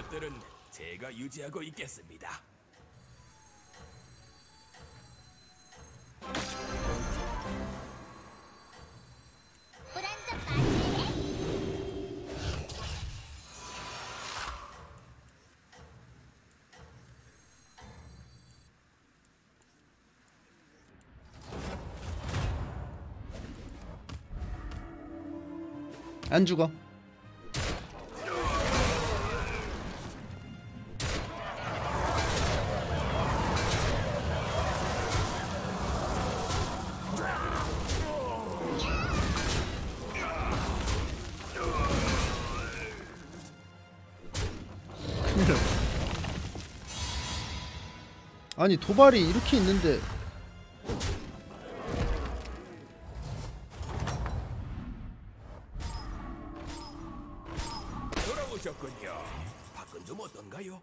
것들은 제가 유지하고 있겠습니다. 물 한 잔 마실래? 안 죽어. 아니 도발이 이렇게 있는데 돌아오셨군요. 밖은 좀 어떤가요?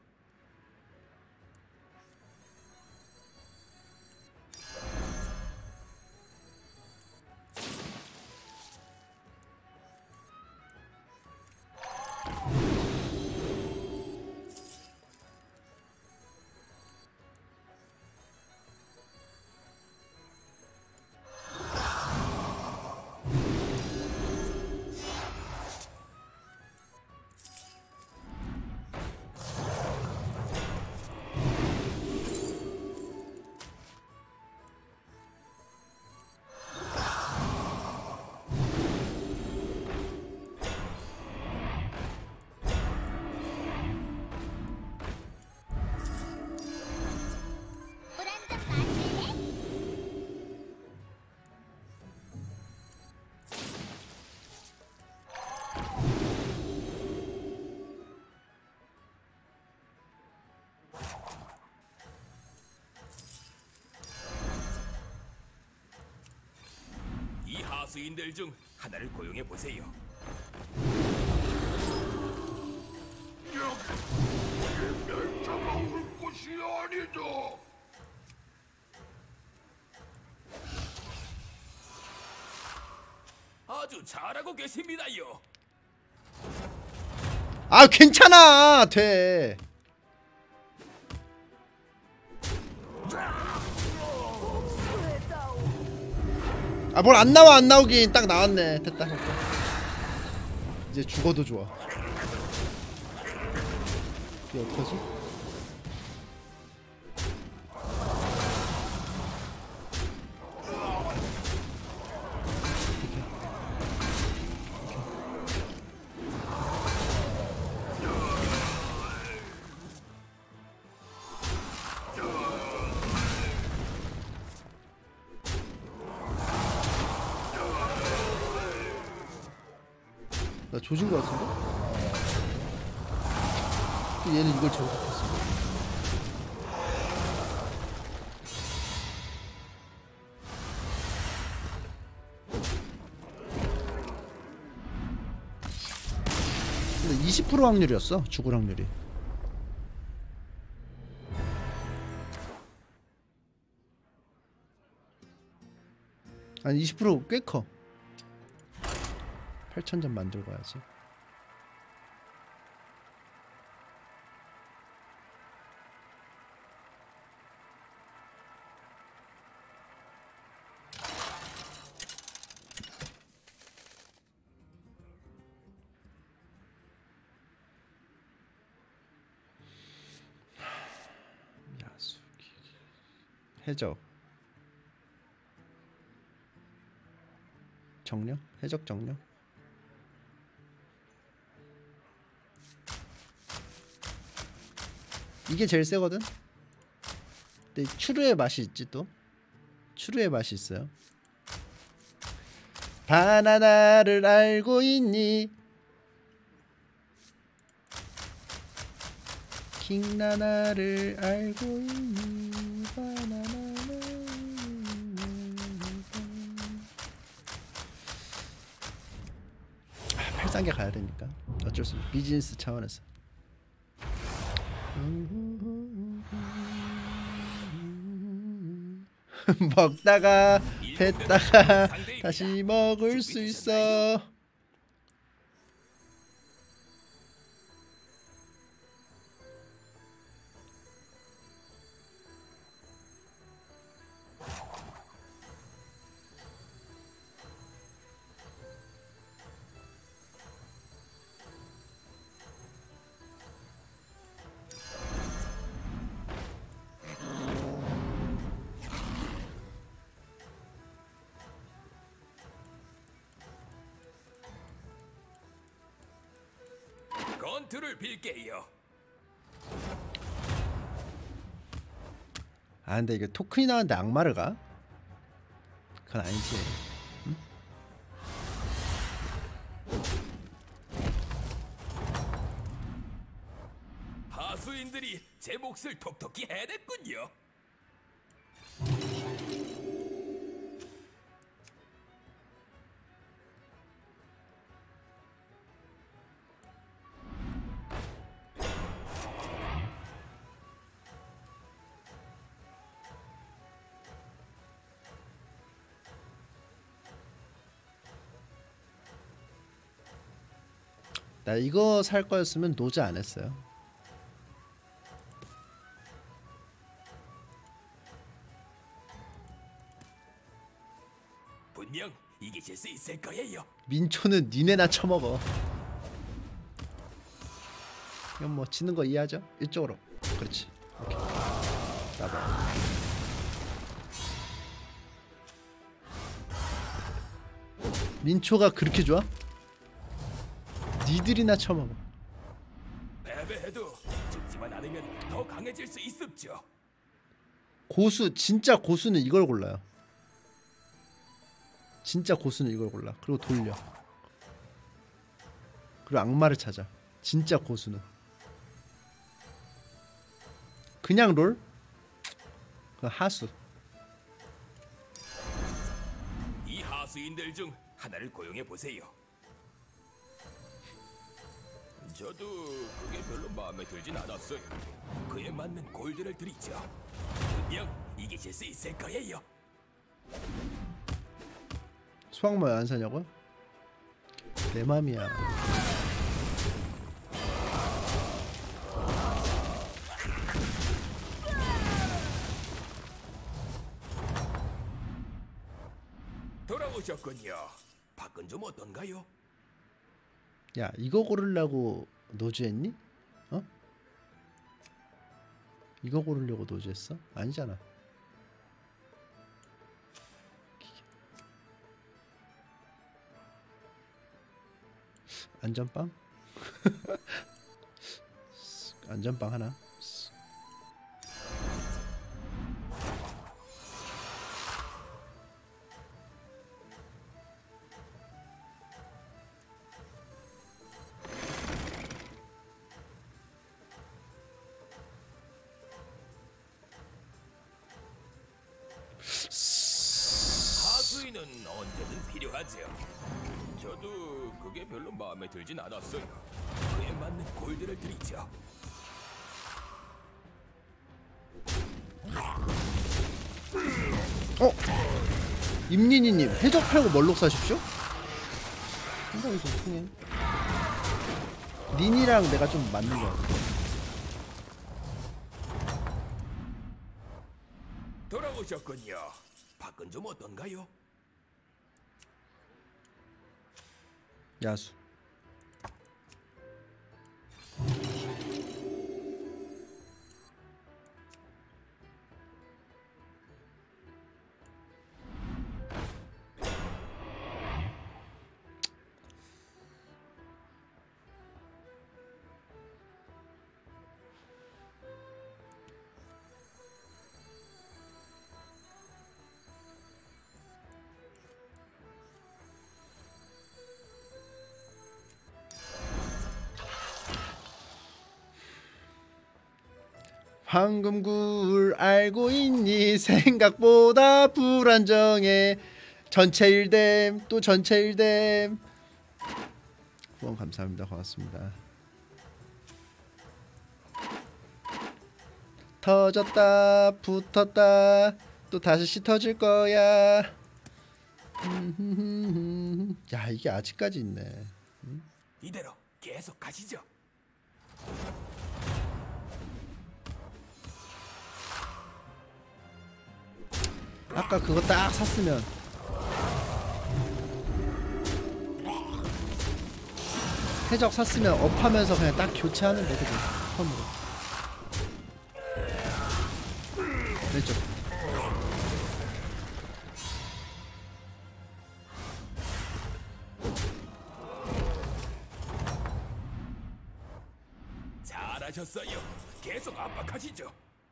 물 한 잔 마실래? 이 하수인들 중 하나를 고용해 보세요. 멸자가 올 곳이 아니다. 아주 잘하고 계십니다요. 아 괜찮아 돼. 아 뭘 안 나와 안 나오긴 딱 나왔네. 됐다 됐다. 이제 죽어도 좋아. 이게 어떡하지? 나 조진 거 같은데? 또 얘는 이걸 저격했어. 근데 이십 퍼센트 확률이었어 죽을 확률이. 아니 이십 퍼센트 꽤 커. 팔천 점 만들고 와야지. 야수기 해적 정령? 해적 정령? 이게 제일 세거든? 근데 추루의 맛이 있지 또. 추루의 맛이 있어요. 바나나를 알고 있니? 킹나나를 알고 있니? 바나나를 아, 팔 단계 가야 되니까 어쩔 수 없어. 비즈니스 차원에서. 먹다가 뱉다가 다시 먹을 수 있어. 전투를 빌게요. 아 근데 이게 토큰이 나왔는데 악마를 가? 그건 아니지. 응? 하수인들이 제 몫을 톡톡히 해냈군요. 나 이거 살 거였으면 노즈 안 했어요. 분명 이기실 수 있을 거예요. 민초는 니네나 처먹어. 이건 뭐 지는 거 이해하죠? 이쪽으로. 그렇지. 오케이. 나봐. 민초가 그렇게 좋아? 니들이나 처먹어. 패배해도 죽지만 않으면 더 강해질 수 있습죠. 고수 진짜 고수는 이걸 골라요. 진짜 고수는 이걸 골라. 그리고 돌려. 그리고 악마를 찾아. 진짜 고수는 그냥 롤? 그 하수. 이 하수인들 중 하나를 고용해 보세요. 저도 그게 별로 마음에 들진 않았어요. 그에 맞는 골드를 드리죠. 분명 이기실 수 있을 거예요. 수학모 왜 안 사냐고요? 내 맘이야. 돌아오셨군요. 밖은 좀 어떤가요? 야 이거 고르려고 노즈했니? 어? 이거 고르려고 노즈했어? 아니잖아. 안전빵? 안전빵 하나? 하수인은 언제든 필요하죠. 저도 그게 별로 마음에 들진 않았어요. 그에 맞는 골드를 드리죠. 어? 임린이님 해적 팔고 멀록 사십시오? 생각이 좀 통해. 닌이랑 내가 좀 맞는 거 같아. 돌아오셨군요. 밖은 좀 어떤가요? 야수. 황금굴 알고 있니? 생각보다 불안정해. 전체 일댐 또 전체 일댐. 후원 감사합니다. 고맙습니다. 터졌다 붙었다 또 다시 씻어질 거야. 야 이게 아직까지 있네. 이대로 계속 가시죠. 아까 그거 딱 샀으면 해적 샀으면 업하면서 그냥 딱 교체하는데 그죠? 펌으로 왼쪽. 잘하셨어요. 계속 압박하시죠.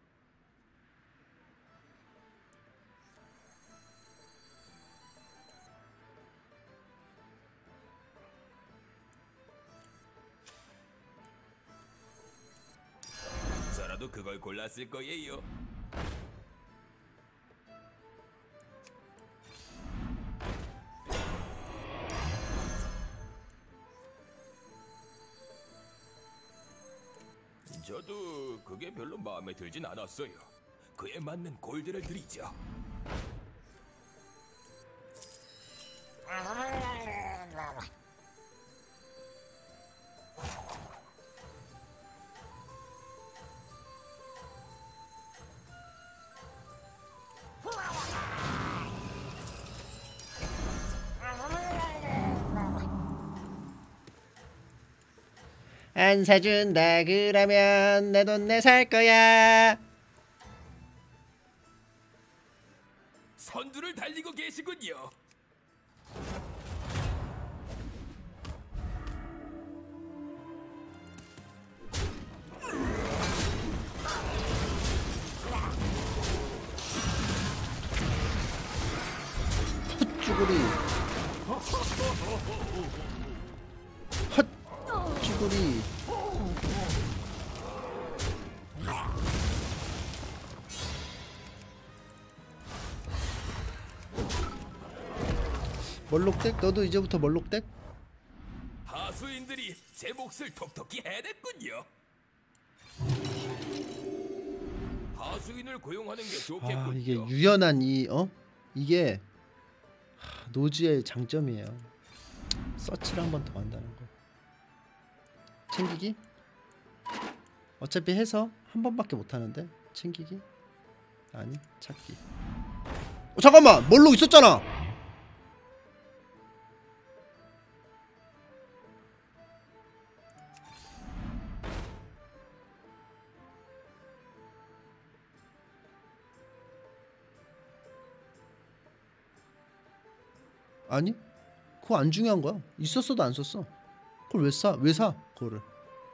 저라도 그걸 골랐을 거예요. 저도 그게 별로 마음에 들진 않았어요. 그에 맞는 골드를 드리죠. 안 사준다 그러면 내 돈 내 살 거야. 선두를 달리고 계시군요. 헛쭈구리. 헛쭈구리. 멀록댁? 너도 이제부터 멀록댁? 하수인들이 제 몫을 톡톡히 해냈군요. 하수인을 고용하는 게 좋겠군요. 아 이게 유연한 이 어? 이게 하, 노지의 장점이에요. 서치를 한 번 더 한다는 거. 챙기기? 어차피 해서 한 번밖에 못 하는데 챙기기? 아니 찾기. 어, 잠깐만 멀록 있었잖아. 아니 그거 안 중요한 거야. 있었어도 안 썼어. 그걸 왜 사? 왜 사? 그거를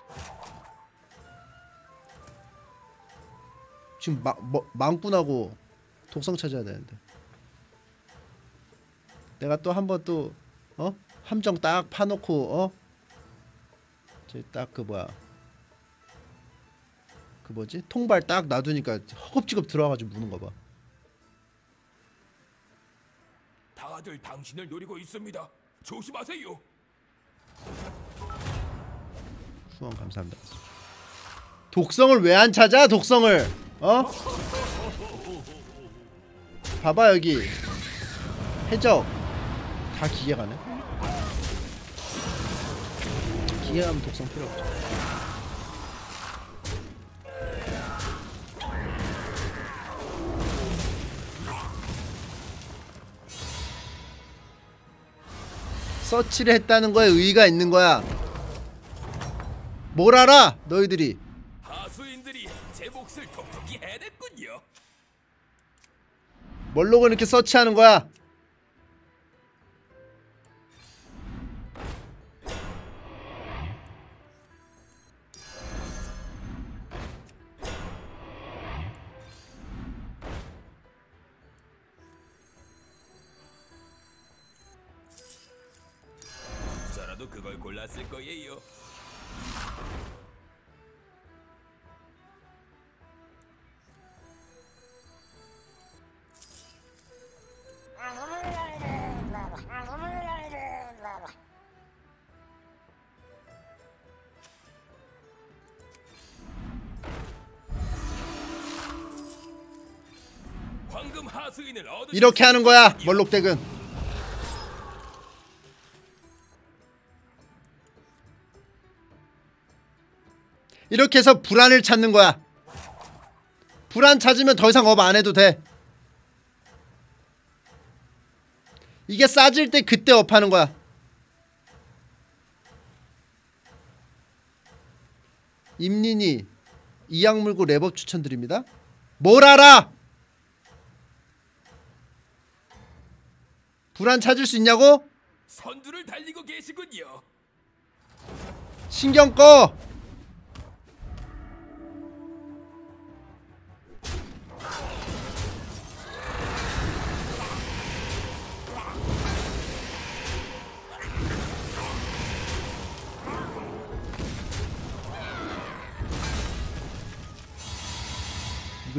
지금 마, 뭐, 망꾼하고 독성 찾아야 되는데 내가 또 한번 또 어? 함정 딱 파놓고 어? 저 딱 그 뭐야 그 뭐지? 통발 딱 놔두니까 허겁지겁 들어와가지고 무는 거 봐. 다들 당신을 노리고 있습니다. 조심하세요. 후원 감사합니다. 독성을 왜 안 찾아? 독성을 어? 봐봐 여기 해적 다 기계가네. 기계가면 독성 필요 없죠. 서치를 했다는 거에 의의가 있는 거야. 뭘 알아 너희들이. 하수인들이 제 몫을 톡톡히 해냈군요. 멀록은 이렇게 서치하는 거야. 저라도 그걸 골랐을 거예요. 황금 하수인을 얻으 이렇게 하는 거야 멀록댁은. 이렇게 해서 불안을 찾는 거야. 불안 찾으면 더 이상 업 안 해도 돼. 이게 싸질 때 그때 업하는 거야. 임린이 이악 물고 랩업 추천드립니다. 뭘 알아? 불안 찾을 수 있냐고? 선두를 달리고 계시군요. 신경 꺼.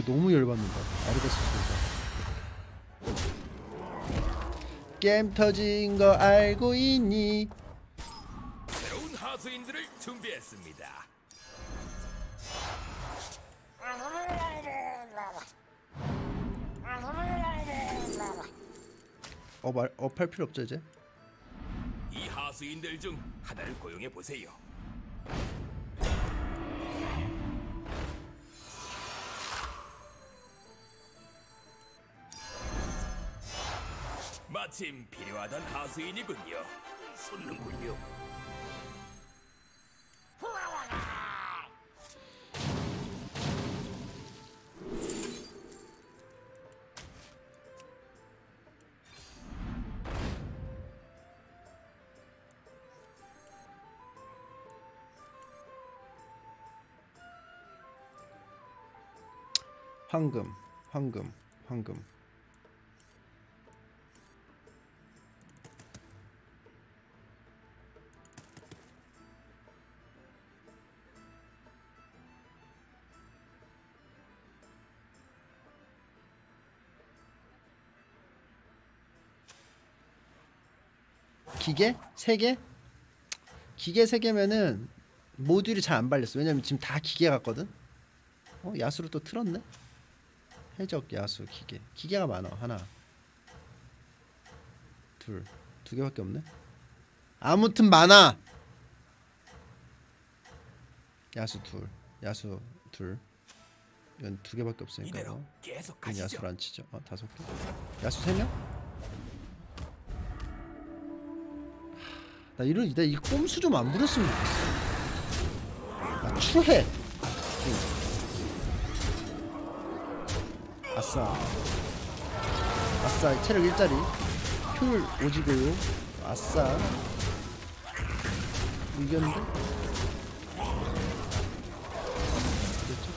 너무 열받는다. 아르가스 소리가. 게임 터진 거 알고 있니? 새로운 하수인들을 준비했습니다. 어, 말, 업할 필요 없죠 이제? 이 하수인들 중 하나를 고용해 보세요. 마침 필요하던 하수인이군요. 솟는군요. 황금, 황금, 황금. 기계? 세 개? 기계 세 개면은 모듈이 잘 안 발렸어. 왜냐면 지금 다 기계 같거든. 어, 야수를 또 틀었네. 해적, 야수, 기계. 기계가 많아. 하나, 둘, 두 개밖에 없네. 아무튼 많아. 야수 둘, 야수 둘. 이건 두 개밖에 없으니까. 이대로 뭐. 계속 이건 가시죠. 야수를 안 치죠. 어, 다섯 개. 야수 세 명? 나 이런 나 이 꼼수 좀 안 부렸으면 좋겠어. 나 추해. 응. 아싸. 아싸. 체력 일자리. 효율 오지고요. 아싸. 이겼는데? 이겼죠?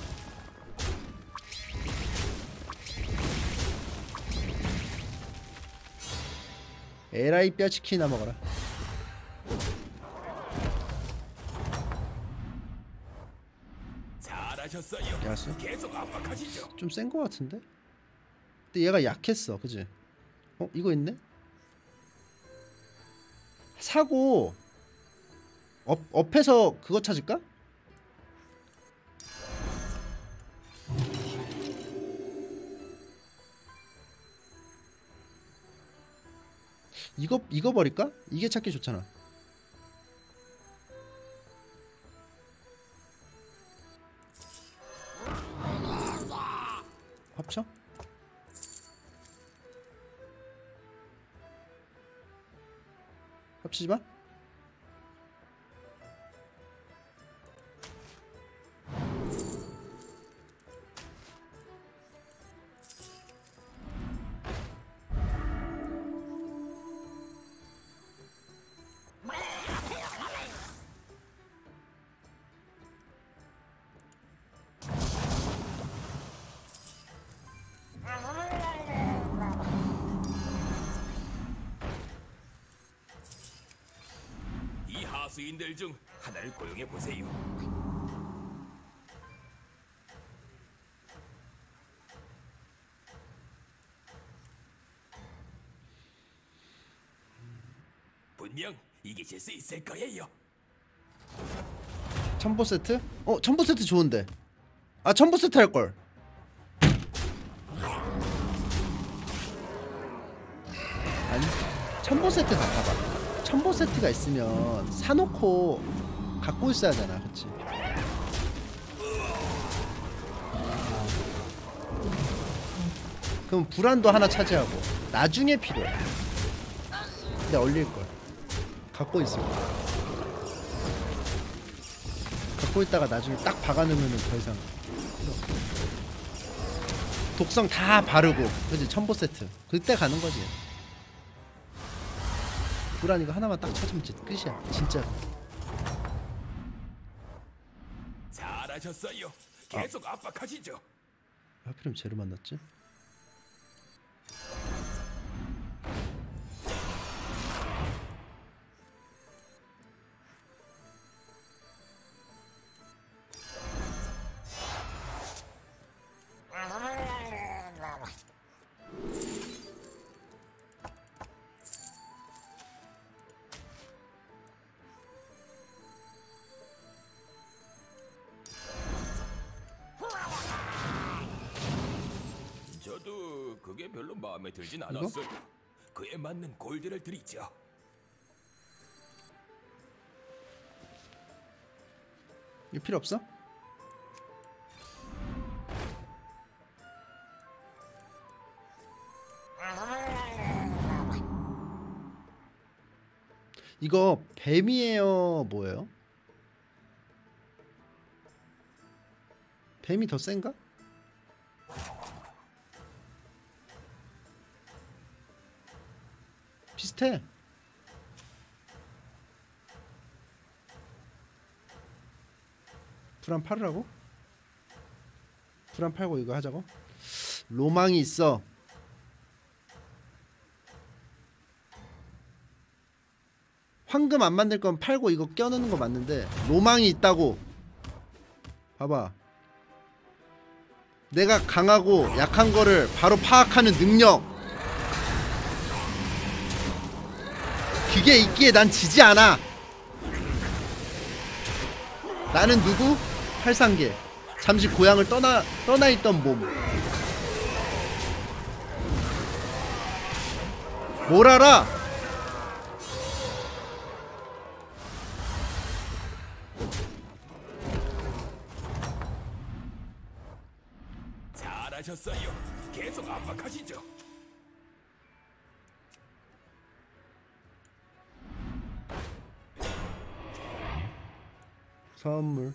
에라이 뼈치킨이나 먹어라. 잘하셨어요. 야수? 계속 압박하시죠. 좀 센 거 같은데? 근데 얘가 약했어, 그지? 어? 이거 있네? 사고 업, 업해서 그거 찾을까? 이거 이거 버릴까? 이게 찾기 좋잖아. 합쳐? 합치지 마. 이 하수인들 중 하나를 고용해 보세요. 분명 이기실 수 있을 거예요. 첨보 세트? 어, 첨보 세트 좋은데. 아, 첨보 세트 할 걸. 아니, 첨보 세트 바꿔봐. 첨보 세트가 있으면 사놓고 갖고 있어야 되나, 그치? 그럼 불안도 하나 차지하고 나중에 필요해. 근데 얼릴걸. 갖고 있을 거야. 갖고 있다가 나중에 딱 박아놓으면 더 이상 필요 없어. 독성 다 바르고, 그치? 첨보 세트 그때 가는 거지. 불안 이거 하나만 딱 찾으면 진짜 끝이야, 진짜. 잘하셨어요. 계속 아. 압박하시죠. 하필이면 쟤를 만났지? 저도 그게 별로 마음에 들진 않았어요. 그에 맞는 골드를 드리죠. 이거 필요 없어? 이거 뱀이에요 뭐예요? 뱀이 더 센가? 비슷해. 불안 팔으라고? 불안 팔고 이거 하자고? 로망이 있어. 황금 안 만들 건 팔고 이거 껴넣는 거 맞는데 로망이 있다고. 봐봐. 내가 강하고 약한 거를 바로 파악하는 능력. 그게 있기에 난 지지 않아. 나는 누구? 팔상계. 잠시 고향을 떠나 떠나 있던 몸. 뭘 알아? 잘하셨어요. 계속 압박하시죠. 선물.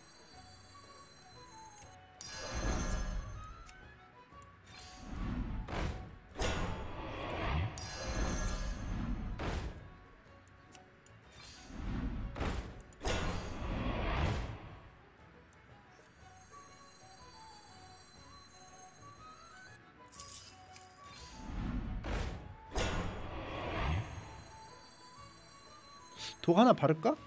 독 하나 바를까?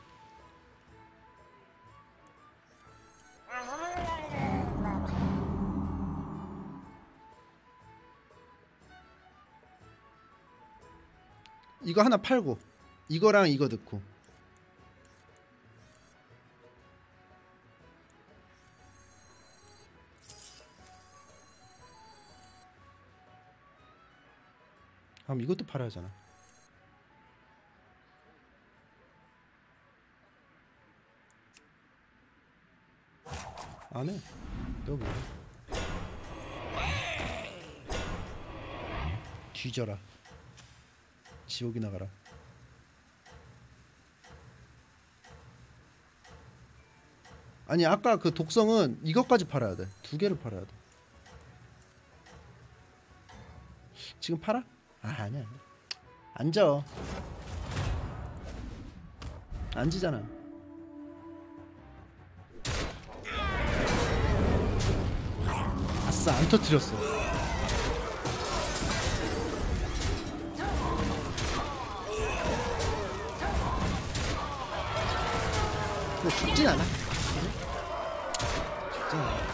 이거 하나 팔고 이거랑 이거 넣고. 그럼 이것도 팔아야 하잖아. 안 해. 너 뭐야? 뒤져라. 지옥이 나가라. 아니 아까 그 독성은 이것까지 팔아야 돼. 두 개를 팔아야 돼. 지금 팔아? 아 아니야. 앉아. 앉으잖아. 아싸 안 터뜨렸어. 뭐 죽진 않아. 죽진 않아.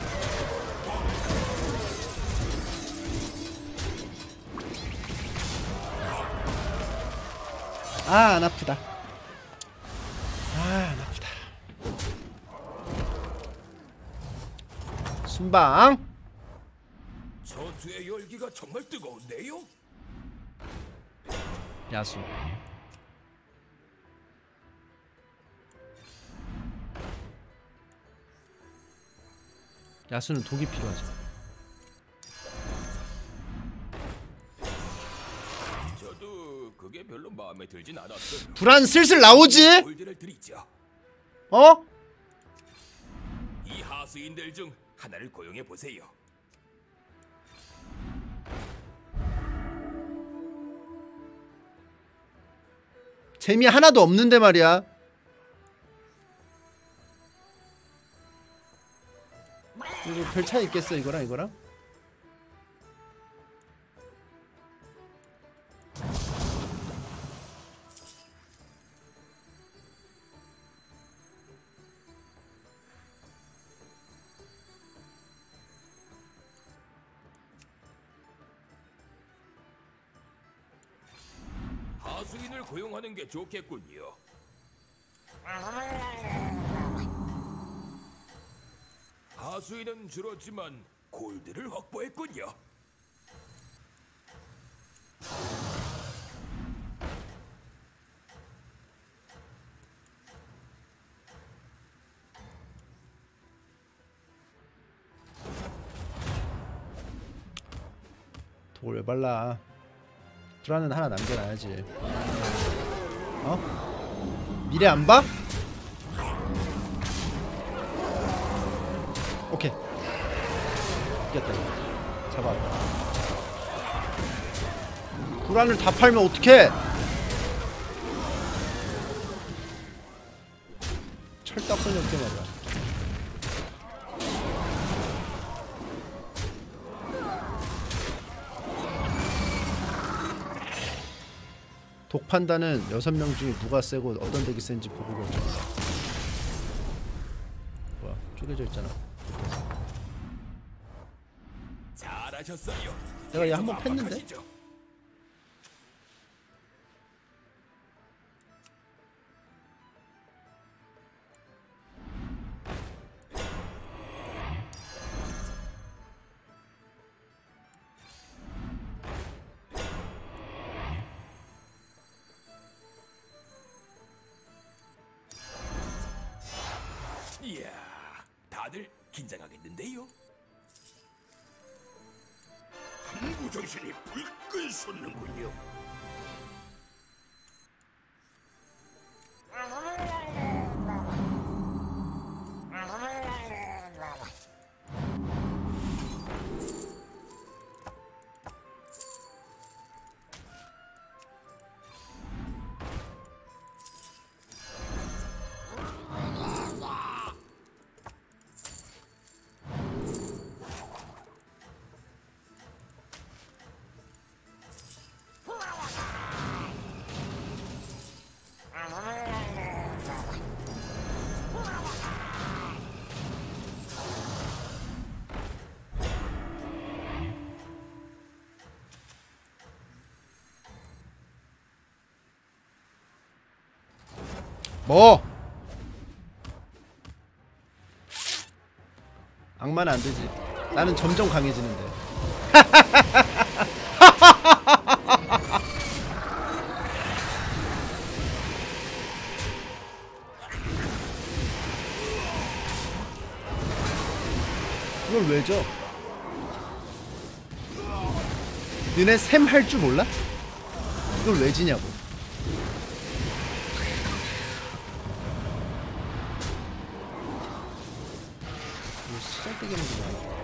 아, 안 아프다. 아, 안 아프다. 순방. 전투의 열기가 정말 뜨거운데요? 야수. 야수는 독이 필요하죠. 저도 그게 별로 마음에 들진 않았어요. 불안 슬슬 나오지? 골드를 드리죠. 어? 이 하수인들 중 하나를 고용해 보세요. 재미 하나도 없는데 말이야. 이거 별 차이 있겠어 이거랑 이거랑? 하수인을 고용하는 게 좋겠군요. 하수인은 줄었지만 골드를 확보했군요. 저걸 왜 발라? 드라는 하나 남겨놔야지. 어? 미래 안 봐? 오케이. 이겼다. 잡아. 드라를 다 팔면 어떡해? 철딱선이 없게 말이야. 독 판단은 여섯 명 중에 누가 세고 어떤 덱이 센지 보고 결정한다. 뭐야? 쪼개져 있잖아. 잘하셨어요. 내가 얘 한 번 팼는데? 이야, 다들 긴장하겠는데요? 한구 정신이 불끈 솟는군요. 뭐? 악마는 안 되지. 나는 점점 강해지는데. 이걸 왜 줘? 너네 샘 할 줄 몰라? 이걸 왜 지냐고. 시작되게 하는구나.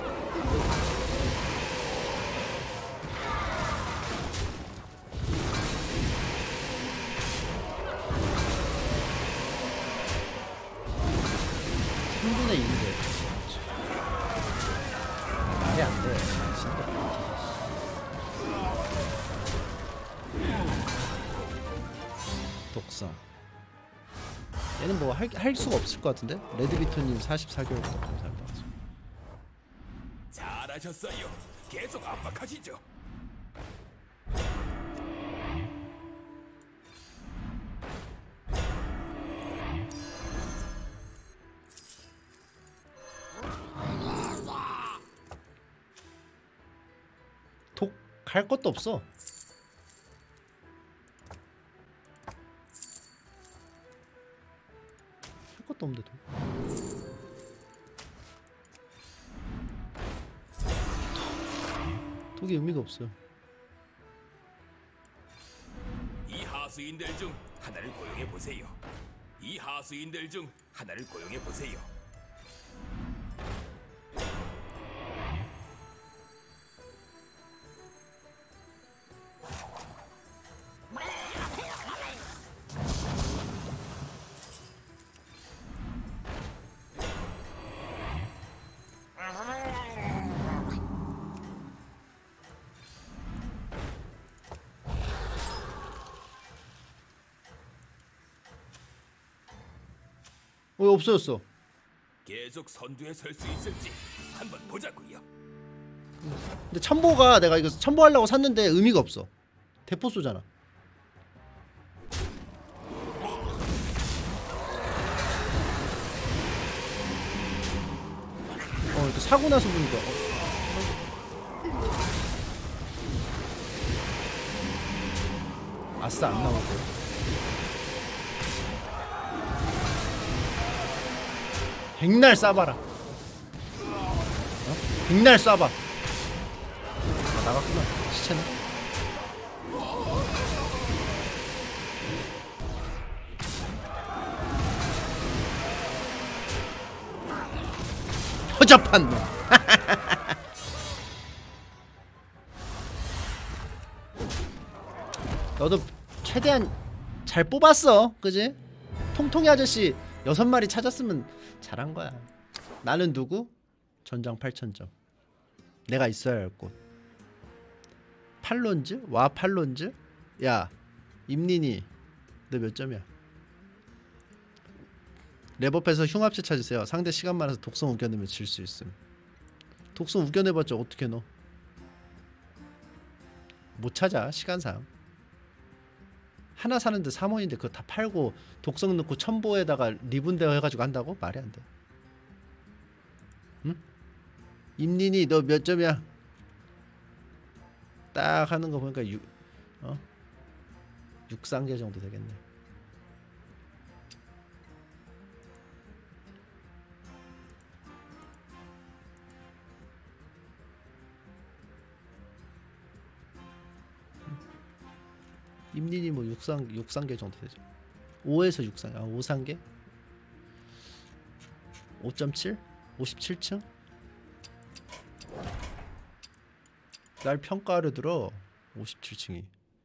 삼분의 이인데 말이 안 돼. 진짜. 독성. 얘는 뭐 할 할 수가 없을 것 같은데? 레드비터님 사십사 개월부터 감사합니다. 잘하셨어요. 계속 압박하시죠. 독 갈 것도 없어. 할 것도 없는데 독. 독이 의미가 없어요. 이 하수인들 중 하나를 고용해 보세요. 이 하수인들 중 하나를 고용해 보세요. 왜 없어졌어? 계속 선두에 설 수 있을지 한번 보자고요. 근데 참보가 내가 이거 참보하려고 샀는데 의미가 없어. 대포 쏘잖아. 어 이렇게 사고 나서 보니까 어. 아싸 안 나오고. 백날 쏴봐라. 어? 백날 쏴봐. 아, 나갔구나. 시체는. 허접한 놈. 너도 최대한 잘 뽑았어, 그지? 통통이 아저씨 여섯 마리 찾았으면 잘한 거야. 나는 누구? 전장 팔천 점. 내가 있어야 할 곳. 팔론즈? 와 팔론즈? 야 임린이 너 몇 점이야? 랩업해서 흉합체 찾으세요. 상대 시간 많아서 독성 우겨내면 질 수 있음. 독성 우겨내봤자 어떻게 넣어? 못 찾아 시간상. 하나 사는데 삼 원인데 그거 다 팔고 독성 넣고 첨보에다가 리븐 대어 해가지고 한다고? 말이 안 돼. 응? 임린이 너 몇 점이야? 딱 하는 거 보니까 육, 어? 육상계 정도 되겠네. 임린이 뭐 육상 육상계 정도 되죠. 오에서 육상. 아, 오상계? 오 점 칠? 오십칠 층? 날 평가를 들어. 오십칠 층이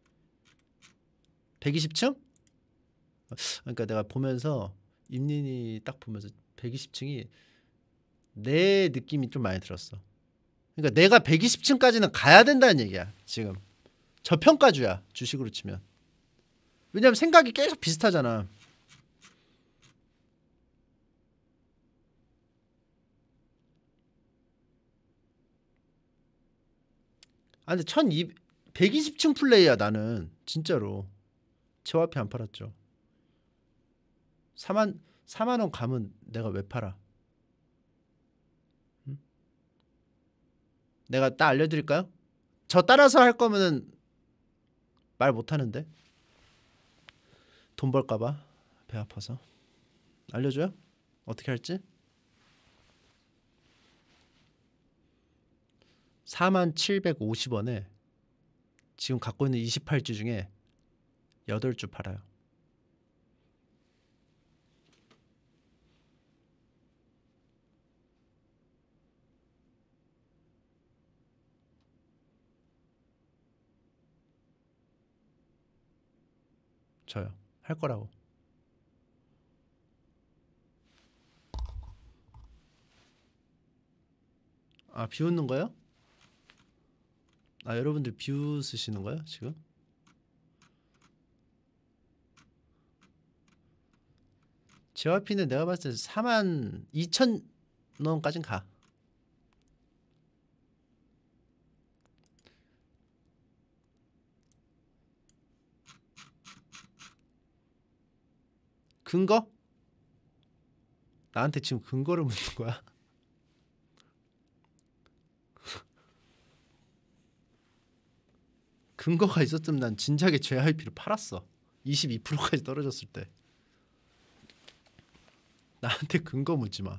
백이십 층? 그러니까 내가 보면서 임린이 딱 보면서 백이십 층이 내 느낌이 좀 많이 들었어. 그러니까 내가 백이십 층까지는 가야 된다는 얘기야. 지금 저평가주야, 주식으로 치면. 왜냐면 생각이 계속 비슷하잖아. 아 근데 천이백, 백이십 층 플레이야 나는. 진짜로 제와피 안 팔았죠. 사만 사만 원 가면 내가 왜 팔아? 응? 내가 딱 알려드릴까요? 저 따라서 할 거면은 말 못하는데 돈 벌까봐 배 아파서. 알려줘요? 어떻게 할지? 사만 칠백오십 원에 지금 갖고 있는 이십팔 주 중에 여덟 주 팔아요. 저요. 할 거라고. 아, 비웃는 거요? 아, 여러분들 비웃으시는 거예요, 지금? 제와피는 내가 봤을 때 사만 이천 원까진 가. 근거? 나한테 지금 근거를 묻는 거야? 근거가 있었으면 난 진작에 제이아이피를 팔았어. 이십이 퍼센트까지 떨어졌을 때. 나한테 근거 묻지 마.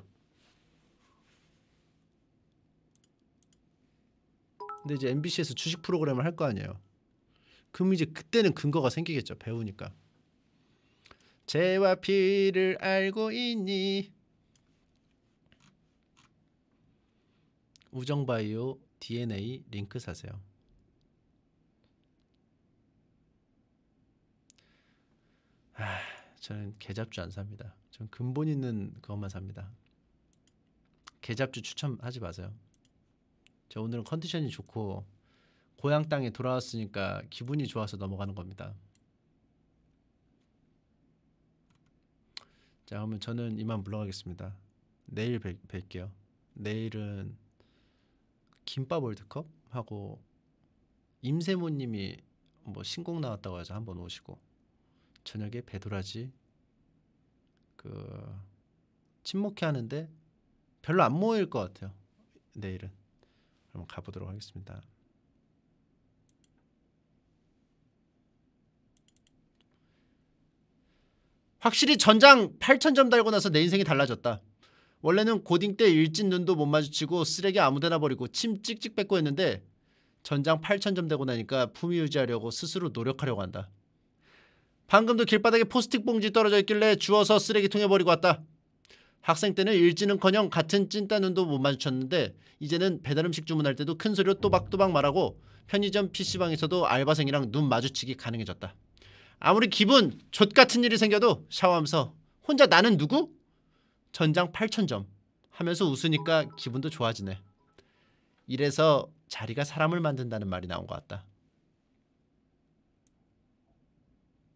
근데 이제 엠비씨에서 주식 프로그램을 할 거 아니에요. 그럼 이제 그때는 근거가 생기겠죠. 배우니까. 제이와피를 알고 있니? 우정바이오 디엔에이 링크 사세요. 아, 저는 개잡주 안 삽니다. 저는 근본 있는 그것만 삽니다. 개잡주 추천하지 마세요. 저 오늘은 컨디션이 좋고 고향 땅에 돌아왔으니까 기분이 좋아서 넘어가는 겁니다. 자, 그러면 저는 이만 물러가겠습니다. 내일 뵐, 뵐게요. 내일은 김밥 월드컵 하고 임세모님이 뭐 신곡 나왔다고 해서 한번 오시고 저녁에 배도라지 그 침묵해 하는데 별로 안 모일 것 같아요. 내일은. 그럼 가보도록 하겠습니다. 확실히 전장 팔천 점 달고 나서 내 인생이 달라졌다. 원래는 고딩 때 일진 눈도 못 마주치고 쓰레기 아무데나 버리고 침 찍찍 뱉고 했는데 전장 팔천 점 되고 나니까 품위 유지하려고 스스로 노력하려고 한다. 방금도 길바닥에 포스틱 봉지 떨어져 있길래 주워서 쓰레기통에 버리고 왔다. 학생 때는 읽지는커녕 같은 찐따 눈도 못 마주쳤는데 이제는 배달음식 주문할 때도 큰 소리로 또박또박 말하고 편의점 피시방에서도 알바생이랑 눈 마주치기 가능해졌다. 아무리 기분 좆같은 일이 생겨도 샤워하면서 혼자 나는 누구? 전장 팔천 점 하면서 웃으니까 기분도 좋아지네. 이래서 자리가 사람을 만든다는 말이 나온 것 같다.